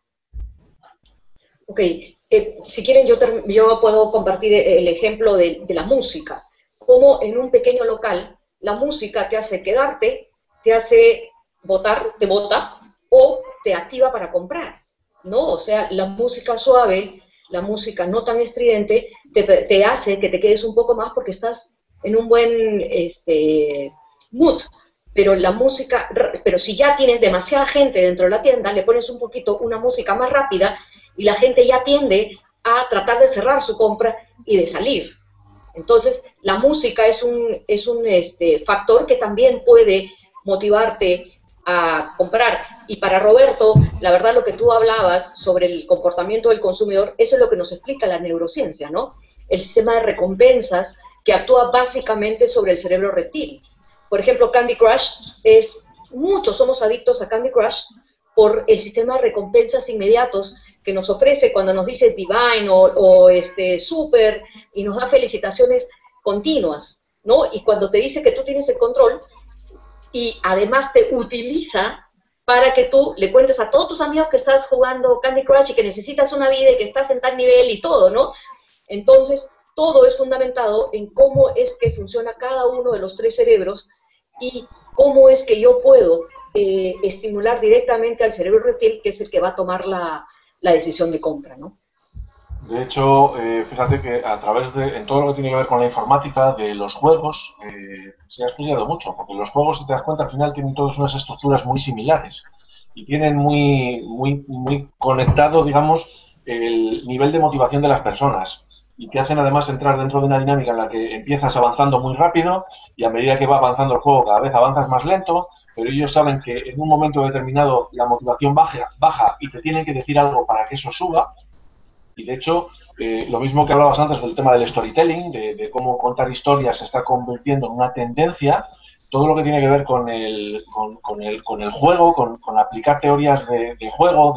Ok, si quieren yo puedo compartir el ejemplo de la música. Cómo en un pequeño local la música te hace quedarte, te hace te bota o te activa para comprar, ¿no? O sea, la música suave, la música no tan estridente, te hace que te quedes un poco más porque estás en un buen mood. Pero la música, pero si ya tienes demasiada gente dentro de la tienda, le pones un poquito una música más rápida y la gente ya tiende a tratar de cerrar su compra y de salir. Entonces, la música es un factor que también puede motivarte a comprar. Y para Roberto, la verdad, lo que tú hablabas sobre el comportamiento del consumidor, eso es lo que nos explica la neurociencia, ¿no? El sistema de recompensas que actúa básicamente sobre el cerebro reptil. Por ejemplo, Candy Crush muchos somos adictos a Candy Crush por el sistema de recompensas inmediatos que nos ofrece cuando nos dice Divine o Super y nos da felicitaciones continuas, ¿no? Y cuando te dice que tú tienes el control y además te utiliza para que tú le cuentes a todos tus amigos que estás jugando Candy Crush y que necesitas una vida y que estás en tal nivel y todo, ¿no? Entonces, todo es fundamentado en cómo es que funciona cada uno de los 3 cerebros y cómo es que yo puedo estimular directamente al cerebro reptil, que es el que va a tomar la decisión de compra, ¿no? De hecho, fíjate que a través en todo lo que tiene que ver con la informática de los juegos, se ha estudiado mucho, porque los juegos, si te das cuenta, al final tienen todas unas estructuras muy similares y tienen muy conectado, digamos, el nivel de motivación de las personas y te hacen además entrar dentro de una dinámica en la que empiezas avanzando muy rápido y a medida que va avanzando el juego cada vez avanzas más lento, pero ellos saben que en un momento determinado la motivación baja y te tienen que decir algo para que eso suba. Y de hecho, lo mismo que hablabas antes del tema del storytelling, de cómo contar historias se está convirtiendo en una tendencia, todo lo que tiene que ver con el juego, con aplicar teorías de juego,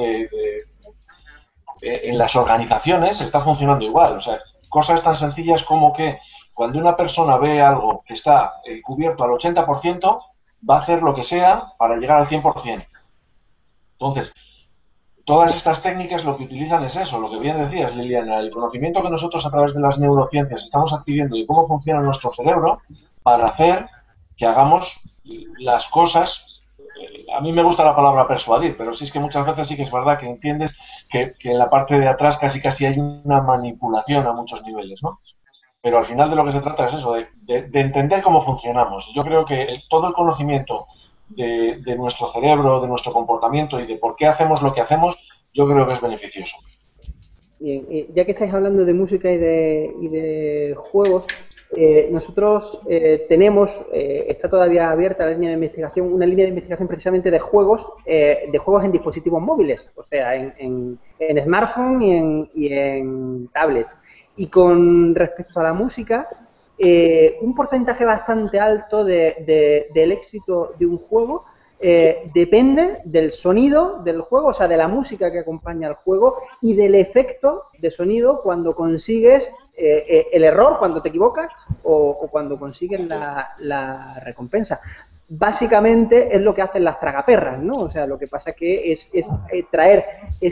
en las organizaciones, está funcionando igual. O sea, cosas tan sencillas como que cuando una persona ve algo que está cubierto al 80%, va a hacer lo que sea para llegar al 100%. Entonces, todas estas técnicas lo que utilizan es eso, lo que bien decías, Liliana, el conocimiento que nosotros a través de las neurociencias estamos adquiriendo de cómo funciona nuestro cerebro para hacer que hagamos las cosas. A mí me gusta la palabra persuadir, pero sí es que muchas veces sí que es verdad que entiendes que en la parte de atrás casi hay una manipulación a muchos niveles, ¿no? Pero al final de lo que se trata es eso, de entender cómo funcionamos. Yo creo que todo el conocimiento de nuestro cerebro, de nuestro comportamiento y de por qué hacemos lo que hacemos, yo creo que es beneficioso. Bien, ya que estáis hablando de música y de juegos, nosotros tenemos, está todavía abierta la línea de investigación, una línea de investigación precisamente de juegos en dispositivos móviles, o sea, en smartphone y en tablets. Y con respecto a la música, un porcentaje bastante alto del éxito de un juego depende del sonido del juego, o sea, de la música que acompaña al juego y del efecto de sonido cuando consigues el error, cuando te equivocas o cuando consigues la recompensa. Básicamente es lo que hacen las tragaperras, ¿no? O sea, lo que pasa que es traer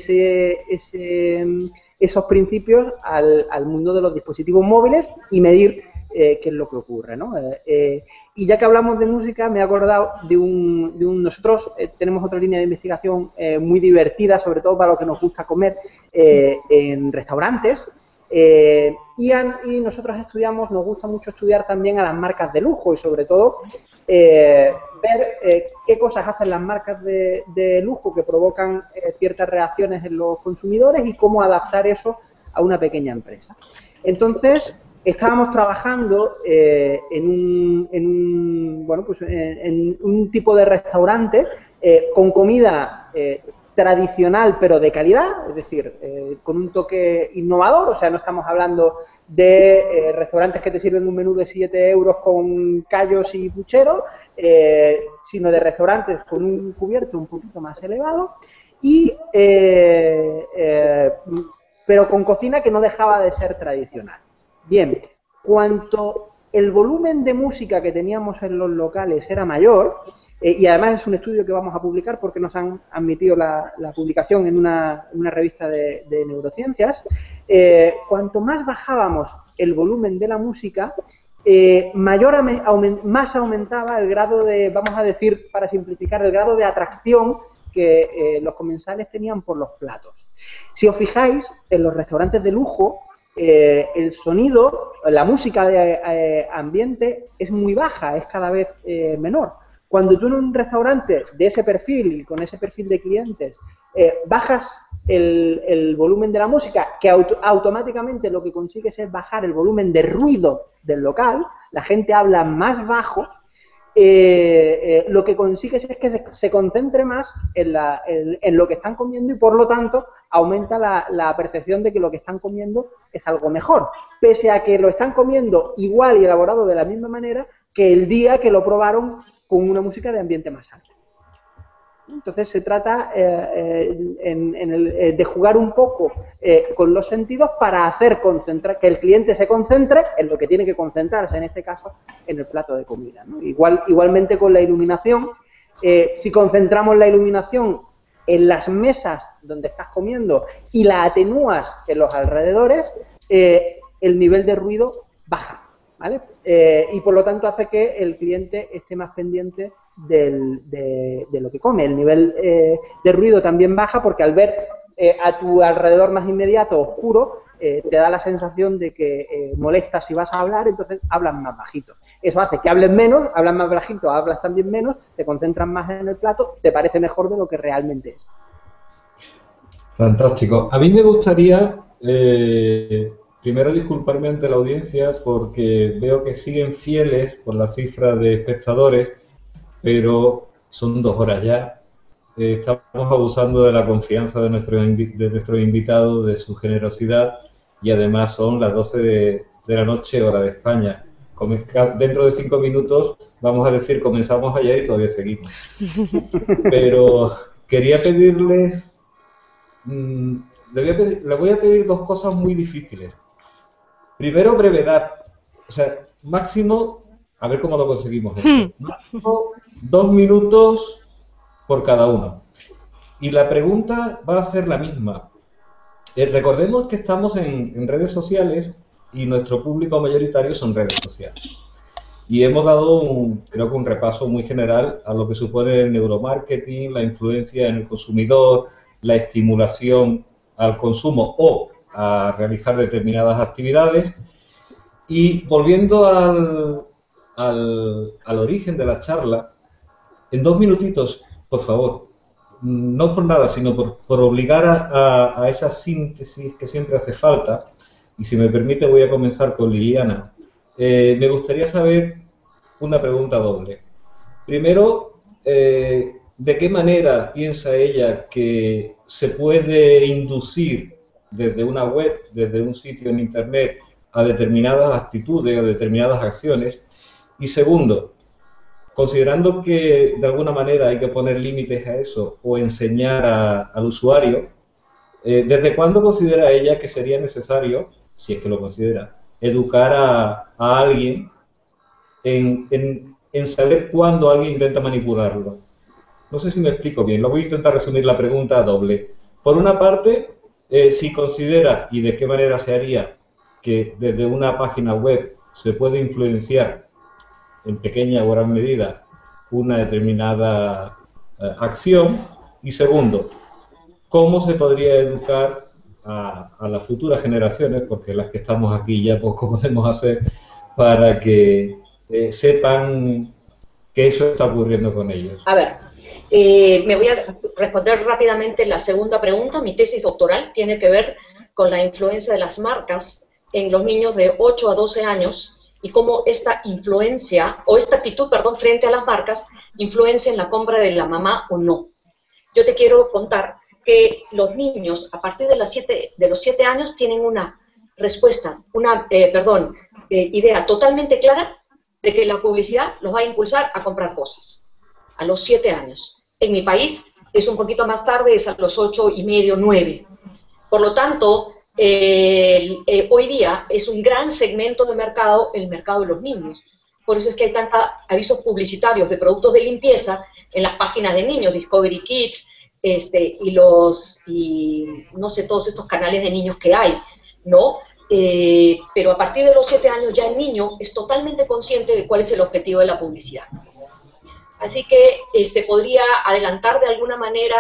esos principios al mundo de los dispositivos móviles y medir qué es lo que ocurre, ¿no? Y ya que hablamos de música, me he acordado de nosotros tenemos otra línea de investigación muy divertida, sobre todo para los que nos gusta comer en restaurantes, y nosotros nos gusta mucho estudiar también a las marcas de lujo y sobre todo ver qué cosas hacen las marcas de lujo que provocan ciertas reacciones en los consumidores y cómo adaptar eso a una pequeña empresa. Entonces, estábamos trabajando en un tipo de restaurante con comida tradicional pero de calidad, es decir, con un toque innovador, o sea, no estamos hablando de restaurantes que te sirven un menú de 7 euros con callos y pucheros, sino de restaurantes con un cubierto un poquito más elevado pero con cocina que no dejaba de ser tradicional. Bien, cuanto el volumen de música que teníamos en los locales era mayor, y además es un estudio que vamos a publicar porque nos han admitido la publicación en una revista de neurociencias, cuanto más bajábamos el volumen de la música, más aumentaba el grado de, vamos a decir, para simplificar, el grado de atracción que los comensales tenían por los platos. Si os fijáis, en los restaurantes de lujo, el sonido, la música de ambiente es muy baja, es cada vez menor. Cuando tú en un restaurante de ese perfil y con ese perfil de clientes bajas el volumen de la música, que automáticamente lo que consigues es bajar el volumen de ruido del local, la gente habla más bajo, lo que consigues es que se concentre más en lo que están comiendo y por lo tanto aumenta la percepción de que lo que están comiendo es algo mejor, pese a que lo están comiendo igual y elaborado de la misma manera que el día que lo probaron con una música de ambiente más alto. Entonces se trata de jugar un poco con los sentidos para hacer que el cliente se concentre en lo que tiene que concentrarse, en este caso en el plato de comida, ¿no? Igualmente con la iluminación, si concentramos la iluminación en las mesas donde estás comiendo y la atenúas en los alrededores, el nivel de ruido baja. ¿vale? Y por lo tanto hace que el cliente esté más pendiente de lo que come. El nivel de ruido también baja porque al ver a tu alrededor más inmediato oscuro, te da la sensación de que molestas si vas a hablar, entonces hablas más bajito. Eso hace que hables menos, hablas más bajito, hablas también menos, te concentras más en el plato, te parece mejor de lo que realmente es. Fantástico. A mí me gustaría primero disculparme ante la audiencia porque veo que siguen fieles por la cifra de espectadores, pero son 2 horas ya. Estamos abusando de la confianza de nuestro invitado, de su generosidad, y además son las 12 de la noche, hora de España. Dentro de 5 minutos vamos a decir comenzamos ayer y todavía seguimos. Pero quería pedirles... le voy a pedir 2 cosas muy difíciles. Primero, brevedad. O sea, máximo, a ver cómo lo conseguimos esto. Máximo 2 minutos por cada uno. Y la pregunta va a ser la misma. Recordemos que estamos en redes sociales y nuestro público mayoritario son redes sociales. Y hemos dado, creo que un repaso muy general a lo que supone el neuromarketing, la influencia en el consumidor, la estimulación al consumo o a realizar determinadas actividades. Y volviendo al origen de la charla, en 2 minutitos, por favor, no por nada, sino por obligar a esa síntesis que siempre hace falta, y si me permite voy a comenzar con Liliana. Me gustaría saber una pregunta doble. Primero, ¿de qué manera piensa ella que se puede inducir desde una web, desde un sitio en Internet, a determinadas actitudes o determinadas acciones? Y segundo, considerando que de alguna manera hay que poner límites a eso o enseñar al usuario, ¿desde cuándo considera ella que sería necesario, si es que lo considera, educar a alguien en saber cuándo alguien intenta manipularlo? No sé si me explico bien, lo voy a intentar resumir la pregunta doble. Por una parte, si considera y de qué manera se haría que desde una página web se puede influenciar en pequeña o gran medida una determinada acción, y segundo, cómo se podría educar a las futuras generaciones, porque las que estamos aquí ya poco podemos hacer, para que sepan que eso está ocurriendo con ellos. A ver, me voy a responder rápidamente la segunda pregunta. Mi tesis doctoral tiene que ver con la influencia de las marcas en los niños de 8 a 12 años y cómo esta influencia, o esta actitud, perdón, frente a las marcas, influencia en la compra de la mamá o no. Yo te quiero contar que los niños a partir de los 7 años tienen una respuesta, idea totalmente clara de que la publicidad los va a impulsar a comprar cosas. A los 7 años. En mi país es un poquito más tarde, es a los 8 y medio, 9. Por lo tanto, hoy día es un gran segmento de mercado, el mercado de los niños. Por eso es que hay tantos avisos publicitarios de productos de limpieza en las páginas de niños, Discovery Kids, y no sé, todos estos canales de niños que hay, ¿no? Pero a partir de los 7 años ya el niño es totalmente consciente de cuál es el objetivo de la publicidad. Así que podría adelantar de alguna manera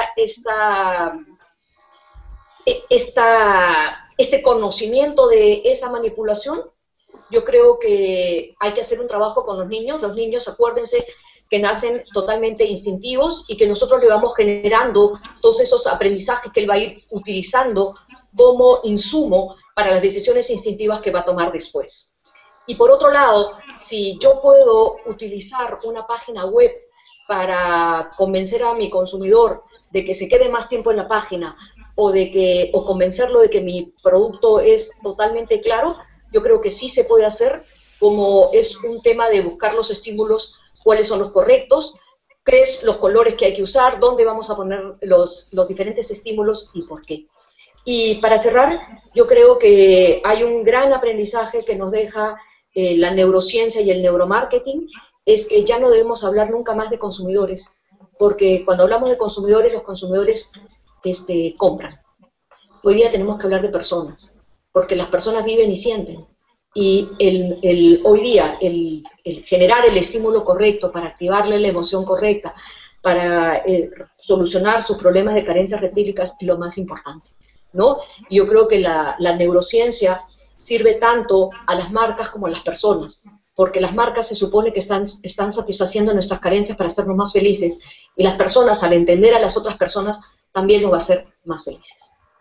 este conocimiento de esa manipulación. Yo creo que hay que hacer un trabajo con los niños. Los niños, acuérdense, que nacen totalmente instintivos y que nosotros le vamos generando todos esos aprendizajes que él va a ir utilizando como insumo para las decisiones instintivas que va a tomar después. Y por otro lado, si yo puedo utilizar una página web para convencer a mi consumidor de que se quede más tiempo en la página o convencerlo de que mi producto es totalmente claro, yo creo que sí se puede hacer, como es un tema de buscar los estímulos, cuáles son los correctos, qué es los colores que hay que usar, dónde vamos a poner los diferentes estímulos y por qué. Y para cerrar, yo creo que hay un gran aprendizaje que nos deja la neurociencia y el neuromarketing, es que ya no debemos hablar nunca más de consumidores, porque cuando hablamos de consumidores, los consumidores compran. Hoy día tenemos que hablar de personas, porque las personas viven y sienten. Y hoy día el generar el estímulo correcto para activarle la emoción correcta, para solucionar sus problemas de carencias retríficas es lo más importante, ¿no? Yo creo que la neurociencia sirve tanto a las marcas como a las personas, porque las marcas se supone que están satisfaciendo nuestras carencias para hacernos más felices, y las personas, al entender a las otras personas, también nos va a hacer más felices.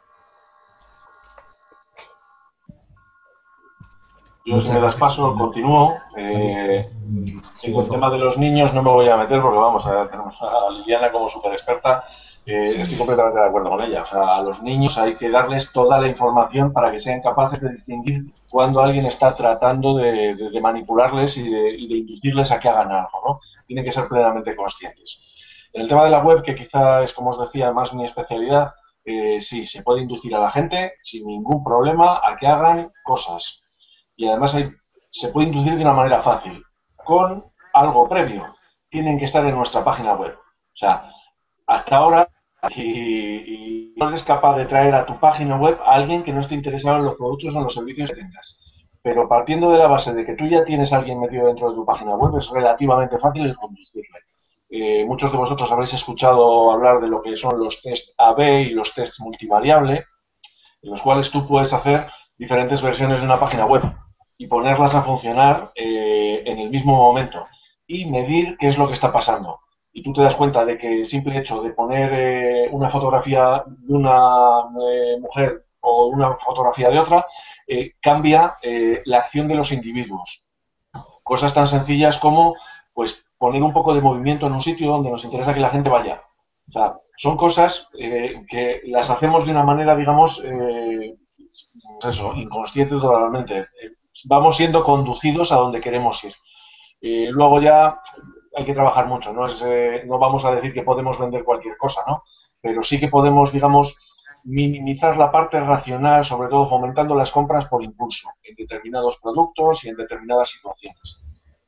Yo, si me das paso, continúo. En el tema de los niños no me voy a meter porque, vamos, tenemos a Liliana como súper experta. Estoy completamente de acuerdo con ella. O sea, a los niños hay que darles toda la información para que sean capaces de distinguir cuando alguien está tratando de manipularles y de inducirles a que hagan algo, ¿no? Tienen que ser plenamente conscientes. En el tema de la web, que quizá es, como os decía, más mi especialidad, sí, se puede inducir a la gente sin ningún problema a que hagan cosas. Y además se puede inducir de una manera fácil, con algo previo. Tienen que estar en nuestra página web. O sea, hasta ahora, y no eres capaz de traer a tu página web a alguien que no esté interesado en los productos o en los servicios que tengas. Pero partiendo de la base de que tú ya tienes a alguien metido dentro de tu página web, es relativamente fácil el conducirle. Muchos de vosotros habréis escuchado hablar de lo que son los test A/B y los tests multivariable, en los cuales tú puedes hacer diferentes versiones de una página web y ponerlas a funcionar en el mismo momento y medir qué es lo que está pasando. Y tú te das cuenta de que el simple hecho de poner una fotografía de una mujer o una fotografía de otra cambia la acción de los individuos. Cosas tan sencillas como pues poner un poco de movimiento en un sitio donde nos interesa que la gente vaya. O sea, son cosas que las hacemos de una manera, digamos, eso, inconsciente totalmente. Vamos siendo conducidos a donde queremos ir. Luego ya hay que trabajar mucho, ¿no? No vamos a decir que podemos vender cualquier cosa, ¿no? Pero sí que podemos, digamos, minimizar la parte racional, sobre todo fomentando las compras por impulso en determinados productos y en determinadas situaciones.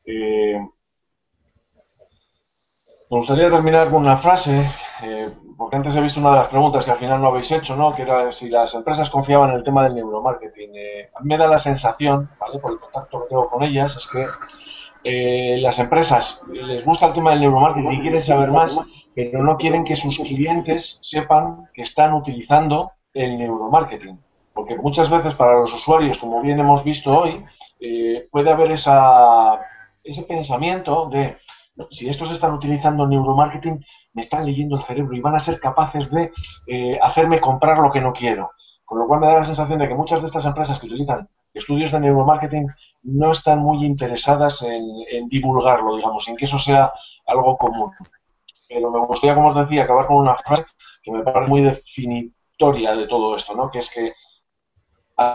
Me gustaría terminar con una frase, porque antes he visto una de las preguntas que al final no habéis hecho, ¿no? Que era si las empresas confiaban en el tema del neuromarketing. A mí me da la sensación, ¿vale? Por el contacto que tengo con ellas, es que las empresas les gusta el tema del neuromarketing y quieren saber más, pero no quieren que sus clientes sepan que están utilizando el neuromarketing. Porque muchas veces para los usuarios, como bien hemos visto hoy, puede haber ese pensamiento de si estos están utilizando neuromarketing, me están leyendo el cerebro y van a ser capaces de hacerme comprar lo que no quiero. Con lo cual me da la sensación de que muchas de estas empresas que utilizan estudios de neuromarketing no están muy interesadas en divulgarlo, digamos, en que eso sea algo común. Pero me gustaría, como os decía, acabar con una frase que me parece muy definitoria de todo esto, ¿no? Que es que a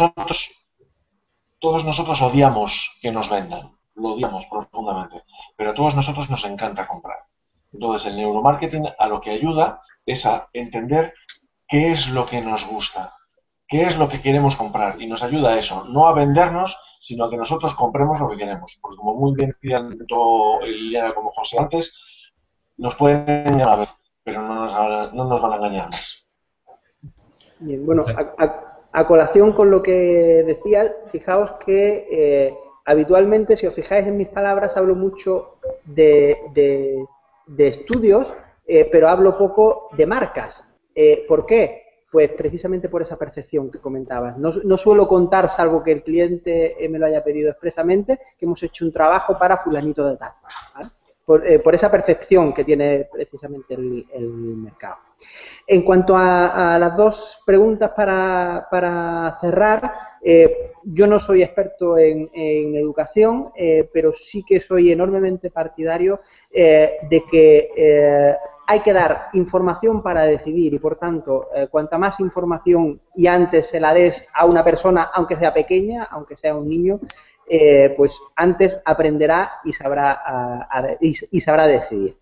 todos nosotros odiamos que nos vendan. Lo odiamos profundamente, pero a todos nosotros nos encanta comprar. Entonces, el neuromarketing a lo que ayuda es a entender qué es lo que nos gusta, qué es lo que queremos comprar, y nos ayuda a eso, no a vendernos, sino a que nosotros compremos lo que queremos. Porque como muy bien decían tanto Liliana como José antes, nos pueden engañar a ver, pero no nos van a engañar más. Bien, bueno, a colación con lo que decías, fijaos que habitualmente, si os fijáis en mis palabras, hablo mucho de estudios, pero hablo poco de marcas. ¿Por qué? Pues precisamente por esa percepción que comentabas. No suelo contar, salvo que el cliente me lo haya pedido expresamente, que hemos hecho un trabajo para fulanito de tal, ¿vale? Por esa percepción que tiene precisamente el mercado. En cuanto a las dos preguntas para cerrar, yo no soy experto en educación, pero sí que soy enormemente partidario de que hay que dar información para decidir y, por tanto, cuanta más información y antes se la des a una persona, aunque sea pequeña, aunque sea un niño, pues antes aprenderá y sabrá decidir.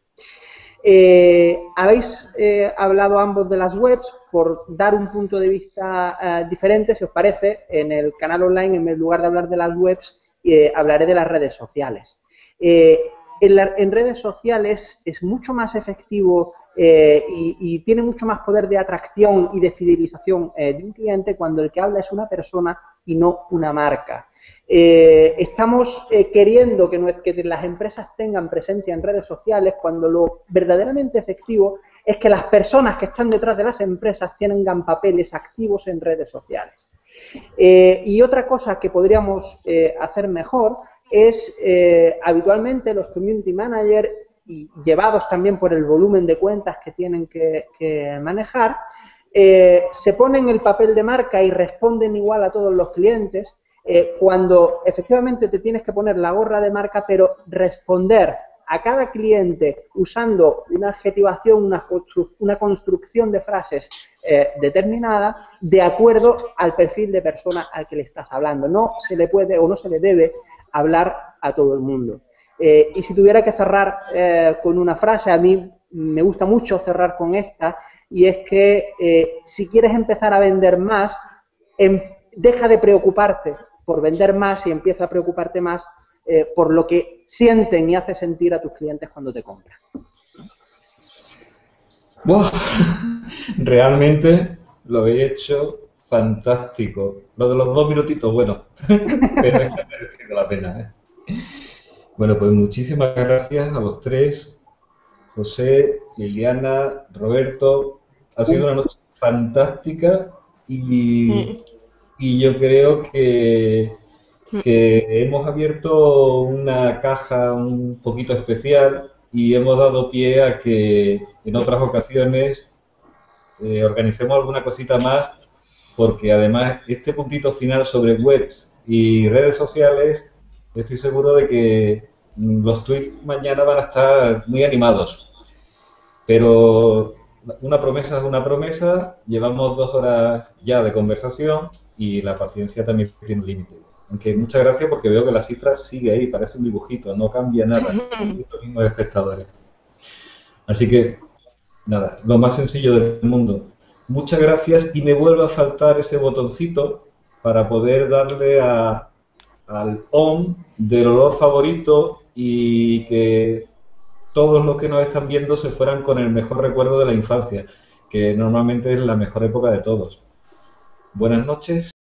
Habéis hablado ambos de las webs. Por dar un punto de vista diferente, si os parece, en el canal online, en lugar de hablar de las webs, hablaré de las redes sociales. En redes sociales es mucho más efectivo y tiene mucho más poder de atracción y de fidelización de un cliente cuando el que habla es una persona y no una marca. Estamos queriendo que las empresas tengan presencia en redes sociales cuando lo verdaderamente efectivo es que las personas que están detrás de las empresas tengan papeles activos en redes sociales. Y otra cosa que podríamos hacer mejor es, habitualmente los community managers, y llevados también por el volumen de cuentas que tienen que manejar, se ponen el papel de marca y responden igual a todos los clientes, cuando efectivamente te tienes que poner la gorra de marca, pero responder a cada cliente usando una adjetivación, una construcción de frases determinada de acuerdo al perfil de persona al que le estás hablando. No se le puede o no se le debe hablar a todo el mundo. Y si tuviera que cerrar con una frase, a mí me gusta mucho cerrar con esta, y es que si quieres empezar a vender más, deja de preocuparte por vender más y empieza a preocuparte más por lo que sienten y hace sentir a tus clientes cuando te compran. ¡Wow! Realmente lo he hecho fantástico. Lo de los 2 minutitos, bueno, pero es que ha merecido la pena, ¿eh? Bueno, pues muchísimas gracias a los tres, José, Liliana, Roberto. Ha sido una noche fantástica y yo creo que hemos abierto una caja un poquito especial y hemos dado pie a que en otras ocasiones organicemos alguna cosita más, porque además este puntito final sobre webs y redes sociales, estoy seguro de que los tweets mañana van a estar muy animados. Pero una promesa es una promesa, llevamos 2 horas ya de conversación y la paciencia también tiene un límite. Aunque muchas gracias, porque veo que la cifra sigue ahí, parece un dibujito, no cambia nada, los mismos espectadores. Así que, nada, lo más sencillo del mundo. Muchas gracias, y me vuelve a faltar ese botoncito para poder darle al on del olor favorito y que todos los que nos están viendo se fueran con el mejor recuerdo de la infancia, que normalmente es la mejor época de todos. Buenas noches.